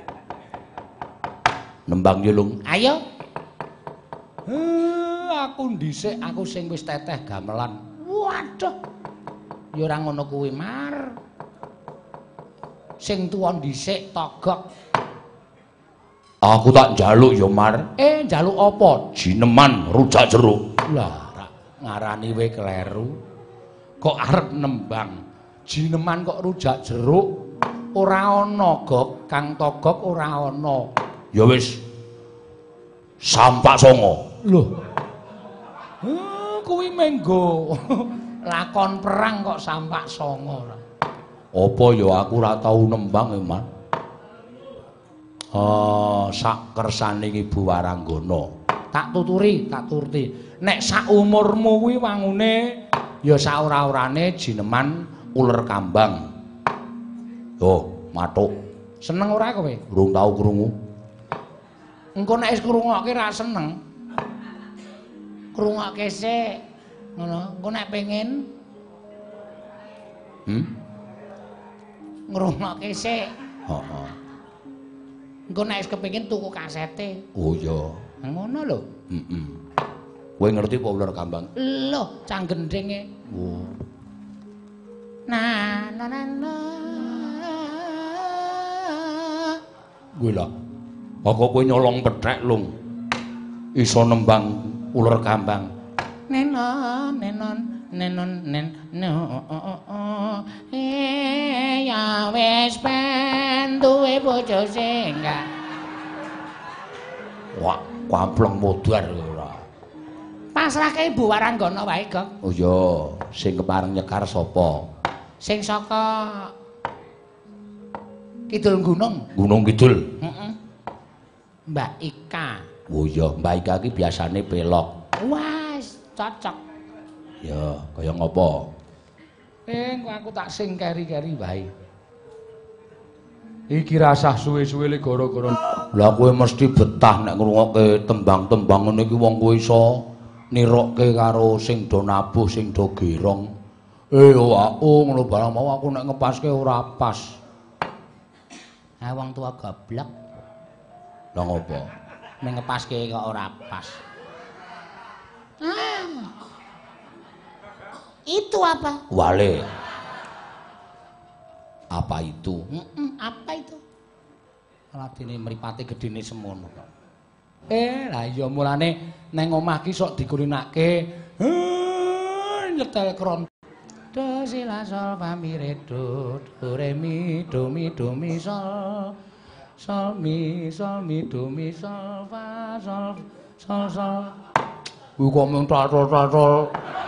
Nembang yulung. Ayo. Eh, aku dhisik aku sing wis teteh gamelan. Waduh. Ya ora ngono kuwi, Mar. Sing tuwa dhisik togok. Aku tak njaluk ya, Mar. Eh, njaluk apa? Jineman rujak jeruk. Lah, Ngarani we kleru. Kok arep nembang. Jineman kok rujak jeruk. Ora ana, Gok. Kang Togok ora ana. Ya wis. Sampak songo. Loh. Eh, kuwi menggo lakon perang kok sampak songo. Apa ya aku ora tau nembang, Mas. Oh, sak kersane Ibu Waranggana. Tak tuturi, tak turuti. Nek sak umurmu kuwi wangune ya sak ora-orane jineman uler kambang. Oh, matuk. Seneng ora kowe? Durung tau krungu. Engko nek wis ngrungokke ra seneng. Krungokke sik. Ngono, engko nek pengen Hmm? Ngrungokke sik. Heeh. Engko nek wis kepengin tuku kasete. Oh iya. Ngono lho. Heeh. Kowe ngerti apa ular kambang? Lho, cang gendenge. Oh. Nah, na na na. Kuwi lho. Kok kowe nyolong pethek lung. Iso nembang ular kambang. Nenon, nenon, nenon, nen, no, eh, ya wis ben duwe bojo singga. Wah, kampleng modar ora. Pasrahke Ibu Waranggana wae, Gong. Oh iya, sing kepareng nyekar sapa? Sing saka Kidul Gunung. Gunung Kidul. Heeh. Mbak Ika. Oh iya, Mbak Ika iki biasane pelok. Wes, cocok. Ya, kaya ngopo? Eh, engko aku tak sing keri-keri wae. Iki rasah suwe-suwe le gara-gara. Lah kowe mesti betah nek ngrungokke tembang-tembang ngene iki wong kowe iso nirokke karo sing do nabuh, sing do gerong. Eh, aku ngono barang mau aku nek ngepaske ora pas. Ah, wong tua goblok. Lah ngopo? Ning ngepaske kok ora pas. Ah. Itu apa? Wale. Apa itu? Heeh, apa itu? Ladine mripate gedene semono. Eh, lah iya mulane neng omah ki sok dikulinake. Eh, nyetel kron. Do si la sol fa mi re do, do re mi do mi do mi sol. Sol mi sol mi do mi sol fa sol sol sol. Kuwi kok mung tol-tol.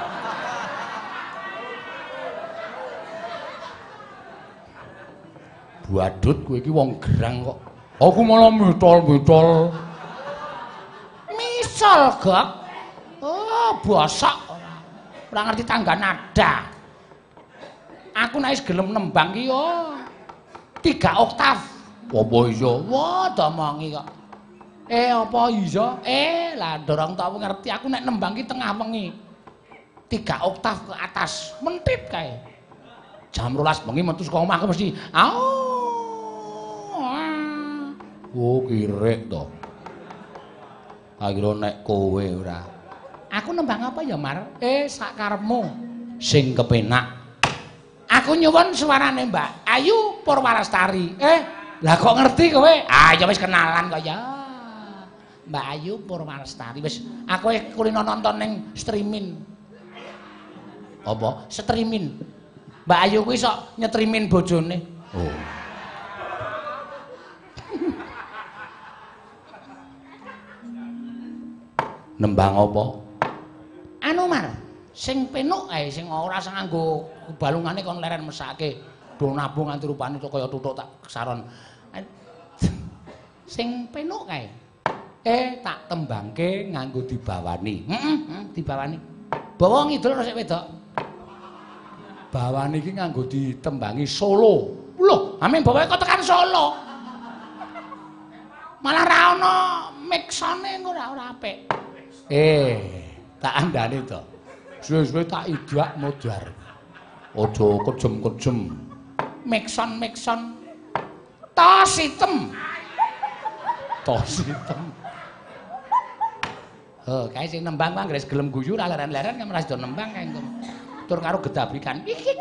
Badut kowe iki wong gerang kok. Aku malah mitol-mitol. Misol, Gok. Oh, bosok ora. Ora ngerti tangga nada. Aku nek wis gelem nembang ki yo tiga oktav. Apa iya? Wah, domongi kok. Eh, apa iya? Eh, lah dorong tau ngerti aku nek nembang ki tengah wengi. Tiga oktav ke atas, mentit kae. Jam rolas bengi metu saka omahku mesti. Au. Oh, kirek to. Akhire nek kowe ora. Aku nembang apa ya, Mar? Eh, sak karepmu. Sing kepenak. Aku nyuwun suarane Mbak Ayu Purwalastari. Eh, lah kok ngerti kowe? Ah, ya wis kenalan kok ya. Mbak Ayu Purwalastari wis aku kulino nonton ning streaming. Apa? Streaming. Mbak Ayu kuwi sok nyetrimin bojone. Oh. Nembang apa? Anu Mar, sing penuk ae sing ora sing nganggo balungane kon leren mesake. Do nabung nganti rupane kaya tutuk tak saron. Sing penuk kae. Eh tak tembangke nganggo dibawani. Heeh, mm dibawani. Bawa ngidul sik wedok. Bawani iki nganggo ditembangi solo. Loh, amen bawae kok tekan Solo. Malah ra ono miksone ora ora apik. Eh, tak andani to. Suwe-suwe tak idak modar. Aja kejem-kejem. Mikson-mikson tos hitam. Tos hitam. Oh, kae sing nembang wae gres gelem guyu ra leren-leren kan ora sida nembang kae engko. Tur karo gedabrikan.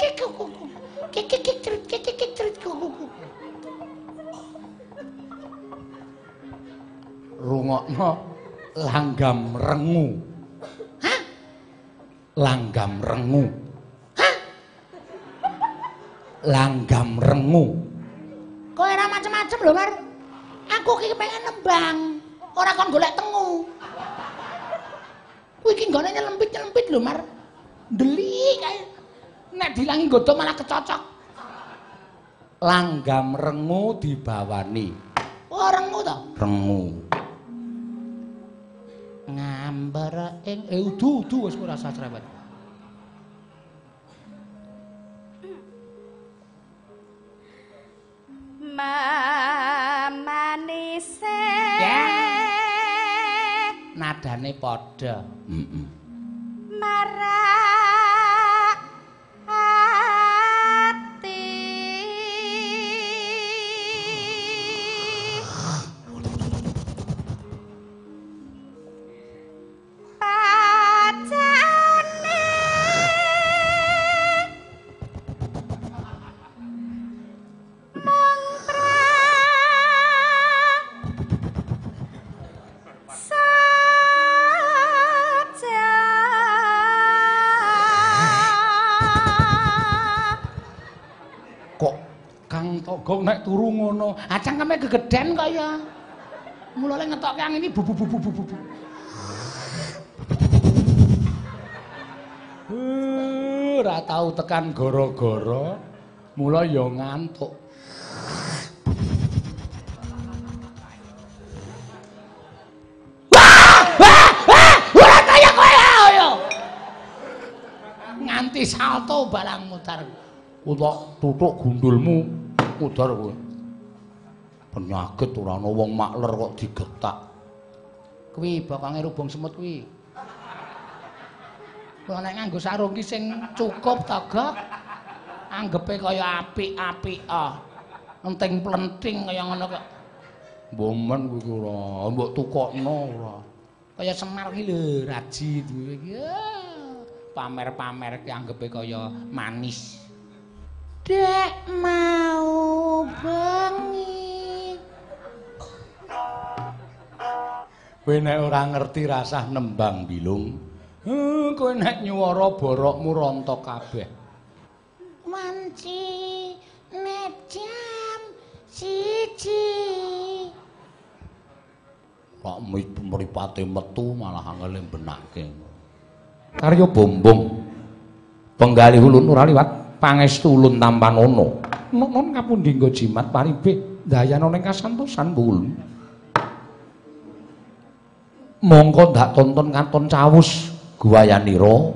Rungokno langgam rengu. Hah? Langgam rengu. Hah? Langgam rengu. Kowe ora macem-macem lho, Mar. Aku ki pengen nembang, ora kon golek tengu. Kuwi iki nggone nyelempit-nyelempit lho, Mar. Ndeli kae. Nek dilangi nggodha malah kecocok. Langgam rengu dibawani. Oh, rengu to? Rengu. Ngamber ing eh udu udu wis ora usah cerewet. Ma isih ya nadane padha heeh marak ati pacane mung kok Kang Togong nek turu ngono acang kame gegeden kok ya mulane ngetokke angin iki bu bu bu bu bu bu ora tau tekan gara-gara mula ya ngantuk ora kaya kowe ayo nganti salto balang mutar utak tutuk gundulmu mudar kowe. Penyakit ora ana wong makler kok digetak. Kuwi bokonge rubung semut kuwi. Kok nek nganggo sarung ki sing cukup ta, Gok? Anggepe kaya apik-apik ah. Enting-plenting kaya ngono kok. Mbomen kuwi ora, mbok tukokno ora. Kaya Semar ki lho, raji duwe iki. Pamer-pamer ki anggepe kaya manis. Dek mau bengi Kowe nek ora ngerti rasah nembang bilung, heh kowe nek nyuwara borokmu rontok kabeh. wanci nek jam siji Kok mripate metu malah angel benake. karya bombong penggalih ulun ora liwat pangestu ulun tampanono non kapundi nggo jimat paribih dayana ning kasantosan ulun mongko ndak tonton katon cawus guwayanira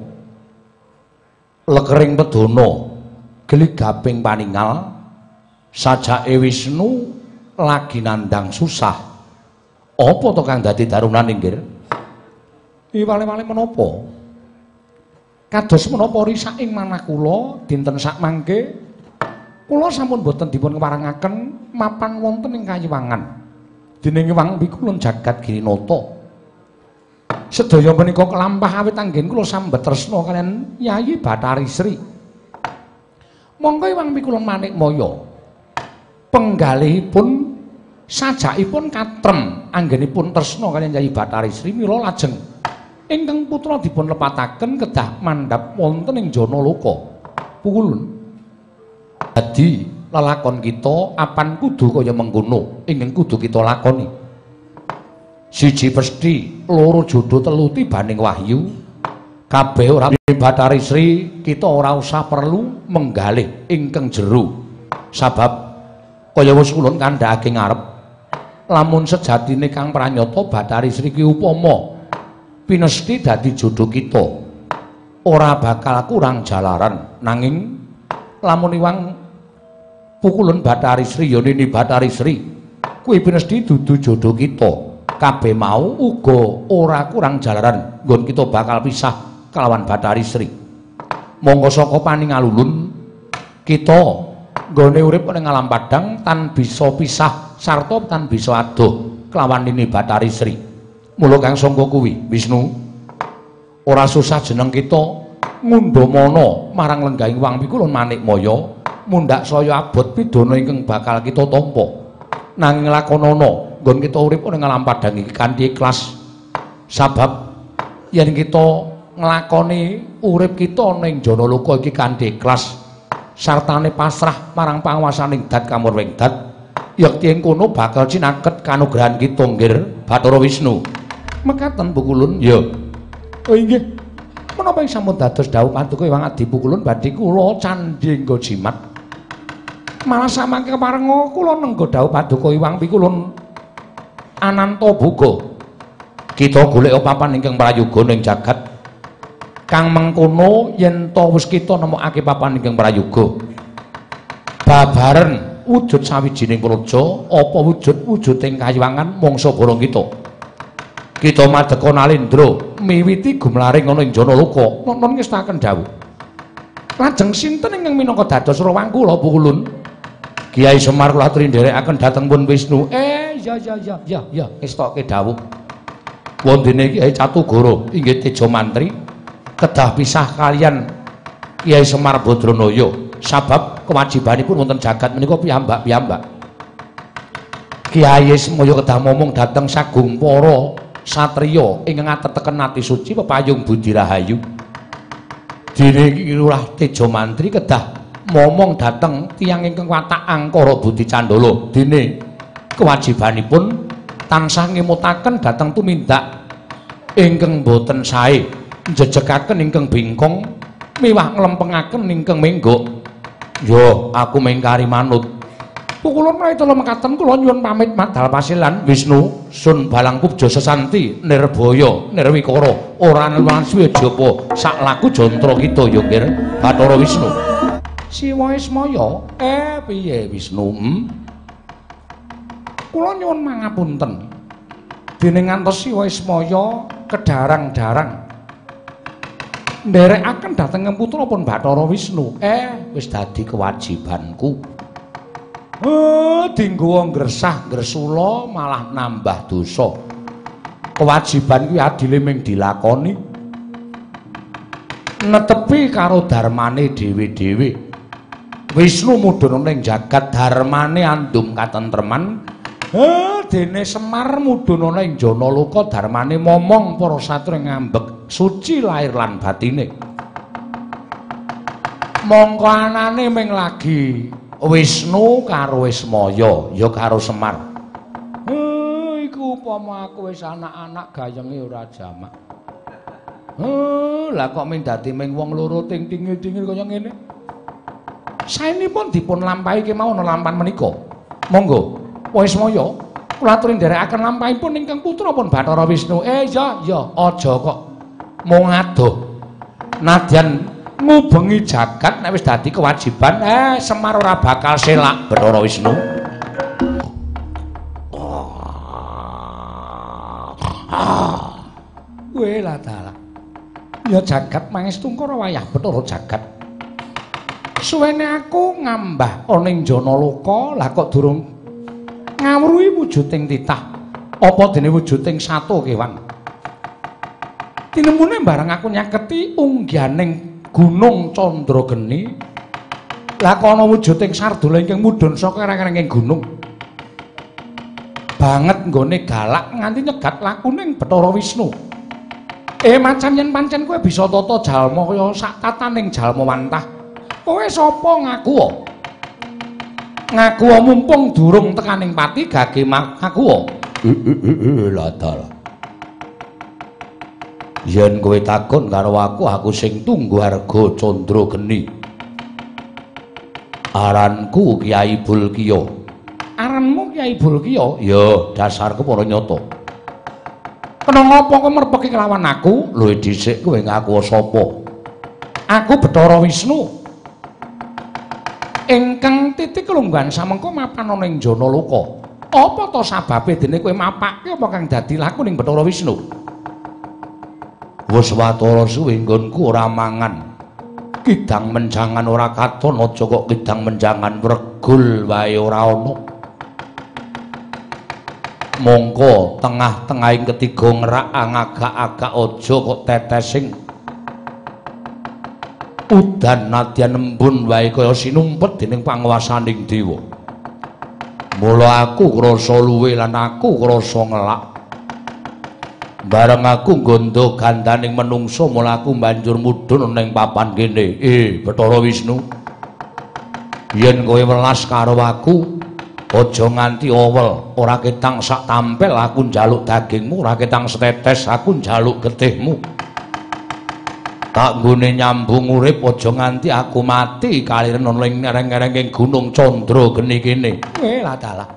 lekering pedana geligaping paningal sajake Wisnu lagi nandang susah apa to kang dadi darunan inggih iki wale-wale menapa kados menapa risaking manah kula dinten sak mangke kula sampun boten dipun keparengaken mapan wonten ing Kayiwangan dening Hyang Pikulun Jagat Girinata sedaya menika kelampah awit anggen kula sambet tresna kaliyan Yayi Bathari Sri monggo Hyang Pikulun Manikmaya penggalihipun sajakipun katrem anggenipun tresna kaliyan Yayi Bathari Sri mila lajeng ingkang putra dipun lepataken kedah mandhap wonten ing Janaloka. Pukulun. Dadi lelakon kita apan kudu kaya mengkono ingkang kudu kita lakoni. Siji pesthi, loro jodho, telu tibaning wahyu. Kabeh ora Bathari Sri, kita ora usah perlu menggalih ingkang jero. Sabab kaya wis ulun kandhake ngarep lamun sejatine Kang Pranyata Bathari Sri ki upama pinesti dadi jodho kita ora bakal kurang jalaran nanging lamun Hyang Pukulun Bathari Sri ya Nini Bathari Sri kuwi pinesti dudu jodho kita kabeh mau uga ora kurang jalaran nggon kita bakal pisah kelawan Bathari Sri monggo saka paningalulun kita nggone urip ning alam padang tan bisa pisah sarta tan bisa adoh kelawan Nini Bathari Sri. Mula kang sangka kuwi Wisnu ora susah jeneng kita ngundhamana marang lenggahing Hyang Pikulun Manikmaya mundhak saya abot pidana ingkang bakal kita tampa nanging lakonana nggon kita urip ning alam padang iki kanthi ikhlas sabab yen kita nglakoni urip kita ning Janaloka iki kanthi ikhlas sartane pasrah marang panguwasaning Dat Kamurweng Dat yakti ing kono bakal cinaket kanugrahan kita nggih Bathara Wisnu. Mekaten Pukulun ya. Oh inggih. Menapa ing sampun dados dawuh paduka Hyang Adi Pukulun badhe kula candhi nggo jimat. Malah samangke keparenga kula nenggo dawuh paduka Hyang Pikulun Ananta Boga. Kita golek papan ingkang prayoga ning jagat. Kang mengkono yen to wis kita nemokake papan ingkang prayoga. Babaren wujud sawijining praja apa wujud wujuding kayuwangan mangsa borong kita. Kita madeka Nalendra miwiti gumlaring ana ing Janaloka nonton ngestaken dawuh. Lajeng sinten ingkang minangka dados rawang kula Pukulun? Kiai Semar kula aturi nderekaken dhateng pun Wisnu. Eh ya ya ya ya ya ngestokke dawuh. Wondene Kiai Catugara inggih Teja Mantri kedah pisah kalian Kiai Semar Badranaya sabab kewajibanipun wonten jagat menika piyambak-piyambak. Kiai Semaya kedah momong dhateng sagung para satriya ingkang ateteken ati suci pepayung budi rahayu. Dene Lurah Teja Mantri kedah momong dhateng tiyang ingkang watak angkara budi candala. Dene kewajibanipun tansah ngemutaken dhateng tumindak ingkang boten sae, njejekaken ingkang bingkong miwah nglempengaken ingkang menggok. Yo, aku mengkari manut. Pukulun menawi telu mekaten kula nyuwun pamit madhal pasilan Wisnu Sun Balangkubja Sesanti Nirbaya Nirwikara ora neluwan suwe japa sak laku jantra kita ya Nggir Bathara Wisnu. Siwa Ismaya, eh piye Wisnu? Hmm? Kula nyuwun mangapunten. Dene ngantos Siwa Ismaya kedarang-darang nderekaken dhateng putra pun Bathara Wisnu. Eh wis dadi kewajibanku. Oh, dinggo ngresah ngresula malah nambah dosa. Kewajiban kuwi adile ming dilakoni. Netepi karo darmane dhewe-dhewe. Wisnu mudhun ning jagat darmane andum katentreman. Eh, dene Semar mudhun ana ing Janaloka darmane momong para satria ngambek suci lahir lan batine. Mongko anane ming lagi Wisnu karo Ismaya ya karo Semar. Eh iku upama aku wis anak-anak gayenge ora jamak. Eh lah kok ming dadi ming wong loro ting tingil-tingil kaya ngene. Saenipun dipun lampahi kemawon lampan menika. Monggo, Ismaya kula aturi nderekaken lampahipun ingkang putra pun Bathara Wisnu. Eh ya ya aja kok mung adoh. Nadyan ngubengi jagat nek wis dadi kewajiban eh Semar ora bakal selak Bathara Wisnu. Kuwi lah dalah. Ya jagat mangestu karo wayah Bathara jagat. Suwene aku ngambah ana ing Janaloka lah kok durung ngawruhi wujuding titah apa dene wujuding sato kewan. Tinemune bareng aku nyaketi ungganing Gunung Candrageni. Lah kono wujuding Sardula ingkang mudhun saka ereng-erenging gunung. Banget nggone galak nganti nyegat lakuning Bathara Wisnu. Eh macam yen pancen kowe bisa tata jalma kaya sak tataning jalma wantah. Kowe sapa ngaku? Ngaku mumpung durung tekaning pati gage ngaku. Lah dalah. Yen kowe takon karo aku, aku sing tunggu harga Candrageni. Aranku Kyai Bulkiya. Aranmu Kyai Bulkiya? Ya, dasarku para nyata. Kena ngapa kowe merpeki kelawan aku? Lho dhisik kowe ngaku sapa? Aku Bathara Wisnu. Ingkang titik lungguhan samengko mapan ana ing Janaloka. Apa to sababe dene kowe mapake apa kang dadi laku ning Bathara Wisnu? Wis watara suwe nggonku ora mangan. Kidang menjangan ora katon, aja kok kidang menjangan wregul wae ora ana. Mongko tengah-tengahing ketiga ngerak agak-agak aja kok tetesing. Udan nadyan embun wae kaya sinumpet dening panguwasaning dewa. Mula aku krasa luwe lan aku krasa ngelak. Bareng aku nggondo gandaning menungso mula aku banjur mudhun ning papan kene. Eh, Bathara Wisnu. Yen kowe welas karo aku, aja nganti owel, ora ketang sak tampil aku njaluk dagingmu, ora ketang setetes aku njaluk getihmu. Tak nggone nyambung urip aja nganti aku mati kaliren ana ing ereng-erenging Gunung Candrageni kene. Eh, lah dalah.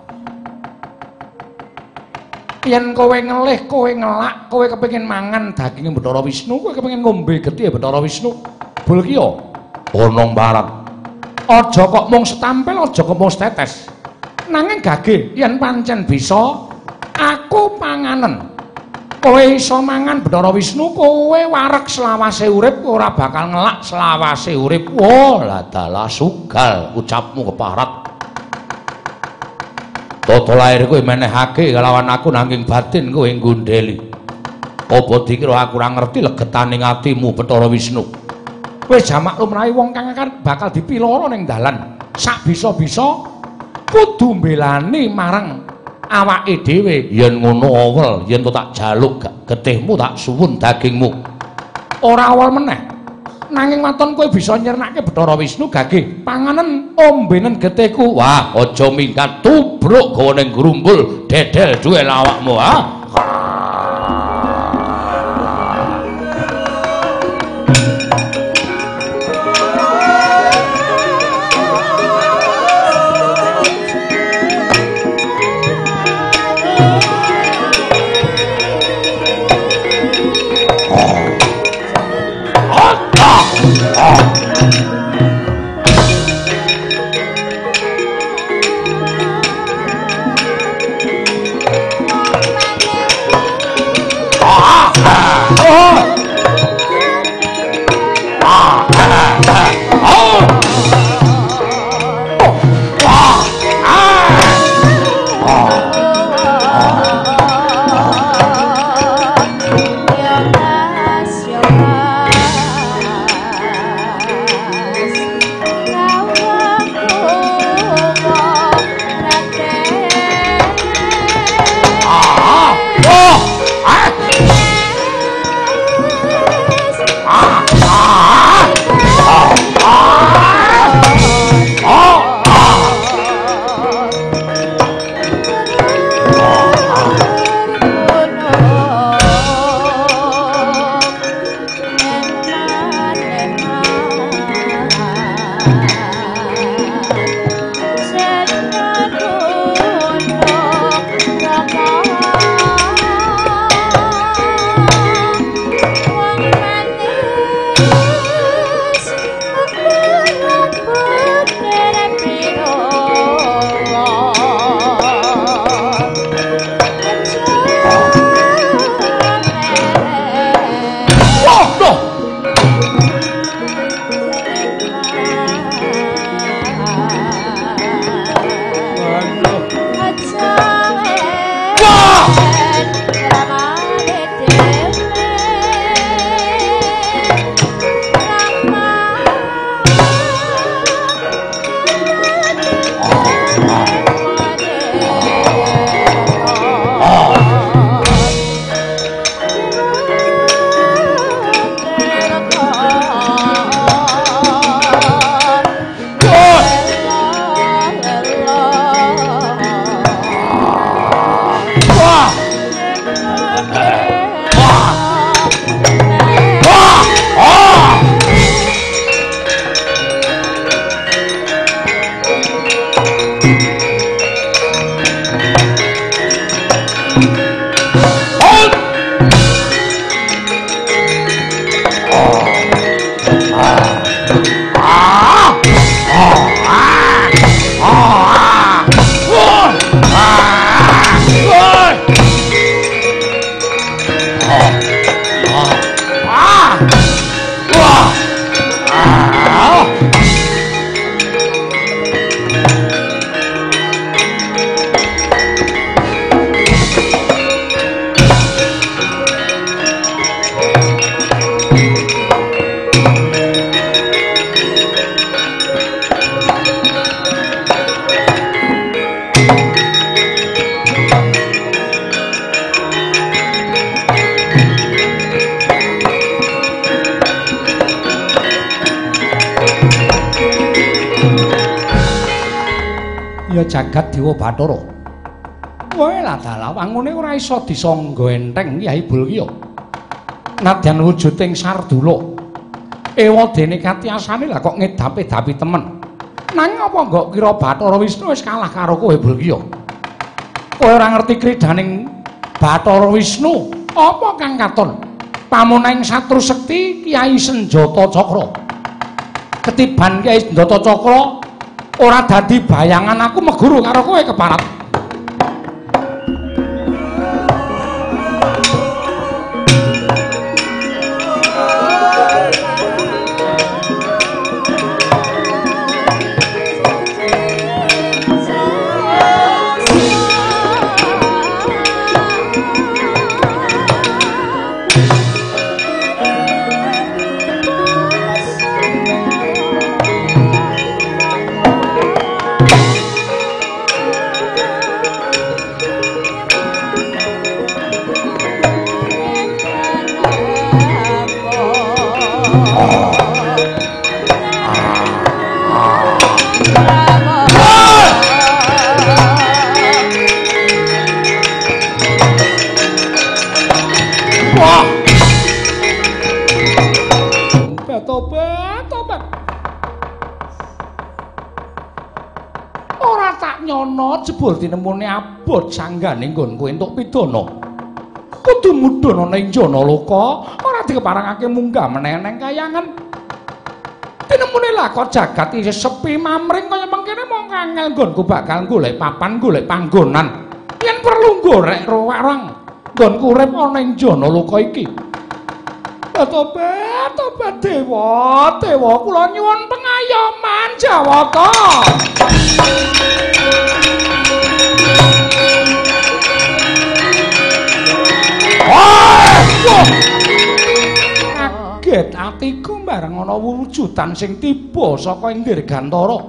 Yen kowe ngelih, kowe ngelak, kowe kepengin mangan daging Bathara Wisnu, kowe kepengin ngombe getih Bathara Wisnu. Bulkiya ana barang. aja kok mung setampil, aja kok mung setetes. Nanging gage yen pancen bisa aku panganen. Kowe iso mangan Bathara Wisnu, kowe wareg selawase urip ora bakal ngelak selawase urip. Wah, lah dalah sugal ucapmu keparat. Tata lair kowe menehake kelawan aku nanging batin kowe nggondheli. Apa dikira aku ora ngerti legetaning atimu Bathara Wisnu? Kowe jamak lumrahe wong kang akan bakal dipiloro ning dalan. Sak bisa-bisa kudu mbelani marang awake dhewe. Yen ngono awel, yen to tak jaluk getihmu tak suwun dagingmu. Ora awel meneh. Nanging waton kowe bisa nyernake Bathara Wisnu gage panganen ombenen getihku. Wah, aja mingkat tubruk gawa ning grumbul dedel duel awakmu, ha. Jagat Dewa Bathara. Kowe lah dalah wangune ora iso disangga enteng Kyai Bulkiya. Nadyan wujuding Sardula. Ewa dene katyasane lah kok ngedapi-dapi temen. Nanging apa nggak kira Bathara Wisnu wis kalah karo kowe Bulkiya? Kowe ora ngerti kridaning Bathara Wisnu. Apa kang katon? Pamunahing Satru Sekti Kyai Senjata Cakra. Ketiban Kyai Senjata Cakra ora dadi bayangan aku meguru karo kowe keparat. Jebul tinemune abot sanggane nggonku entuk pidana. Kudu mudhana ning jana loka, ora dikeparangake munggah meneh neng kayangan. Tinemune lakon jagat isih sepi mamring kaya mengkene mong angel nggonku bakal golek papan golek panggonan. Yen perlu gorek rowarang nggonku urip ana ing jana loka iki. Tobat, tobat dewa, dewa kula nyuwun pengayoman Jawata. Kaget atiku bareng ana wujudan sing tiba saka ing Dirgantara.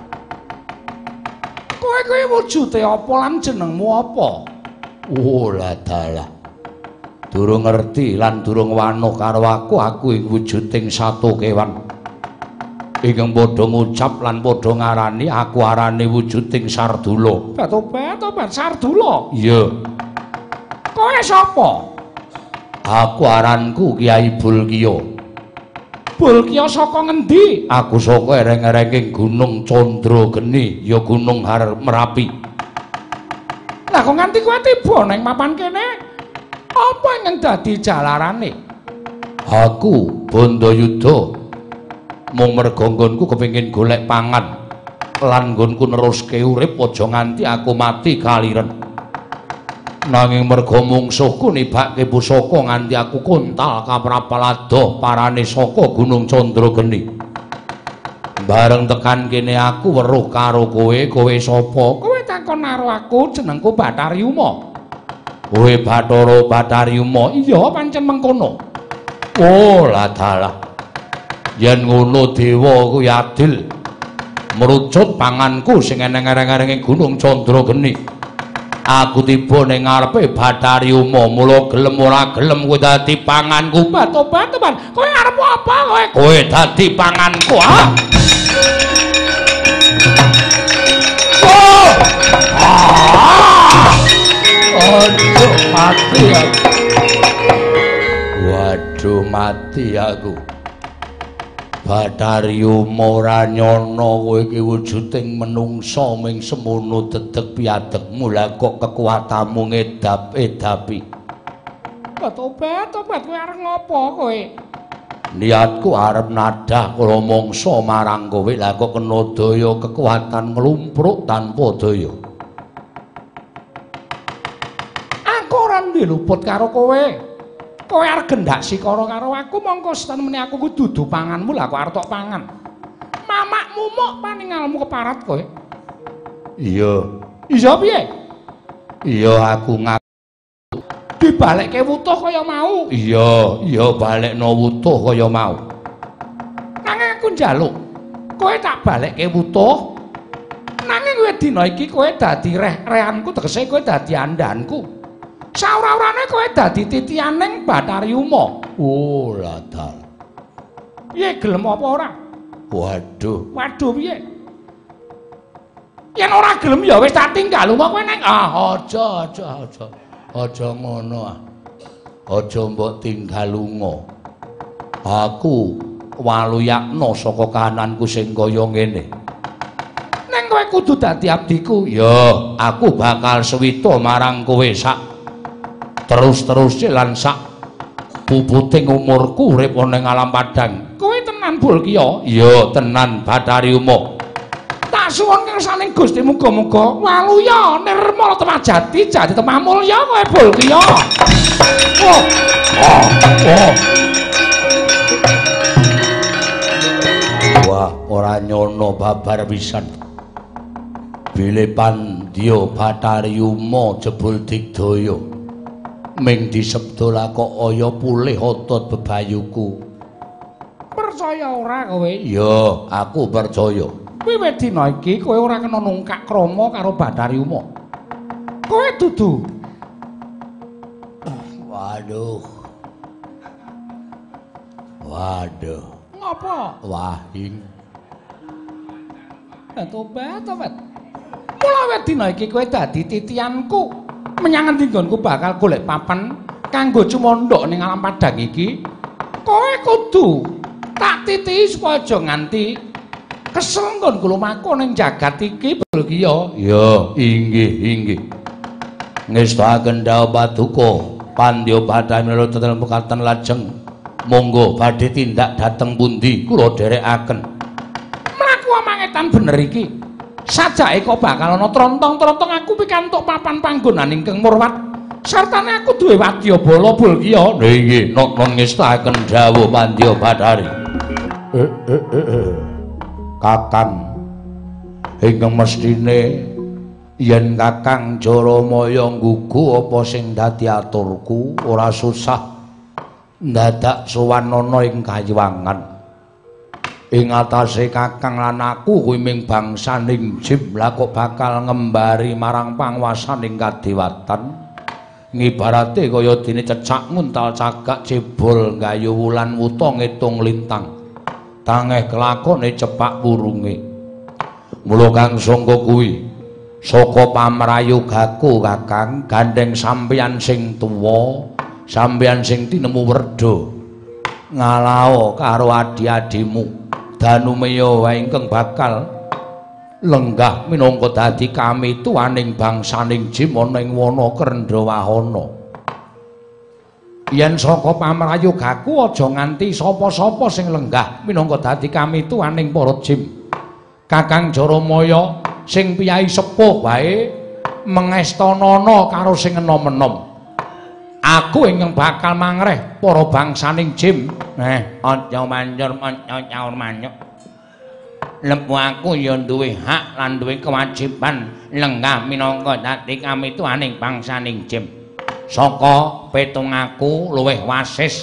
Kowe kuwi wujude apa lan jenengmu apa? Oh lah dalah. Durung ngerti lan durung wanuh karo aku, aku ing wujuding satu kewan. Ingkang padha ngucap lan padha ngarani aku arane wujuding Sardula. Tobat, tobat Sardula. Iya. Kowe sapa? Aku aranku Kyai Bulkiya. Bulkiya saka ngendi? Aku saka ereng-erenging Gunung Candrageni, ya Gunung Har Merapi. Lah kok nganti kowe tiba ning papan kene? Apa yang dadi jalarane? Aku Bandayuda mung merga nggonku kepengin golek pangan lan nggonku neruske urip aja nganti aku mati kaliren. Nanging merga mungsuhku nibake pusaka nganti aku kontal kaprapalada parane saka Gunung Candrageni. Bareng tekan kene aku weruh karo kowe, kowe sapa? Kowe takon karo aku, jenengku Bathariuma. Kowe Bathara Bathariuma? Iya, pancen mengkono. Oh, lah dalah. Yen ngono dewa kuwi adil. Merucut panganku sing eneng-eneng Gunung Candrageni. Aku tiba ning ngarepe Bathariuma, mula gelem ora gelem kowe dadi panganku. Tobat, teman. Kowe arep apa kowe? Kowe dadi panganku, ha? Oh! Ah! Aduh, mati aku. Waduh, mati aku. Bathariuma ora nyana kowe iki wujuding menungsa ming semono dedeg piadegmu lah kok kekuatanmu ngedap-edapi. Tobat, tobat kowe arep ngopo kowe? Niatku arep nadah kala mangsa marang kowe lah kok kena daya kekuatan nglumpruk tanpa daya. Aku ora ndiluput karo kowe. Kowe arep gendak sikara karo aku mongko setemene aku kuwi dudu panganmu lah kok arep tok pangan. Mamakmu mok paningalmu keparat kowe. Iya. Iya piye? Iya aku ngaku dibalekke wutuh kaya mau. Iya, iya balekno wutuh kaya mau. Nanging aku njaluk kowe tak balekke wutuh. Nanging kowe dina iki kowe dadi reh-rehanku tegese kowe dadi andhanku. Saura-urane kowe dadi titianing Bathariuma. Oh, lah dal. Piye gelem apa ora? Waduh. Waduh piye? Yen ora gelem ya wis tak tinggal lunga kowe neng. Ah, aja, aja, aja. Aja ngono ah. Aja mbok tinggal lunga. Aku waluyakna saka kahananku sing kaya ngene. Neng kowe kudu dadi abdiku. Ya, aku bakal suwita marang kowe sak terus-terus lan sak puputing umurku urip ana ing alam padang. Kowe tenan Bulkiya? Iya, tenan Bathariuma. Tak Pasuwun kersaning Gusti muga-muga waluya nirmala temajati jati temamulya kowe Bulkiya. Oh. Oh. Oh. Wah, ora nyono babar pisan. Bilih Pandya Bathariuma jebul digdaya. Ming disebda kok aya pulih otot bebayuku. Percaya ora kowe? Ya, aku percaya. Wiwit dina iki kowe ora kena nungkak krama karo Bathariuma. Kowe dudu. Waduh. Waduh. Ngapa? Wahing. Tobat, tobat. Mula wit dina iki kowe dadi titianku. Menyang endi nggonku bakal golek papan kanggo cumondhok ning alam padang iki. Kowe kudu tak titihi supaya aja nganti kesel nggonku lumaku ning jagat iki Bulkiya. Ya, inggih, inggih. Ngestakaken dawuh paduka Pandya Bathariuma tetel mekaten lajeng monggo badhe tindak dhateng pundi kula dherekaken. Mlaku amangetan bener iki. Sajake kok bakal ana trontong-trontong aku pikantuk papan panggonan ingkang murwat. Sartane aku duwe wadyabala Bulkiya. Nggih, non ngestakaken dawuh Pandya Bathari. Eh eh eh. Kakang ingkang mestine yen Kakang Jaramaya nggugu apa sing dadi aturku ora susah ndadak sowan ana ing kayuwangan. Ing atase Kakang lan aku kuwi ming bangsaning jim lah kok bakal ngembari marang panguwasaning kadewatan. Ngibarate kaya dene cecak nguntal cagak jebol nggayu wulan wuta ngitung lintang. Tangeh kelakone cepak wurunge. Mula kang sangka kuwi saka pamrayogaku Kakang gandeng sampeyan sing tuwa, sampeyan sing tinemu werda ngalao karo adi-adimu Danumeya wae ingkang bakal lenggah minangka dadi kamituwaning bangsaning jim ana ing wana Krendrawahana. Yen saka pamrayogaku aja nganti sapa-sapa sing lenggah minangka dadi kamituwaning para jim. Kakang Jaramaya sing piyai sepuh wae mengestanana karo sing enom-enom. Aku ingkang bakal mangreh para bangsaning jim. Eh, aja manjur nyaur manyuk. Lembu aku ya duwe hak lan duwe kewajiban lenggah minangka dadi kamituwaning bangsaning jim. Saka petung aku luwih wasis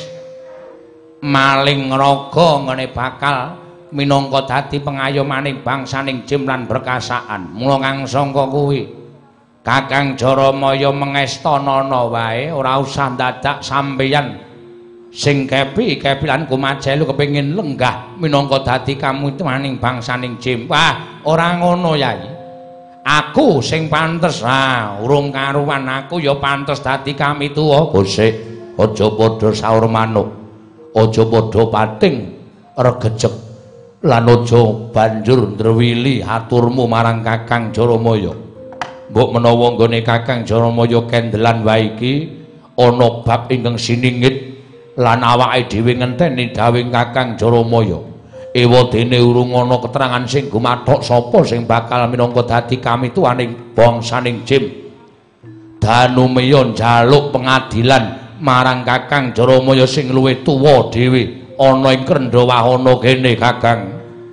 maling raga ngene bakal minangka dadi pengayomaning bangsaning jim lan berkasaan. Mula kang sangka kuwi Kakang Jaramaya mengestanana wae ora usah dadak sampeyan sing kepi-kepi lan kumajelu kepengin lenggah minangka dadi kamituwaning bangsaning jim. Wah, ora ngono Yai. Aku sing pantes, ah, urung karuan aku ya pantes dadi kamituwa. Gosik, aja padha saur manuk. Aja padha pating regejeg. Lan aja banjur ndrewili aturmu marang Kakang Jaramaya. Mbok menawa nggone Kakang Jaramaya kendelan wae iki ana bab ingkang siningit lan awake dhewe ngenteni dawuh Kakang Jaramaya. Ewa dene urung ana keterangan sing gumathok sapa sing bakal minangka dadi kamituwaning bangsaning jim. Danumeya njaluk pengadilan marang Kakang Jaramaya sing luwih tuwa dhewe ana ing Krendrawahana kene Kakang.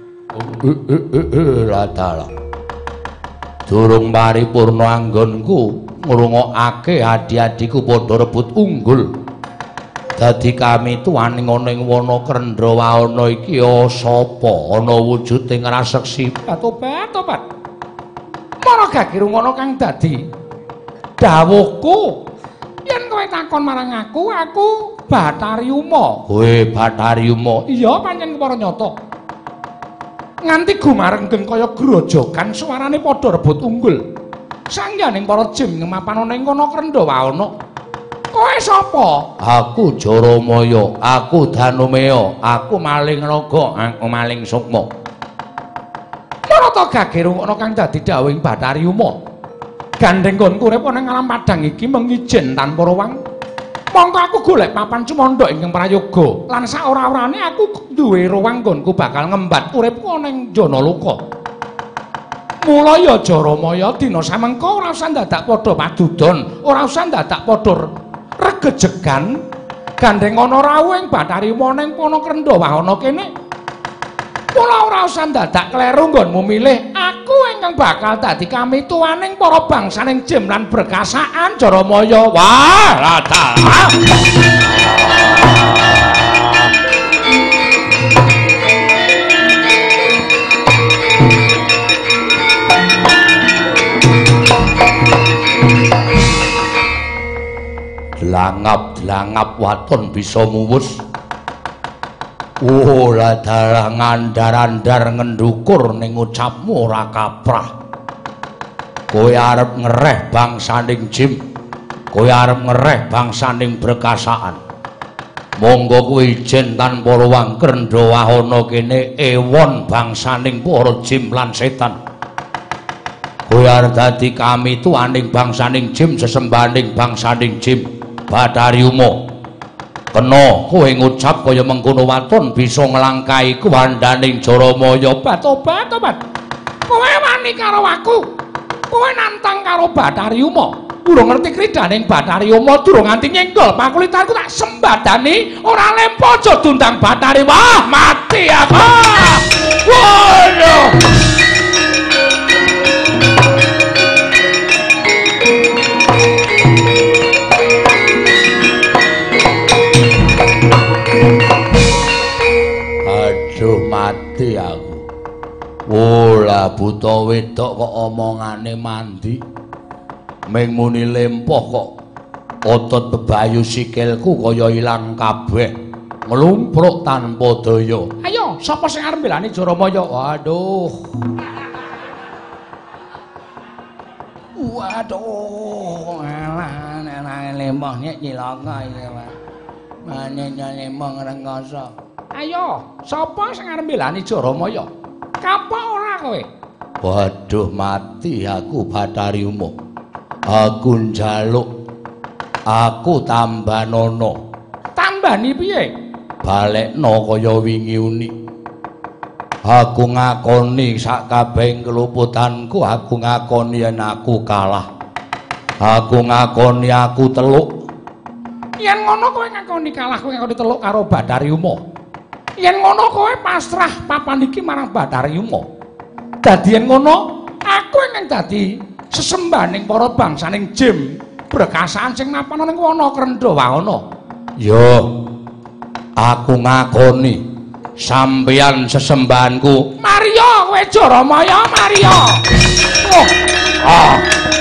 Radala. Durung paripurna anggonku ngrungokake adi-adiku padha rebut unggul. Dadi kamituwaning ana ing wana Krendrawahana iki sapa ana wujuding raseksi. Tobat, tobat. Mara gak kirungono kang dadi dawuhku. Yen kowe takon marang aku, aku Bathariuma. Kowe Bathariuma? Iya, pancen para nyata. Nganti gumarenggeng kaya grojogan suarane padha rebut unggul. Sangyaning para jim ngemapan ana ing kono Krendrawahana. Kowe sapa? Aku Jaramaya, aku Danumeya, aku maling raga, aku maling sukma. Marata gagir ana kang dadi dawuhing Bathariuma. Gandeng nggonku urip ana ing alam padang iki mengijen tanpa ruwang. Mongko aku golek papan cumandha ingkang prayoga lan sak ora-orane aku duwe ruwang nggonku bakal ngembat uripku ana ing Janaloka. Mula ya Jaramaya dina samengko ora usah dadak padha padudon, ora usah dadak padha regejegan gandeng ana rawuh ing Bathari Wuna ing Panakrendha Wahana kene. Mula ora usah dadak kleru nggonmu milih aku ingkang bakal dadi kamituwaning para bangsaning Jim lan Berkasaan Jaramaya. Wah, latar. Delangap-delangap waton bisa muwus. Ora dalang andar-andar ngendukur ning ucapmu ora kaprah. Kowe arep ngereh bangsaning Jim. Kowe arep ngereh bangsaning Berkasaan. Monggo kowe ijen tanpa ruwang Krendha Wahana kene ewon bangsaning para Jim lan setan. Kowe arep dadi kamituwaning bangsaning Jim sesembahaning bangsaning Jim. Bathari Uma kena kowe ngucap kaya mengkono waton bisa nglangkai kuwandaning Jaramaya. Bat-obat obat kowe wani karo aku, kowe nantang karo Bathari Uma, durung ngerti kridaning Bathari Uma, durung nganti nyenggol pakulitanku tak sembadani ora lempo aja dundang Bathari. Wah, mati aku. Waduh. Mati aku. Ola buta wedok kok omongane mandi. Ming muni lempoh kok otot bebayu sikilku kaya ilang kabeh. Nglumpruk tanpa daya. Ayo, sapa sing arep mbelani Jaramaya? Waduh. Waduh, alah nek lempoh nyek cilaka iki, Pak. Mane lempoh ngrengkoso. Ayo, sapa sing arep mbelani Jaramaya? Kapok ora kowe? Waduh, mati aku Bathari Uma. Aku njaluk. Aku tambanono. Tambani piye? Balekno kaya wingi uni. Aku ngakoni sak kabehing keluputanku, aku ngakoni yen aku kalah. Aku ngakoni aku teluk. Yen ngono kowe ngakoni kalah, kowe ngakoni teluk karo Bathari Uma. Yen ngono kowe pasrah papan iki marang Bathari Uma. Dadi yen ngono, aku ingkang dadi sesembahaning para bangsaning Jim Berkasaan sing napana ning Panakrendha Wahana. Ya, aku ngakoni sampeyan sesembahanku. Maria kowe Jaramaya, Maria. Oh. Ah.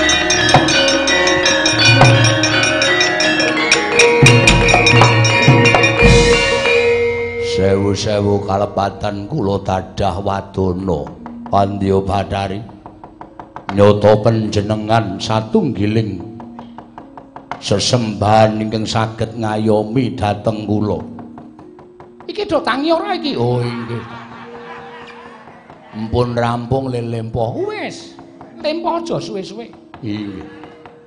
Sewu-sewu kalepatan kula tadah wadana Pandya Bathari nyata panjenengan satunggiling sesembahan ingkang saged ngayomi dhateng kula. Iki do tangi ora iki? Oh nggih. Empun rampung le lempoh. Wis, lempoh aja suwe-suwe. Iya.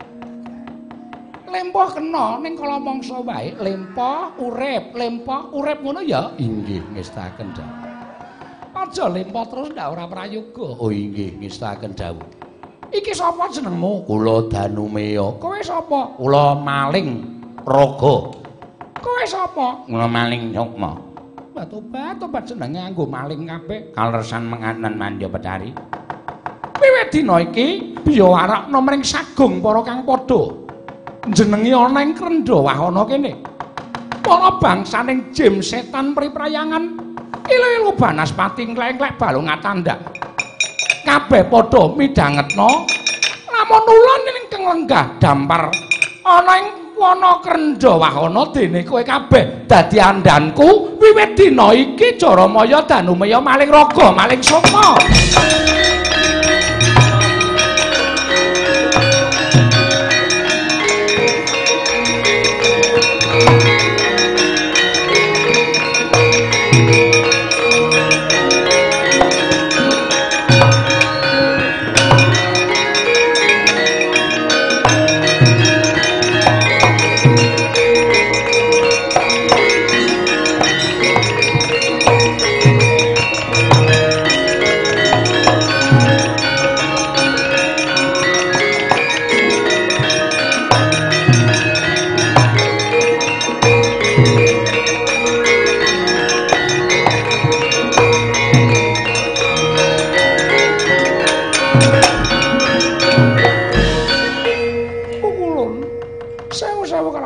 Lempoh kena ning kala mangsa wae, lempoh urip, lempoh urip ngono ya. Inggih, ngestaken dawuh. Aja lempoh terus ndak ora prayoga. Oh inggih, ngestaken dawuh. Iki sapa jenengmu? Kula Danumeya. Kowe sapa? Kula Maling Raga. Kowe sapa? Kula Maling Sukma. Batobat tobat jenenge nganggo maling kabeh. Kaleresan menganan Mandya Bathari. Wiwit dina iki biya warakna mring sagung para kang padha jenenge ana ing Krendha Wahana kene. Para bangsaning Jim setan priprayangan ilu-ilu Banaspati nglek-nglek balung atandak. Kabeh padha midhangetna lamun ulun ingkang lenggah dampar ana ing wana Krendha Wahana dene kowe kabeh dadi andhanku wiwit dina iki Jaramaya Danumeya Maling Raga Maling Sukma.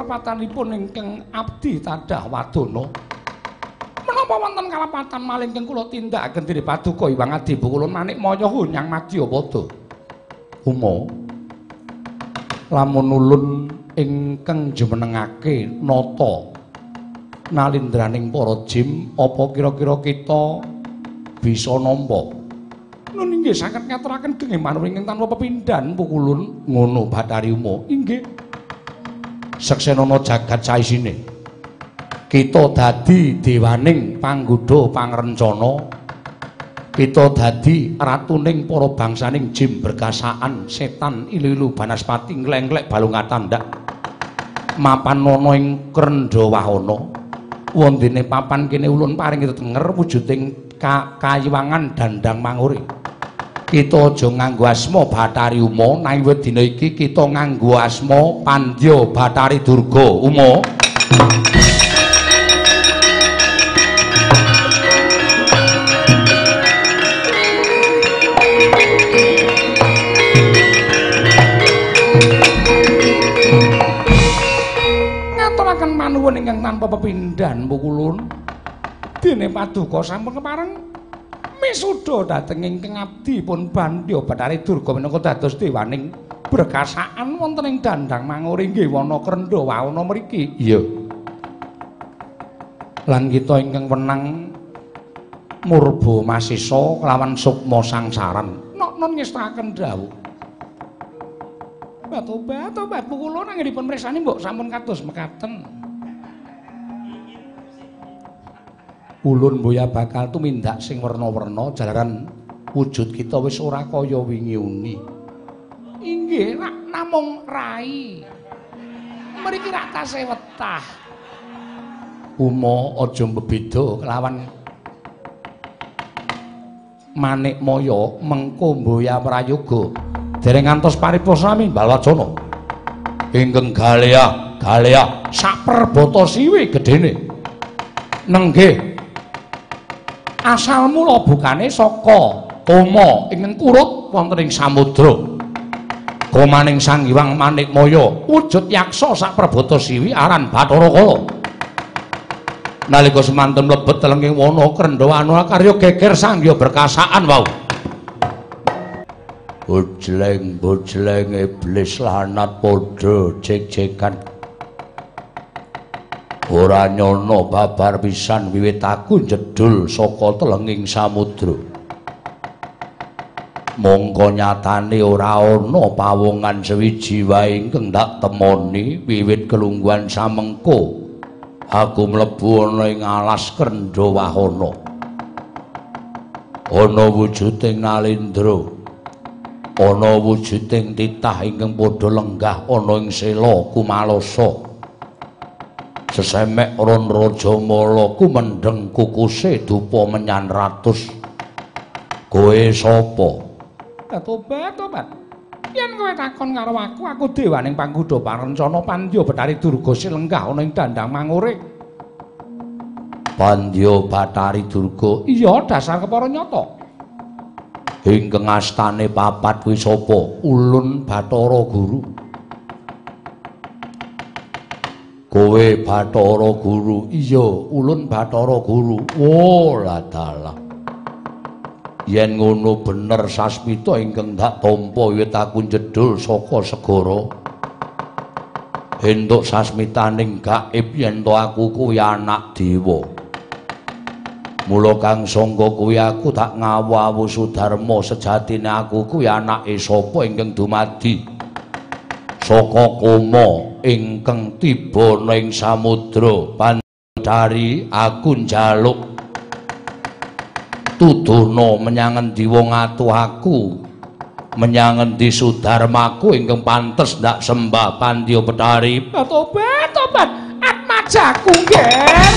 kalepatanipun ingkang abdi tadah wadana. Menapa wonten kalepatan malih ingkang kula tindakaken diri paduka Hyang Adi Bukulun Manik Maya Hunyang Madya Pada. Uma lamun ulun ingkang jumenengake nata nalindraning para jim apa kira-kira kita bisa nampa. Nun inggih saged ngaturaken genging manunging ingkang tanpa pepindhan Pukulun ngono Bathari Uma. Inggih. Seksenana jagat saisine. Kita dadi dewaning panggodha pangrencana. Kita dadi ratuning para bangsaning jim berkasaan setan ilu-ilu banaspati ngleng-nglek balung atandak. Mapan ana ing Krendawahana. Wondene papan kene ulun paring tetenger wujuding ka kayiwangan dandang mangure. Kita aja nganggo asma Bathari Uma, nanging dina iki kita nganggo asma Pandya Bathari Durga. Uma. Ngaturaken manuwun ingkang tanpa pepindhan Pukulun. Dene paduka sampun kepareng misuda dhateng ingkang abdi pun Pandya Bathari Durga minangka dados dewaning berkasaan wonten ing dandang mangure nggih wana Krendawahana mriki. Iya. Lan kita ingkang wenang murba masisa kelawan sukma sangsaran. Nok non ngestakaken dawuh. Batobat, tobat Pukulun anggenipun mirsani mbok sampun kados mekaten. Ulun mboya bakal tumindak sing werna-werna jalaran wujud kita wis ora kaya wingi uni. Inggih, nak namung rai. Mriki rak tasih wetah. Uma aja mbeda kelawan Manik Maya mengko mboya prayoga. Dereng ngantos paripurna Balwacana. Ingkang Galea, Galea saperbata siwi gedene. Nenggih asal mula bukane saka Koma ingkang kurut wonten ing samudra. Komaning Sang Hyang Manik Maya wujud yaksa saperbata siwi aran Bathara Kala. Nalika semanten mlebet telenging wana Krendawahana karya geger sangya berkasaan wau. Bojleng bojleng iblis lanat padha jek-jekan. Ora nyono babar pisan wiwit aku jedul saka telenging samudra. Mongko nyatane ora ana pawongan sewiji wae ingkang tak temoni wiwit kelungguhan samengko. Aku mlebu ana ing alas Krendawahana. Ana wujuding Nalindra. Ana wujuding titah ingkang padha lenggah ana ing sela Kumalasa. Sesemek ron Raja Mala kumendheng kukuse dupa menyan ratus. Kowe sapa? Tobat, tobat. Yen kowe takon karo aku, aku dewaning panggodha parencana Pandya Bathari Durga sing lenggah ana ing dandang mangure. Pandya Bathari Durga? Iya, dasar kepara nyata. Ingkang astane papat kuwi sapa? Ulun Bathara Guru. Kowe Bathara Guru? Iya, ulun Bathara Guru. Oh, la dalah. Yen ngono bener sasmita ingkang dak tampa wiwit aku jedul saka segara. Entuk sasmitaning gaib yen to aku kuwi anak dewa. Mula kang sangka kuwi aku tak ngawu-awu Sudarma sejatine aku kuwi anake sapa ingkang dumadi saka Koma ingkang tiba ning samudra. Pandhari aku njaluk tuduhna menyang endi wong atuh aku, menyang endi Sudarmaku ingkang pantes ndak sembah Pandya Bathari. Tobat, tobat, atmajaku nggih.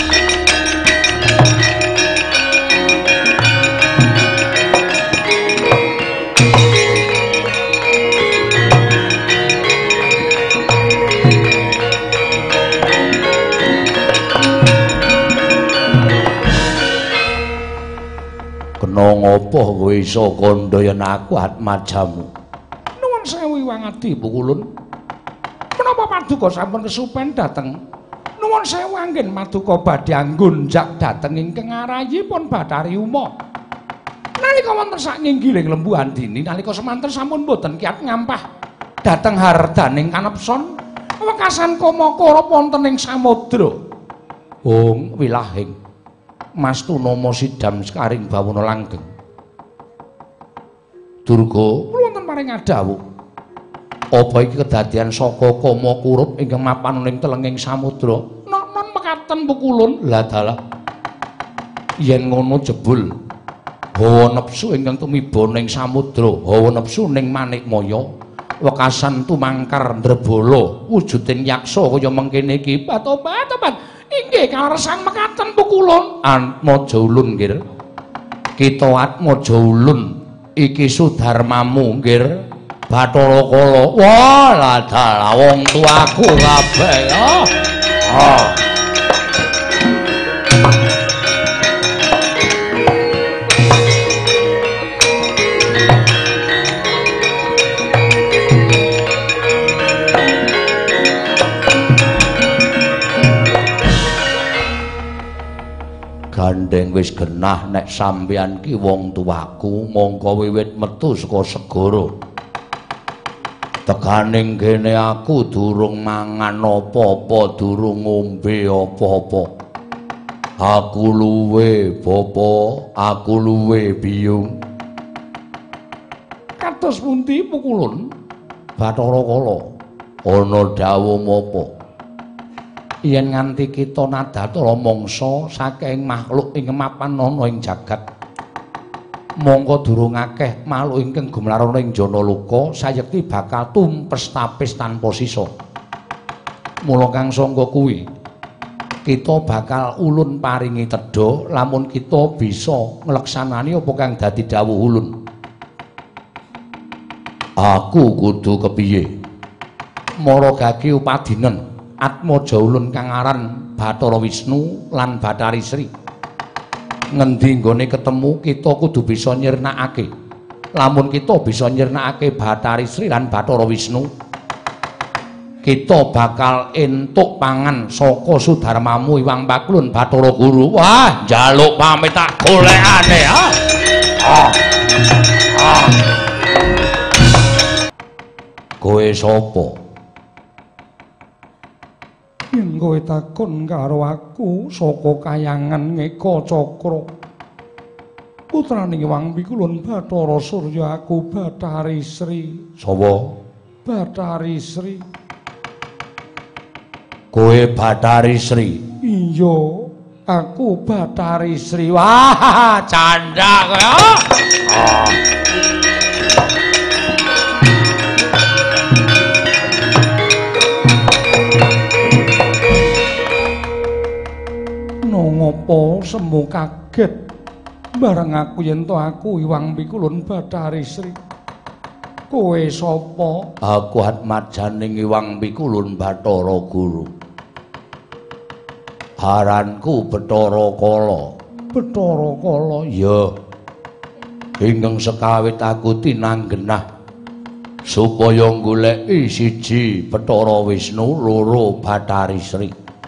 Kena ngopo kowe iso kandha yen aku atmajamu? Nuwun sewu Hyang Adi Pukulun. Menapa Maduka sampun kesupen dhateng. Nuwun sewu anggen Maduka badhe anggonjak dhateng ingkang arayipun Bathari Uma. Nalika wonten sakinggiling lembu andini nalika semanten sampun boten kiyat ngampah dhateng hardaning kanepson wekasan Kamakara wonten ing samudra. Hong wilahing Mastunama sidam sekaring bawana langgeng. Durga wonten paring adhawuh. Apa iki kedadian saka Kamakurup ingkang mapan ing telenging samudra? Non mekaten pukulun. Lah dalah. Yen ngono jebul hawa nepsu ingkang tumiba ning samudra, hawa nepsu ning Manikmaya, wekasan tumangkar ndrebala wujuding yaksa kaya mengkene iki. Batobat, tobat. Inggih kaleresan mekaten pukulun. Atmaja ulun nggih. Kita atmaja ulun iki sudarmamu nggih. Bathara Kala. Wah, lah dalah wong tuaku kabeh ya. Ah. Gandeng wis genah nek sampeyan ki wong tuaku mongko wiwit metu saka segara. Teganing kene aku durung mangan apa-apa, durung ngombe apa-apa. Aku luwe, Bapa, aku luwe biyung. Kados pundi pukulun? Bathara Kala. Ana dawuh apa? Yen nganti kita nadatara mangsa saking makhluk ing mapan ana ing jagat, mongko durung akeh makhluk ingkang gumlarana ing jana luka sayekti bakal tumpes tapis tanpa sisa. Mula kang sangka kuwi kita bakal ulun paringi tedha lamun kita bisa ngleksanani apa kang dadi dawuh ulun. Aku kudu kepiye? Maragaki upadinen atmaja ulun kang aran Bathara Wisnu lan Bathari Sri. Ngendi nggone ketemu kita kudu bisa nyirnakake. Lamun kita bisa nyirnakake Bathari Sri lan Bathara Wisnu, kita bakal entuk pangan saka sudarmamu Iwang Pakulun Bathara Guru. Wah, njaluk pamit tak golekane ha. Ah. Ah. Kowe sapa? Yen kowe takon karo aku saka kayangan Ngeka Cakra, putraning Iwang Pikulun Bathara Surya, aku Bathari Sri. Sawa? Bathari Sri. Kowe Bathari Sri? Iya, aku Bathari Sri. Wah, canda kowe. Ah. Ngopo semu kaget bareng aku yen to aku Iwang Pikulun Bathari Sri. Kowe sapa? Aku Atmajaning Iwang Pikulun Bathara Guru. Aranku Bathara Kala. Bathara Kala? Ya. Ingkang sekawit aku tinanggenah supaya goleki siji Bathara Wisnu, loro Bathari Sri.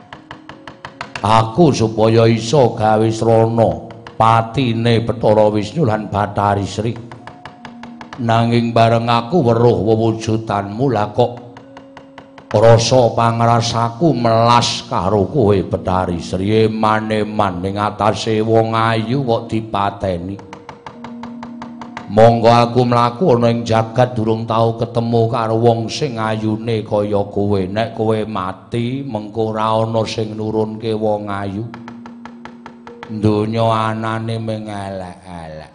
Aku supaya iso gawe srana patine Bathara Wisnu lan Bathari Sri. Nanging bareng aku weruh wewujudanmu lah kok rasa pangrasaku melas karo kowe Bathari Sri. Eman-eman ning atase wong ayu kok dipateni. Monggo aku mlaku ana ing jagat durung tau ketemu karo wong sing ayune kaya kowe. Nek kowe mati mengko ora ana sing nurunke wong ayu. Donya anane mung elek-elek.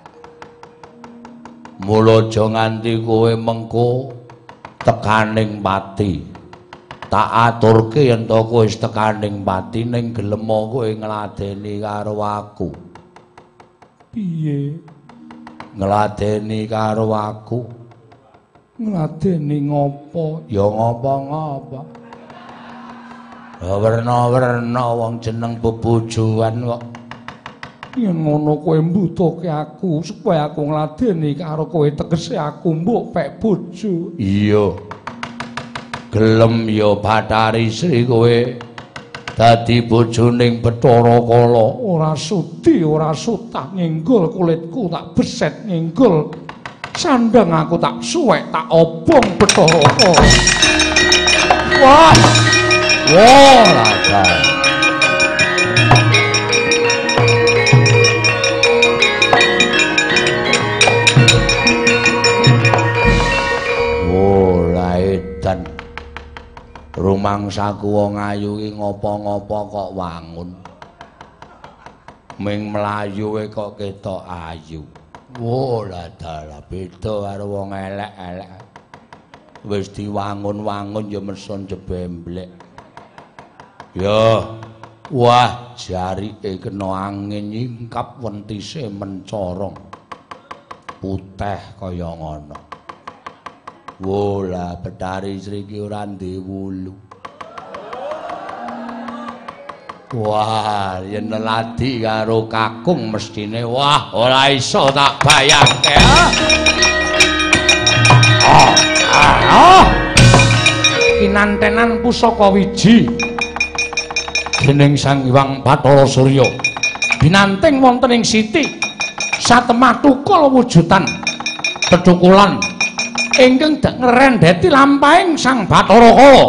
Mula aja nganti kowe mengko tekaning pati. Tak aturke yen to kowe wis tekaning pati ning gelem kowe ngladeni karo aku. Piye? Ngladeni karo aku. Ngladeni ngopo? Ya ngopo-ngopo. Ya werna-werna wong jeneng bebojoan kok. Yen ngono kowe mbutuhke aku supaya aku ngladeni karo kowe tegese aku mbok pek bojo. Iya. gelem ya Bathari Sri kowe dadi bojoning Bathara Kala. Ora sudi ora sutah nginggul kulitku tak beset nginggul sandang aku tak suwek tak obong Bathara Kala. Wah wah laga dan rumangsaku wong ayu ki ngopo-ngopo kok wangun ming mlayu kok ketok ayu. Wo lah dalah beda karo wong elek-elek wis diwangun-wangun ya meson jebemblek ya. Wah jarike kena angin nyingkap wentise mencorong putih kaya ngono. Wola Bathari Sri ki ora ndek wulu. Wah, yen ladi karo kakung mestine wah ora iso tak bayangke. Ah, ah. Kinantenan pusaka wiji dening Sang Hyang Bathara Surya. Binanting wonten ing siti satemah tukul wujudan pedhukulan ingkang ngrendheti lampahing Sang Bathara Kala.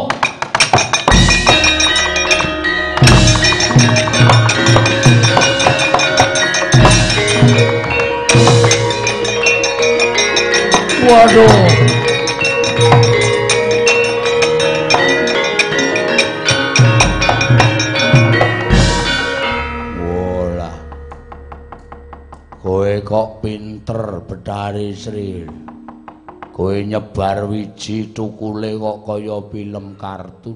Waduh. Wolah. Kowe kok pinter Bathari Sri. Kowe nyebar wiji tukule kok kaya film kartun.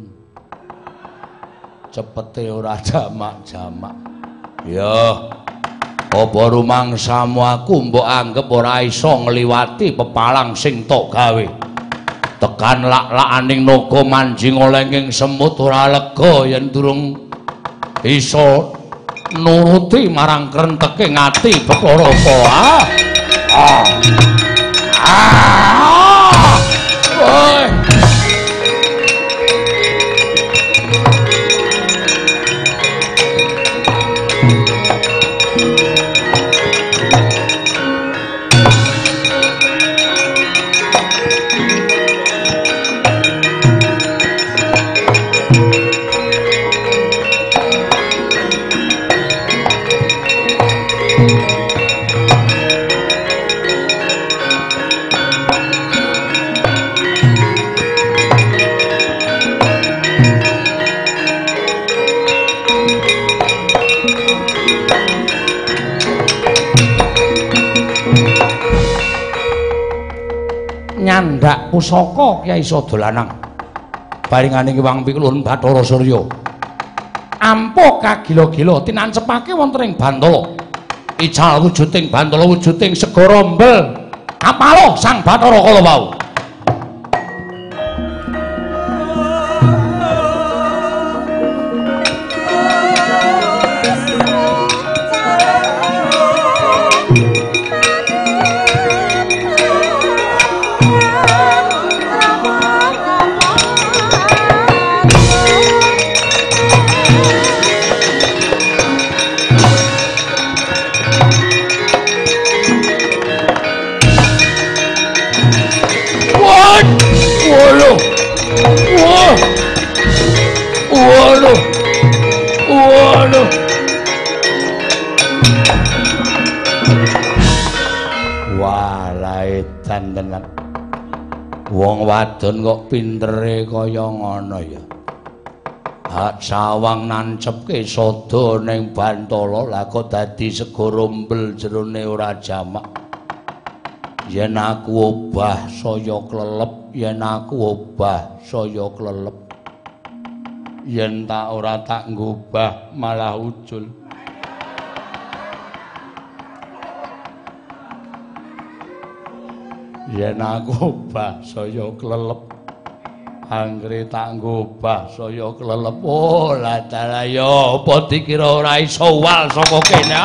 Cepete ora jamak-jamak. Ya, apa rumangsamu aku mbok anggep ora iso ngliwati pepalang sing tok gawe. Tekan lak-lakaning naga manjing olenging semut ora lega yen durung iso nuruti marang krenteke ngati Bathara Kala. Ah. Ah! Oi. Nyandak pusaka Kyai Sadalanang baringaning Hyang Pikulun Bathara Surya ampuh kagila-gila tinancepake wonten ing Bantala ical wujuding Bantala wujuding segara mbel apalo Sang Bathara Kala wau. Waduh, waduh, walai tenan. Wong wadon kok pintere kaya ngono ya. Hak sawang nancepke sada ning Bantala lah kok dadi segara mbel jerone ora jamak. Yen aku obah saya klelep, yen aku obah saya klelep. Yen tak ora tak ngubah malah ucul. Yen aku obah saya klelep, anggere tak ngubah saya klelep. Oh la dalah ya apa dikira ora iso wal saka kene.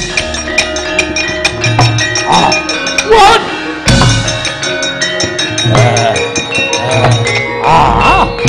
Ah, what? Ah, ah, ah.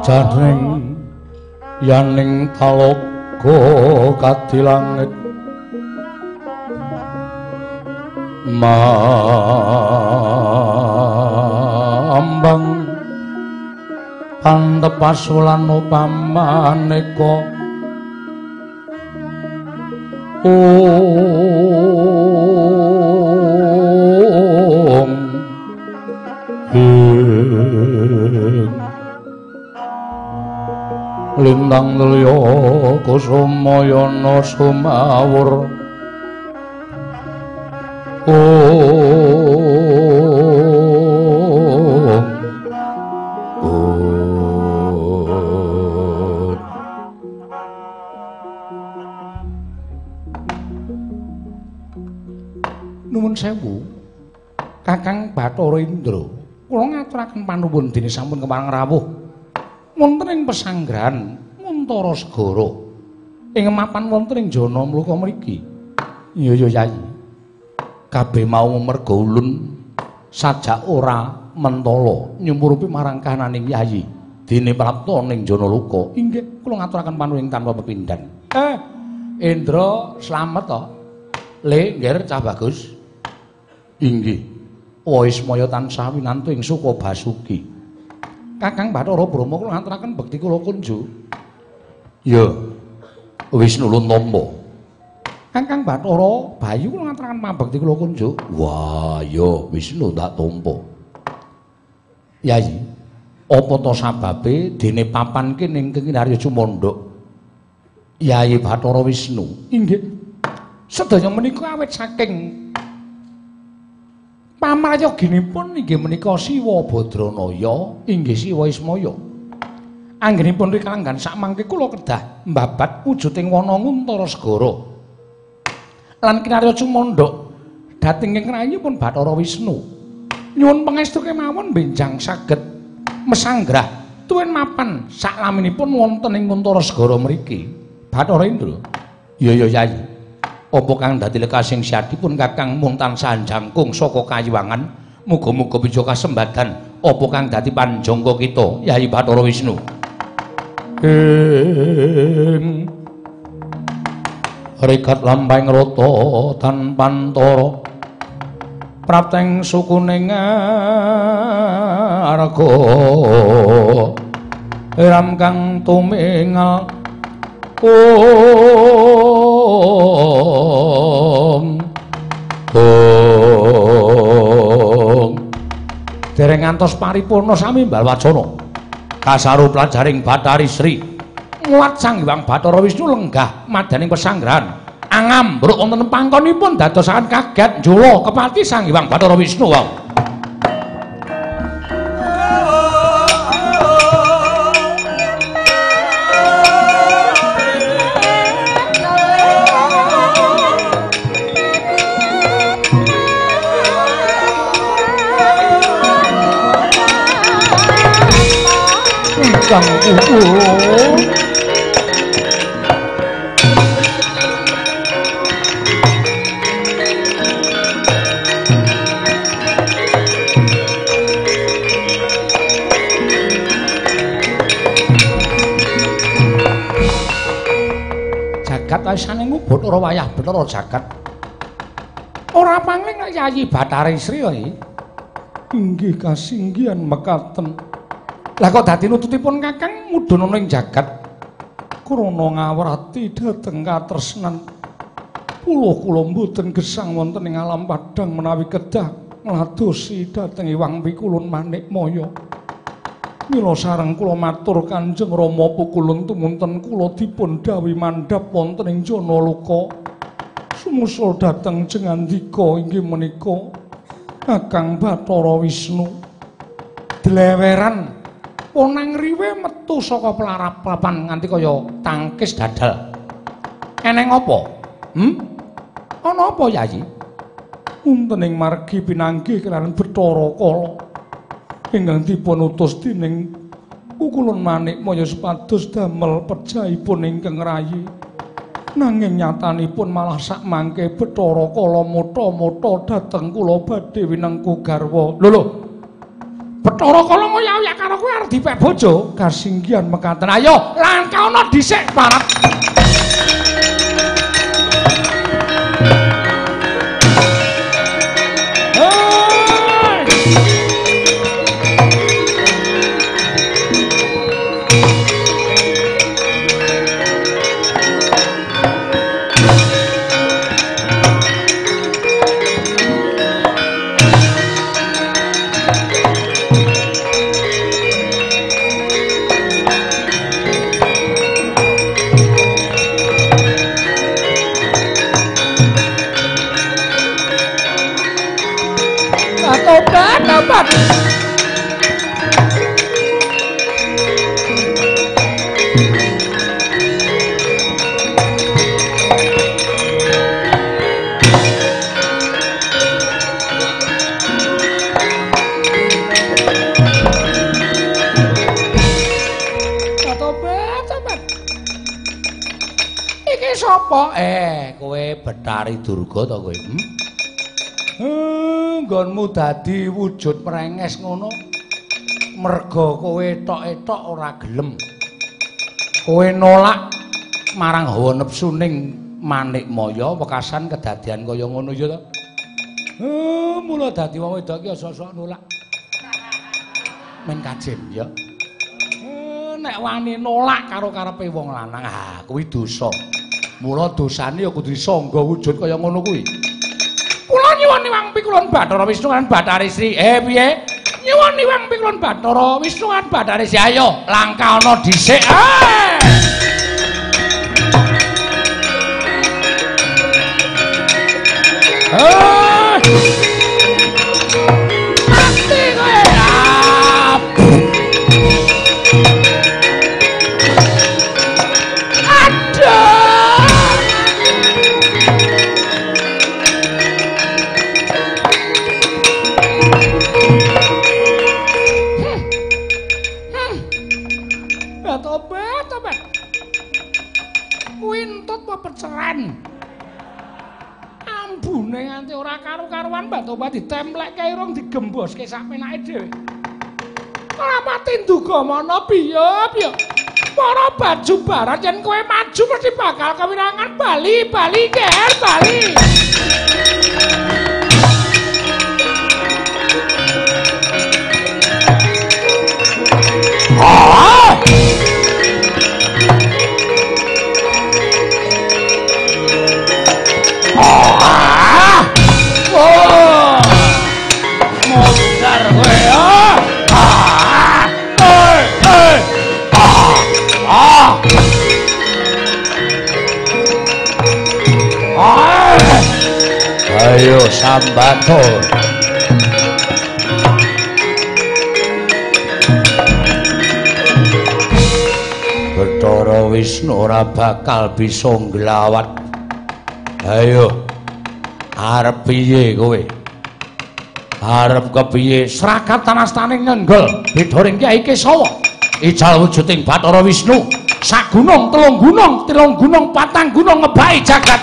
janing yaning talaga kadilangit mambang pantepasulan upamaneka om lintang lelya kusumayana sumawur om om nuwun sewu Kakang Bathara Indra kula ngaturaken panuwun dene sampun kepareng rawuh wonten ing pesanggrahan Muntara Segara ing mapan wonten ing jana mluka mriki. Iya ya Yayi. Kabeh mau merga ulun sajak ora mentala nyumurupi marang kahananing Yayi dene prapta ning jana luka. Inggih kula ngaturaken panuwun tanpa pepindhan. Eh Indra slamet to. Le nggih cah bagus. Inggih. Waismaya tansah winantu ing suka basuki. Kakang Bathara Brahma kula ngaturaken bekti kula kunjuk. Ya. Wisnu Luntampa. Kakang Bathara Bayu kula ngaturaken pambekti kula kunjuk. Wah, ya Wisnu tak tampa. Yayi, apa to sababe dene papan kene ing Kinarya Cumandha? Yayi Bathara Wisnu. Inggih. Sedaya menika awit saking pamrayoginipun inggih menika Siwa Badranaya, inggih Siwa Ismaya. Anggenipun rikalanggan sakmangke kula kedah mbabat wujuding wana Nguntara Segara. Lan Kinarya Cumandha dhateng ing rayipun Bathara Wisnu. Nyuwun pangestu kemawon benjang saged mesanggrah tuwin mapan saklaminipun wonten ing Nguntara Segara mriki. Bathara Indra. Ya ya Yayi. Apa kang dadi lekasing syadipun Kakang mung tansah jangkung saka kayiwangan, muga-muga bisa kasembadan apa kang dadi panjangka kita, Yayi Bathara Wisnu. Ing rikat lampahing rata tan pantara prapteng sukuning arga ram kang tumingal Om Om dereng ngantos paripurna sami mbalwacana kasaru plajaring Bathari Sri mulat Sang Hyang Bathara Wisnu lenggah madaning pesanggrahan angambruk wonten pangkonipun dadosaken kaget njula kepati Sang Hyang Bathara Wisnu wae. Kang uwu jagat aisane ngubut ora wayah Bathara jagat ora pangling Yayi Bathari Sri iki inggih kasinggihan mekaten. Lah kok dadi nututipun Kakang mudhun ana ing jagat krana ngawrati dhateng katresnan kula kula mboten gesang wonten ing alam padhang menawi kedah ngladosi dhateng Hyang Pikulun Manikmaya. Mila sareng kula matur Kanjeng Rama pukulun tumunten kula dipun dawuhi mandhap wonten ing jana luka sumusul dhateng jengandika inggih menika Kakang Bathara Wisnu dleweran Onang riwe metu saka pelarapan nganti kaya tangkis dadal. Eneng apa? Hm? Ana apa Yayi? Wonten ing margi pinanggih kelawan Bathara Kala ingkang dipun utus dening Pukulun Manikmaya supados damel pejaipun ingkang rayi. Nanging nyatanipun malah sakmangke Bathara Kala mutha-mutha dhateng kula badhe winengku garwa. Lho lho. Bathara Kala ngoyak-oyak karo kowe arep dipek bojo. Kasinggihan mekaten. Ayo, langkauna dhisik parap. Tobat. Iki sapa? Eh, kowe Betari Durga to kowe? Hmm? Nggonmu dadi wujud merenges ngono merga kowe tok-etok ora gelem kowe nolak marang hawa nepsuning Manikmaya wekasan kedadian kaya ngono ya to eh mula dadi wong wedok iki sok-sok nolak men kajen ya eh nek wani nolak karo karepe wong lanang ah kuwi dosa mula dosane ya kudu disangga wujud kaya ngono kuwi. Kula nyuwun Hyang Pikulun Bathara Wisnu lan Bathari Sri. Eh piye? Nyuwun Hyang Pikulun Bathara Wisnu lan Bathari Sri. Ayo, langkah ana dhisik. Eh! Eh! Mati kowe. Aduh! Peceren ambune nganti ora karu-karuan Mbak Toba ditempleke irung digemboske sak penake dhewe ora pati nduga mana piye piye para baju barat yen kowe maju mesti bakal kewirangan Bali Bali ger Bali ah Ah! Oh! Mondar kowe ah! Ah! Eh, eh! Ah! Ah! Ah! Ayo sambaton. Bathara Wisnu ora bakal bisa nglawat. Ayo, arep piye kowe? Arep kepiye? Sragat tanastaning nyenggol Bidaring Kyai Kesawa. Ijal wujuding Bathara Wisnu. Sak gunung, telung gunung, telung gunung, patang gunung ngebaki jagat.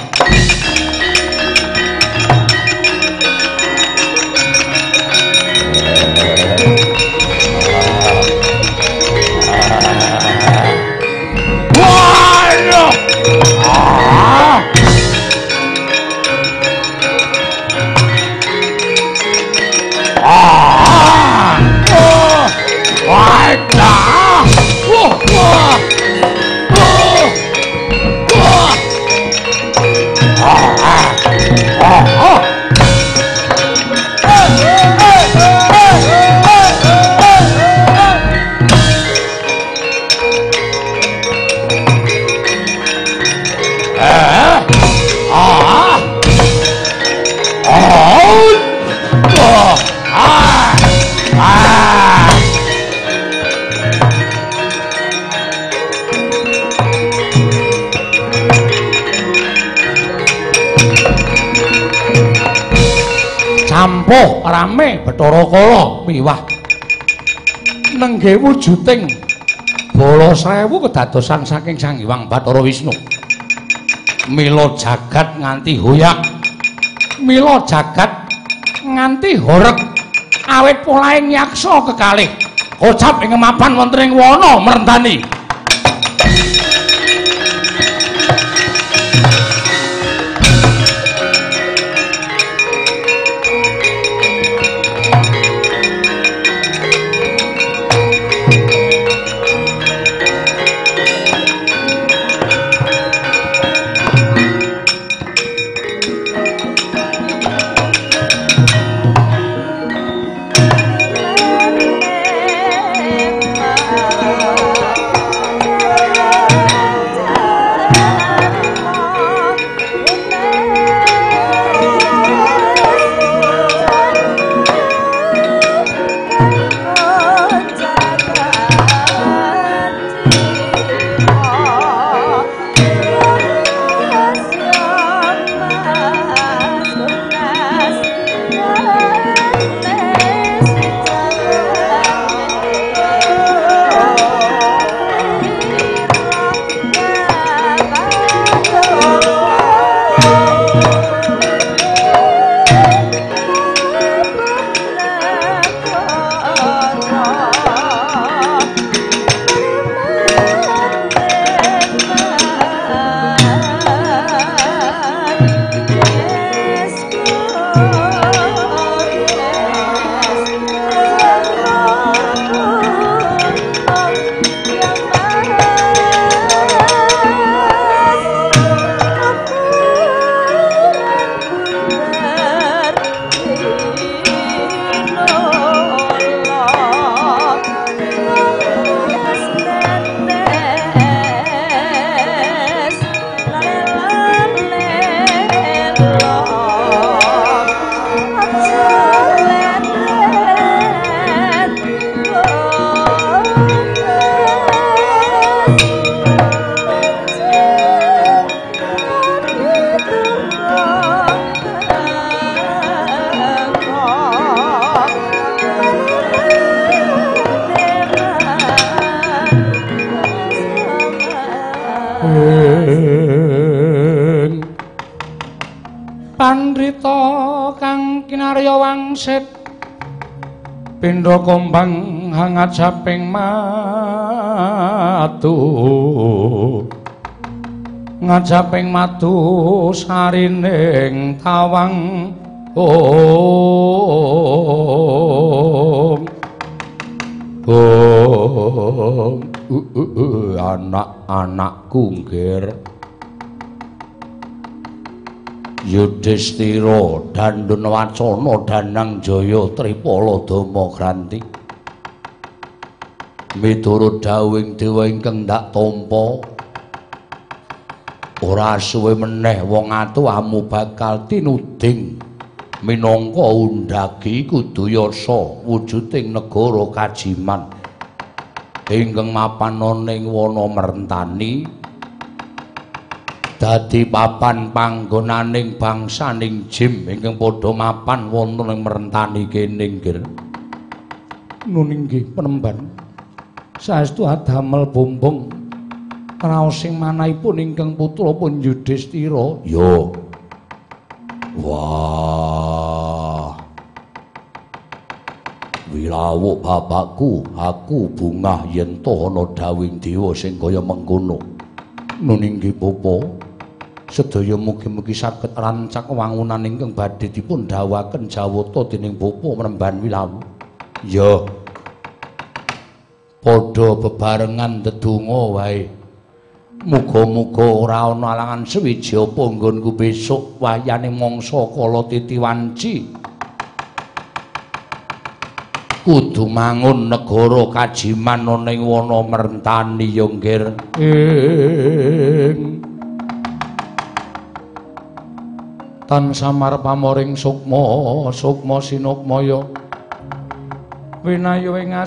Waduh! Ah! Ah! Oh! Wadah! Wah! Wah! Oh! Wah! Ah! Ah! Ah! Campuh rame Bathara Kala miwah nengge wujuding bala sewu kedadosan saking Sang Hyang Bathara Wisnu mila jagat nganti hoyak mila jagat nganti horeg awit polahe nyaksa kekalih kocap ing mapan wonten ing wana merentani. Pandrita kang kinarya wangsit pindha kombang hangat saping matu ngajaping matu sarining tawang om om anak-anakku ngger Yudhistira Danduna Wacana Danang Jaya Tripala Dama Granti miturut dawuhing dewa ingkang ndak tampa ora suwe meneh wong atu amu bakal tinuding minangka undhagi Kudayasa wujuding negara Kajiman ingkang mapan ana ing wana Merentani dadi papan panggonaning bangsaning jim ingkang padha mapan wonten ing Merentani kene nggih. Nun inggih penemban saestu adamel bombong raos sing manahipun ingkang putra pun Yudhistira. Yo. Wah. Wirawuh bapakku, aku bungah yen to ana dawing dewa sing kaya mengkono. Nun inggih Bapa. Sedaya mugi-mugi saged rancak wangunan ingkang badhe dipun dawuhaken jawata dening Bapa Mremban Wilawu. Ya. Padha bebarengan ndedonga wae. Muga-muga ora ana alangan sewiji apa nggonku besok wayane mangsa kala titiwanci. Kudu mangun negara Kajiman ana ing wana Merentani ya nggir. Ing tan samar pamoring sukma sukma sinukmaya winayu ing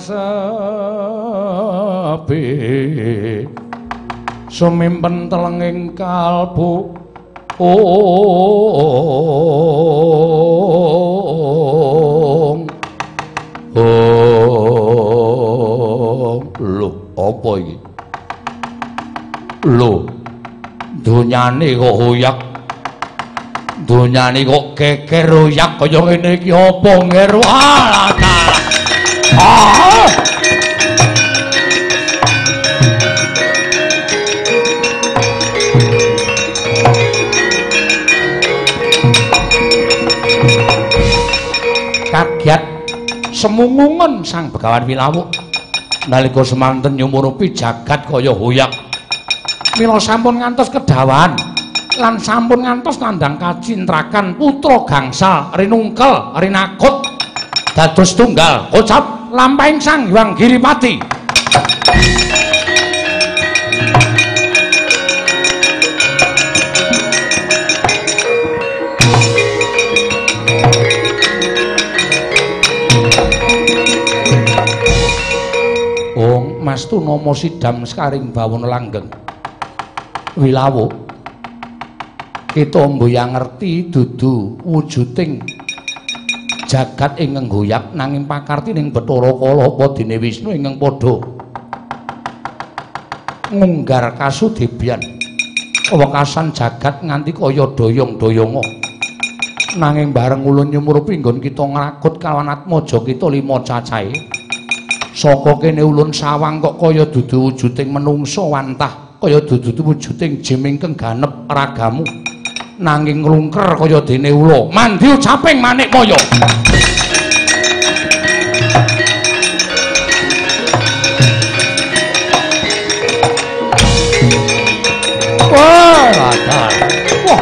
asepi sumimpen telenging kalbu ong ong lho apa iki lho donyane kok hoyak donyane kok keker royak kaya ngene iki apa ngger walah Ah! Kaget semungungan sang Begawan Wilawuk nalika semanten nyumurupi jagat kaya hoyak mila sampun ngantos kedawan lan sampun ngantos nandhang kacintrakan putra gangsal rinungkel rinakut dados tunggal kocap lampahing Sang Hyang Giripati. Ong Mastu Nama Sidam Sekaring Bawana Langgeng. Wilawuk kita mboyang ngerti dudu wujuding jagat ingkang nggoyak nanging pakartining Bathara Kala apa dene Wisnu ingkang padha ngunggar kasudebian wekasan jagat nganti kaya doyong-doyonga nanging bareng ulun nyumurupi nggon kita ngrakut kawan atmaja kita lima cacahe saka kene ulun sawang kok kaya dudu wujuding menungsa wantah kaya dudu wujuding jim ingkang ganep ragamu nanging nglungker kaya dene ula mandi caping manik kaya wah ada wah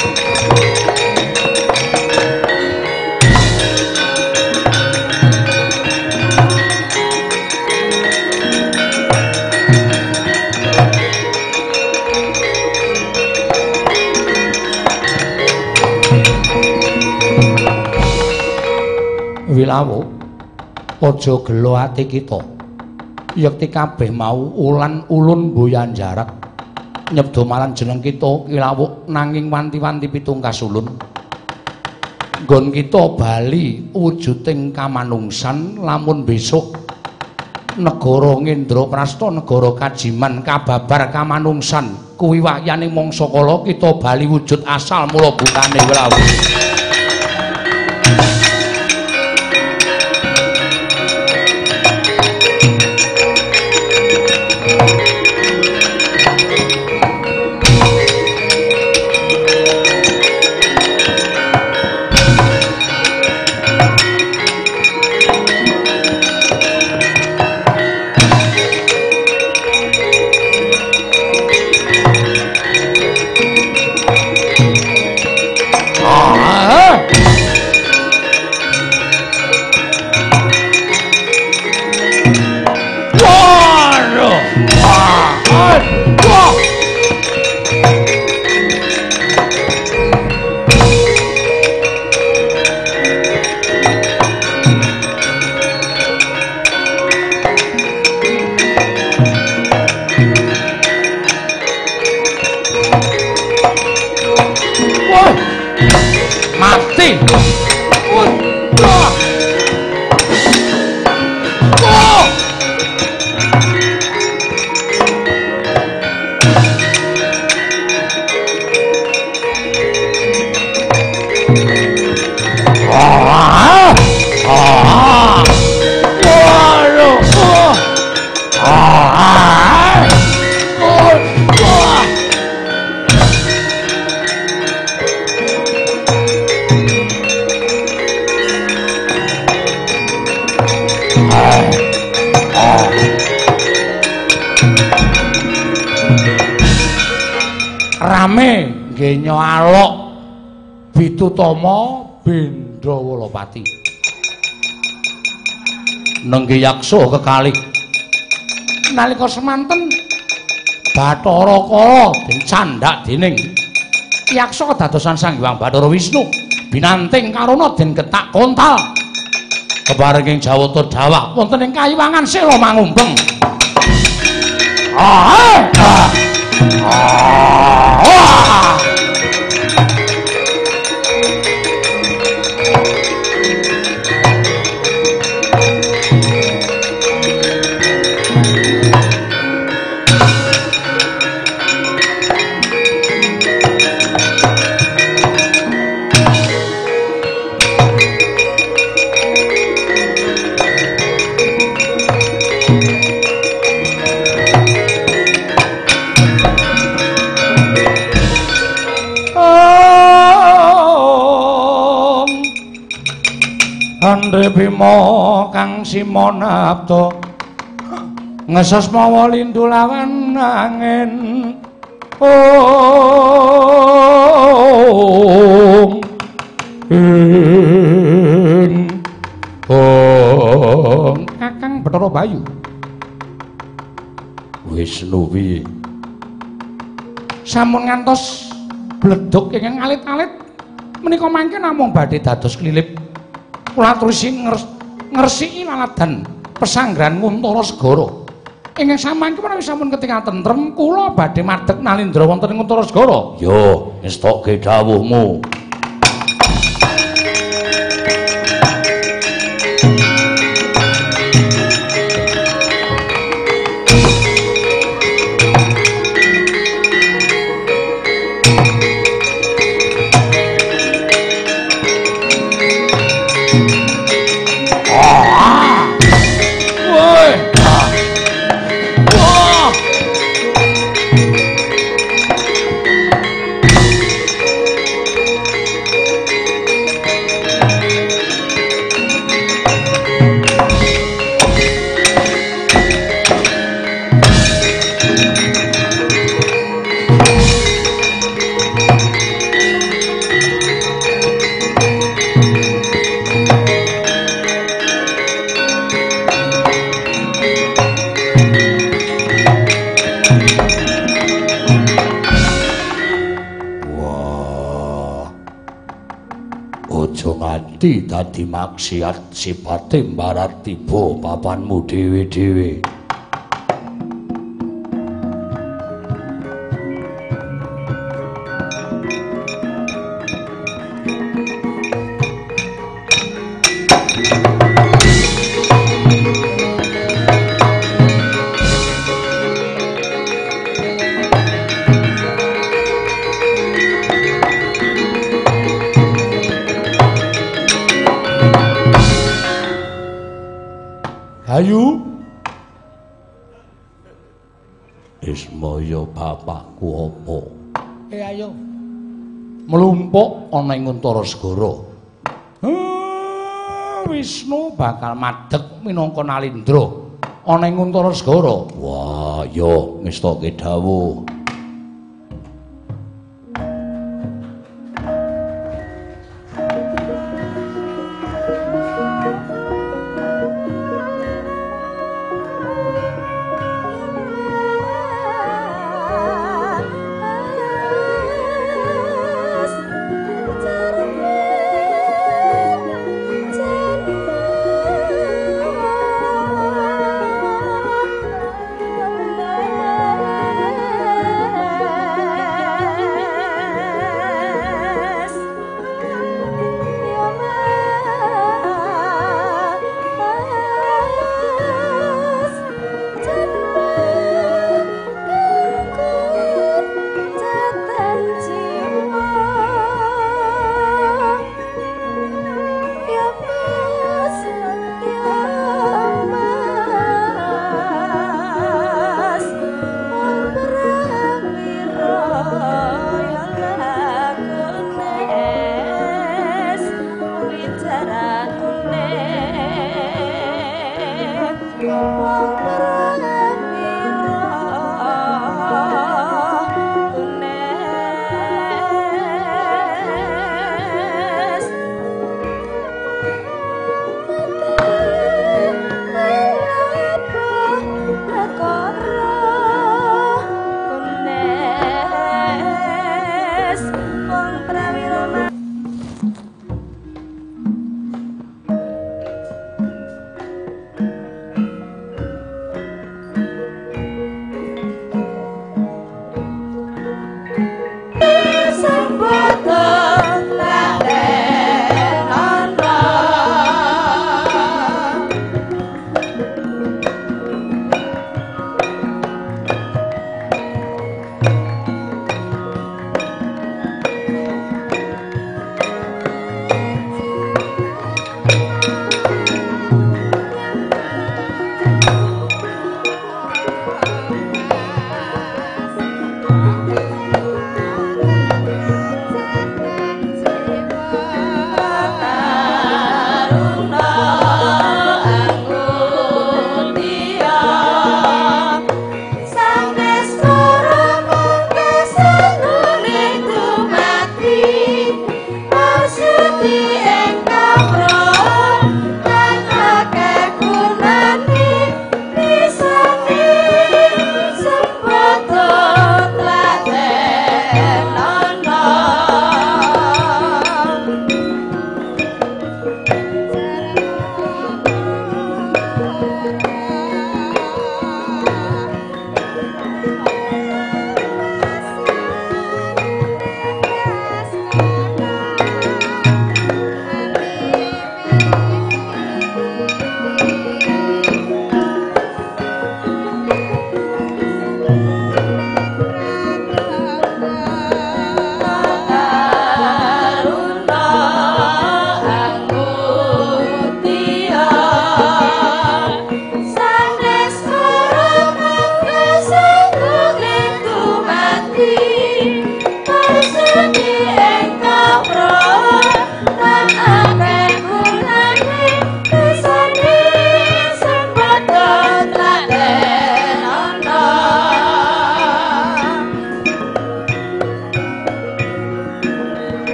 Wilawuk aja gelo ati kita yekti kabeh mau ulan ulun mboyan jarak nyebda marang jeneng kita Wilawuk nanging wanti-wanti pitungkas ulun nggon kita bali wujuding kamanungsan lamun besok negara Ngendraprasta negara Kajiman kababar kamanungsan kuwi wayane mangsa kala kita bali wujud asal mula butane Wilawuk. Rame nggenya alok Bitutama Bendrawalapati nengge yaksa kekalih nalika semanten Bathara Kala den candhak dening yaksa kedadosan Sang Hyang Bathara Wisnu binanting karana den getak kontal kebareng ing Jawata dawah wonten ing kayiwangan sela mangumbeng. Ah! Ah! Ah! Andre Bima kang simonapta ngesos mawa lindu lawan angin Om ing Om Kakang Bathara Bayu Wisnu piye sampun ngantos bleduk ingkang alit-alit menika mangke namung badhe dados klilip kula aturisi ngresiki laladan pesanggrahan Kuntara Segara ingkang samangke menawi sampun ketingal tentrem kula badhe madheg nalindra wonten ing Kuntara Segara yo ngestokke dawuhmu dadi maksiat sipate mbarat tiba papanmu dhewe-dhewe Ayu Ismaya bapakku apa? Eh ayo mlumpuk ana ing Kuntara Segara. Hmm, Wisnu bakal madheg minangka Nalindra ana ing Kuntara Segara. Wah, ya ngestokke dawuh.